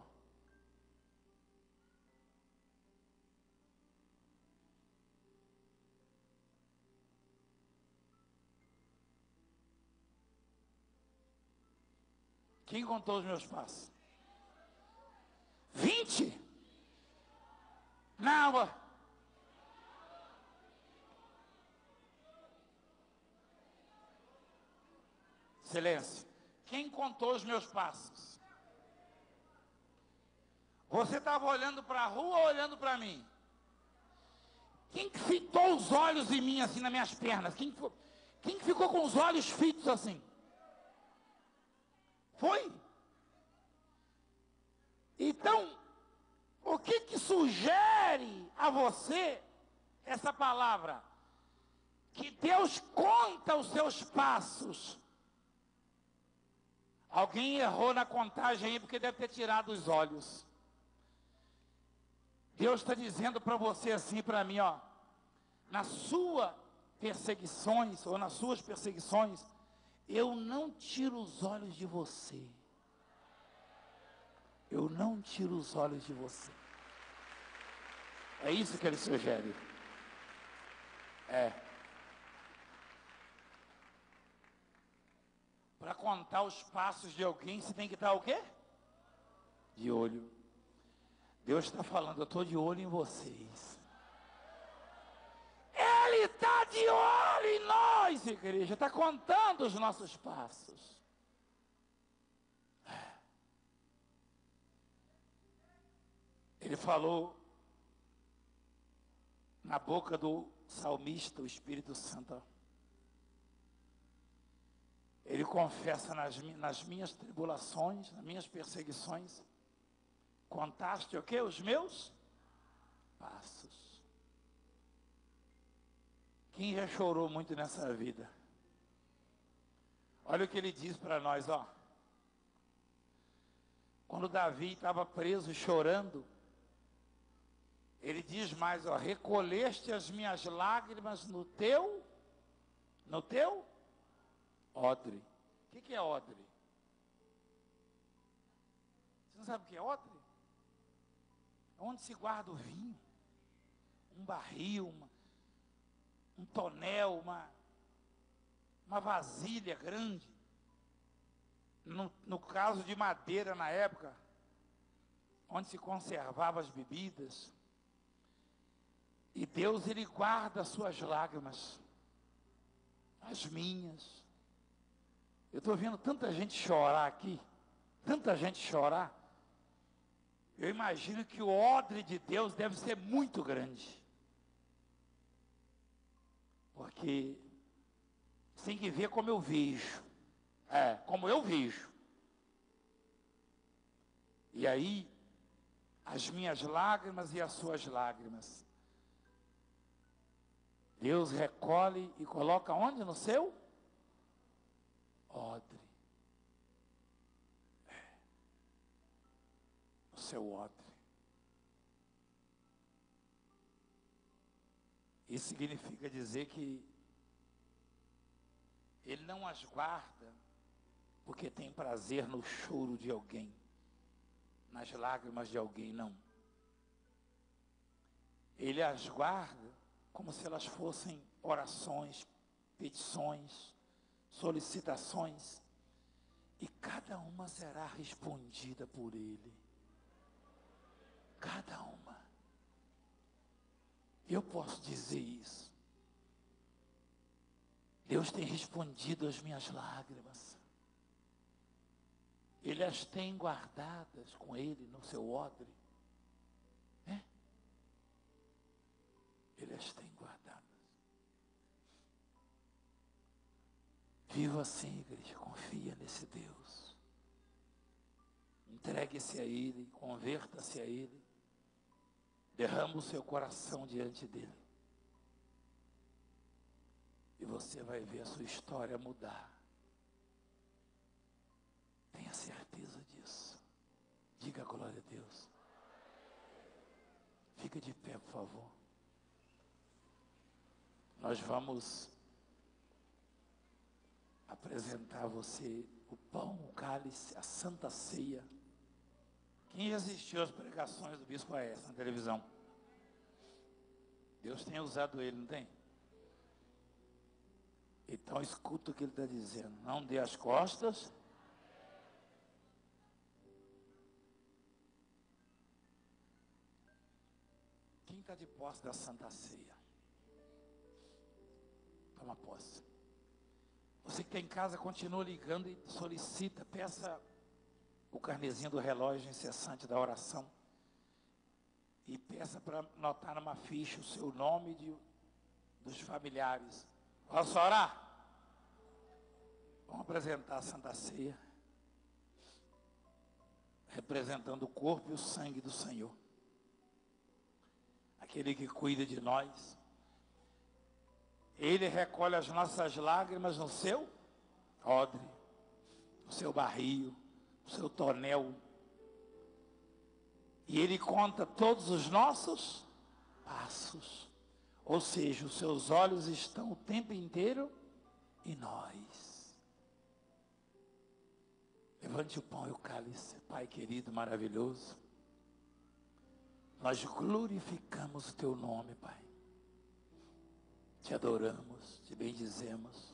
Quem contou os meus passos? Vinte? Não. Silêncio. Quem contou os meus passos? Você estava olhando para a rua ou olhando para mim? Quem que fitou os olhos em mim, assim, nas minhas pernas? Quem, quem que ficou com os olhos fitos assim? Foi? Então, o que que sugere a você essa palavra? Que Deus conta os seus passos. Alguém errou na contagem aí porque deve ter tirado os olhos. Deus está dizendo para você assim, para mim, ó. Nas suas perseguições, ou nas suas perseguições, eu não tiro os olhos de você. Eu não tiro os olhos de você. É isso que ele sugere. É. Para contar os passos de alguém, você tem que estar o quê? De olho. Deus está falando, eu estou de olho em vocês. Ele está de olho em nós, igreja. Está contando os nossos passos. Ele falou na boca do salmista, o Espírito Santo. Ele confessa nas, nas minhas tribulações, nas minhas perseguições. Contaste o quê? Os meus passos. Quem já chorou muito nessa vida? Olha o que ele diz para nós, ó. Quando Davi estava preso chorando, ele diz mais, ó, recolheste as minhas lágrimas no teu, no teu odre. O que, que é odre? Você não sabe o que é odre? É onde se guarda o vinho. Um barril, uma, um tonel, uma, uma vasilha grande. No, no caso de madeira na época, onde se conservava as bebidas. E Deus, Ele guarda as suas lágrimas. As minhas. Eu estou vendo tanta gente chorar aqui, tanta gente chorar. Eu imagino que o odre de Deus deve ser muito grande. Porque você tem que ver como eu vejo. É, como eu vejo. E aí, as minhas lágrimas e as suas lágrimas. Deus recolhe e coloca onde? No seu odre. É. No seu odre. Isso significa dizer que Ele não as guarda porque tem prazer no choro de alguém, nas lágrimas de alguém, não. Ele as guarda como se elas fossem orações, petições, solicitações, e cada uma será respondida por Ele. Cada uma. Eu posso dizer isso. Deus tem respondido às minhas lágrimas. Ele as tem guardadas com Ele no seu odre. É? Ele as tem guardadas. Viva assim, igreja. Confia nesse Deus. Entregue-se a Ele, converta-se a Ele. Derrama o seu coração diante dEle. E você vai ver a sua história mudar. Tenha certeza disso. Diga a glória a Deus. Fica de pé, por favor. Nós vamos apresentar a você o pão, o cálice, a santa ceia. Quem já assistiu às pregações do Bispo Aécio na televisão? Deus tem usado ele, não tem? Então escuta o que ele está dizendo. Não dê as costas. Quem está de posse da Santa Ceia? Toma posse. Você que está em casa, continua ligando e solicita, peça o carnezinho do relógio incessante da oração. E peça para anotar numa ficha o seu nome de, dos familiares. Posso orar? Vamos apresentar a Santa Ceia, representando o corpo e o sangue do Senhor. Aquele que cuida de nós. Ele recolhe as nossas lágrimas no seu odre, no seu barril, no seu tonel. E Ele conta todos os nossos passos. Ou seja, os seus olhos estão o tempo inteiro em nós. Levante o pão e o cálice, Pai querido, maravilhoso. Nós glorificamos o Teu nome, Pai. Te adoramos, te bendizemos.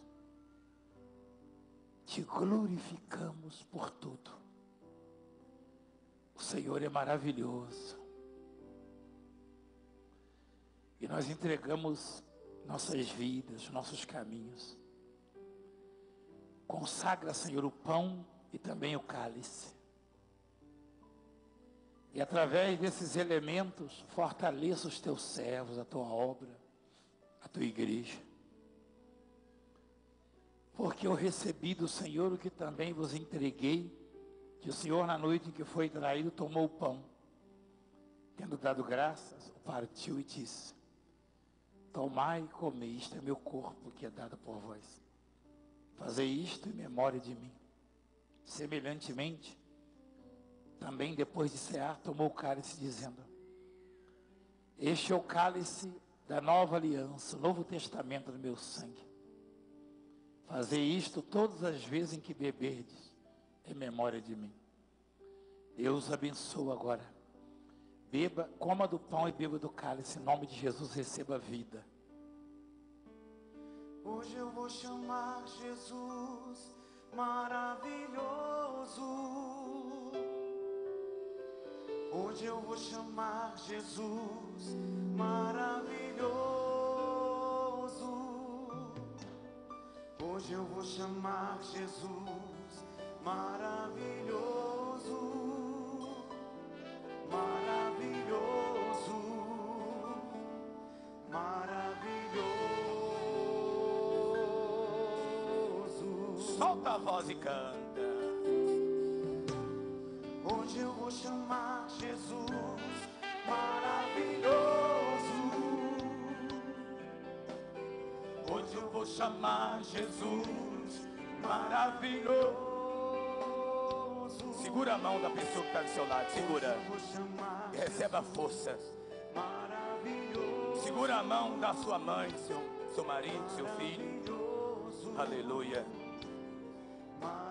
Te glorificamos por tudo. O Senhor é maravilhoso. E nós entregamos nossas vidas, nossos caminhos. Consagra, Senhor, o pão e também o cálice. E através desses elementos, fortaleça os teus servos, a tua obra, a tua igreja. Porque eu recebi do Senhor o que também vos entreguei, que o Senhor, na noite em que foi traído, tomou o pão. Tendo dado graças, o partiu e disse: tomai e comei, isto é meu corpo que é dado por vós. Fazei isto em memória de mim. Semelhantemente, também depois de cear, tomou o cálice, dizendo: este é o cálice da nova aliança, o novo testamento do meu sangue. Fazei isto todas as vezes em que beberdes, em memória de mim. Deus abençoe agora. Beba, coma do pão e beba do cálice, em nome de Jesus, receba vida. Hoje eu vou chamar Jesus maravilhoso. Hoje eu vou chamar Jesus maravilhoso. Hoje eu vou chamar Jesus maravilhoso, maravilhoso, maravilhoso. Solta a voz e canta. Hoje eu vou chamar Jesus maravilhoso. Hoje eu vou chamar Jesus maravilhoso. Segura a mão da pessoa que está do seu lado. Segura. E receba força. Segura a mão da sua mãe, seu, seu marido, seu filho. Aleluia.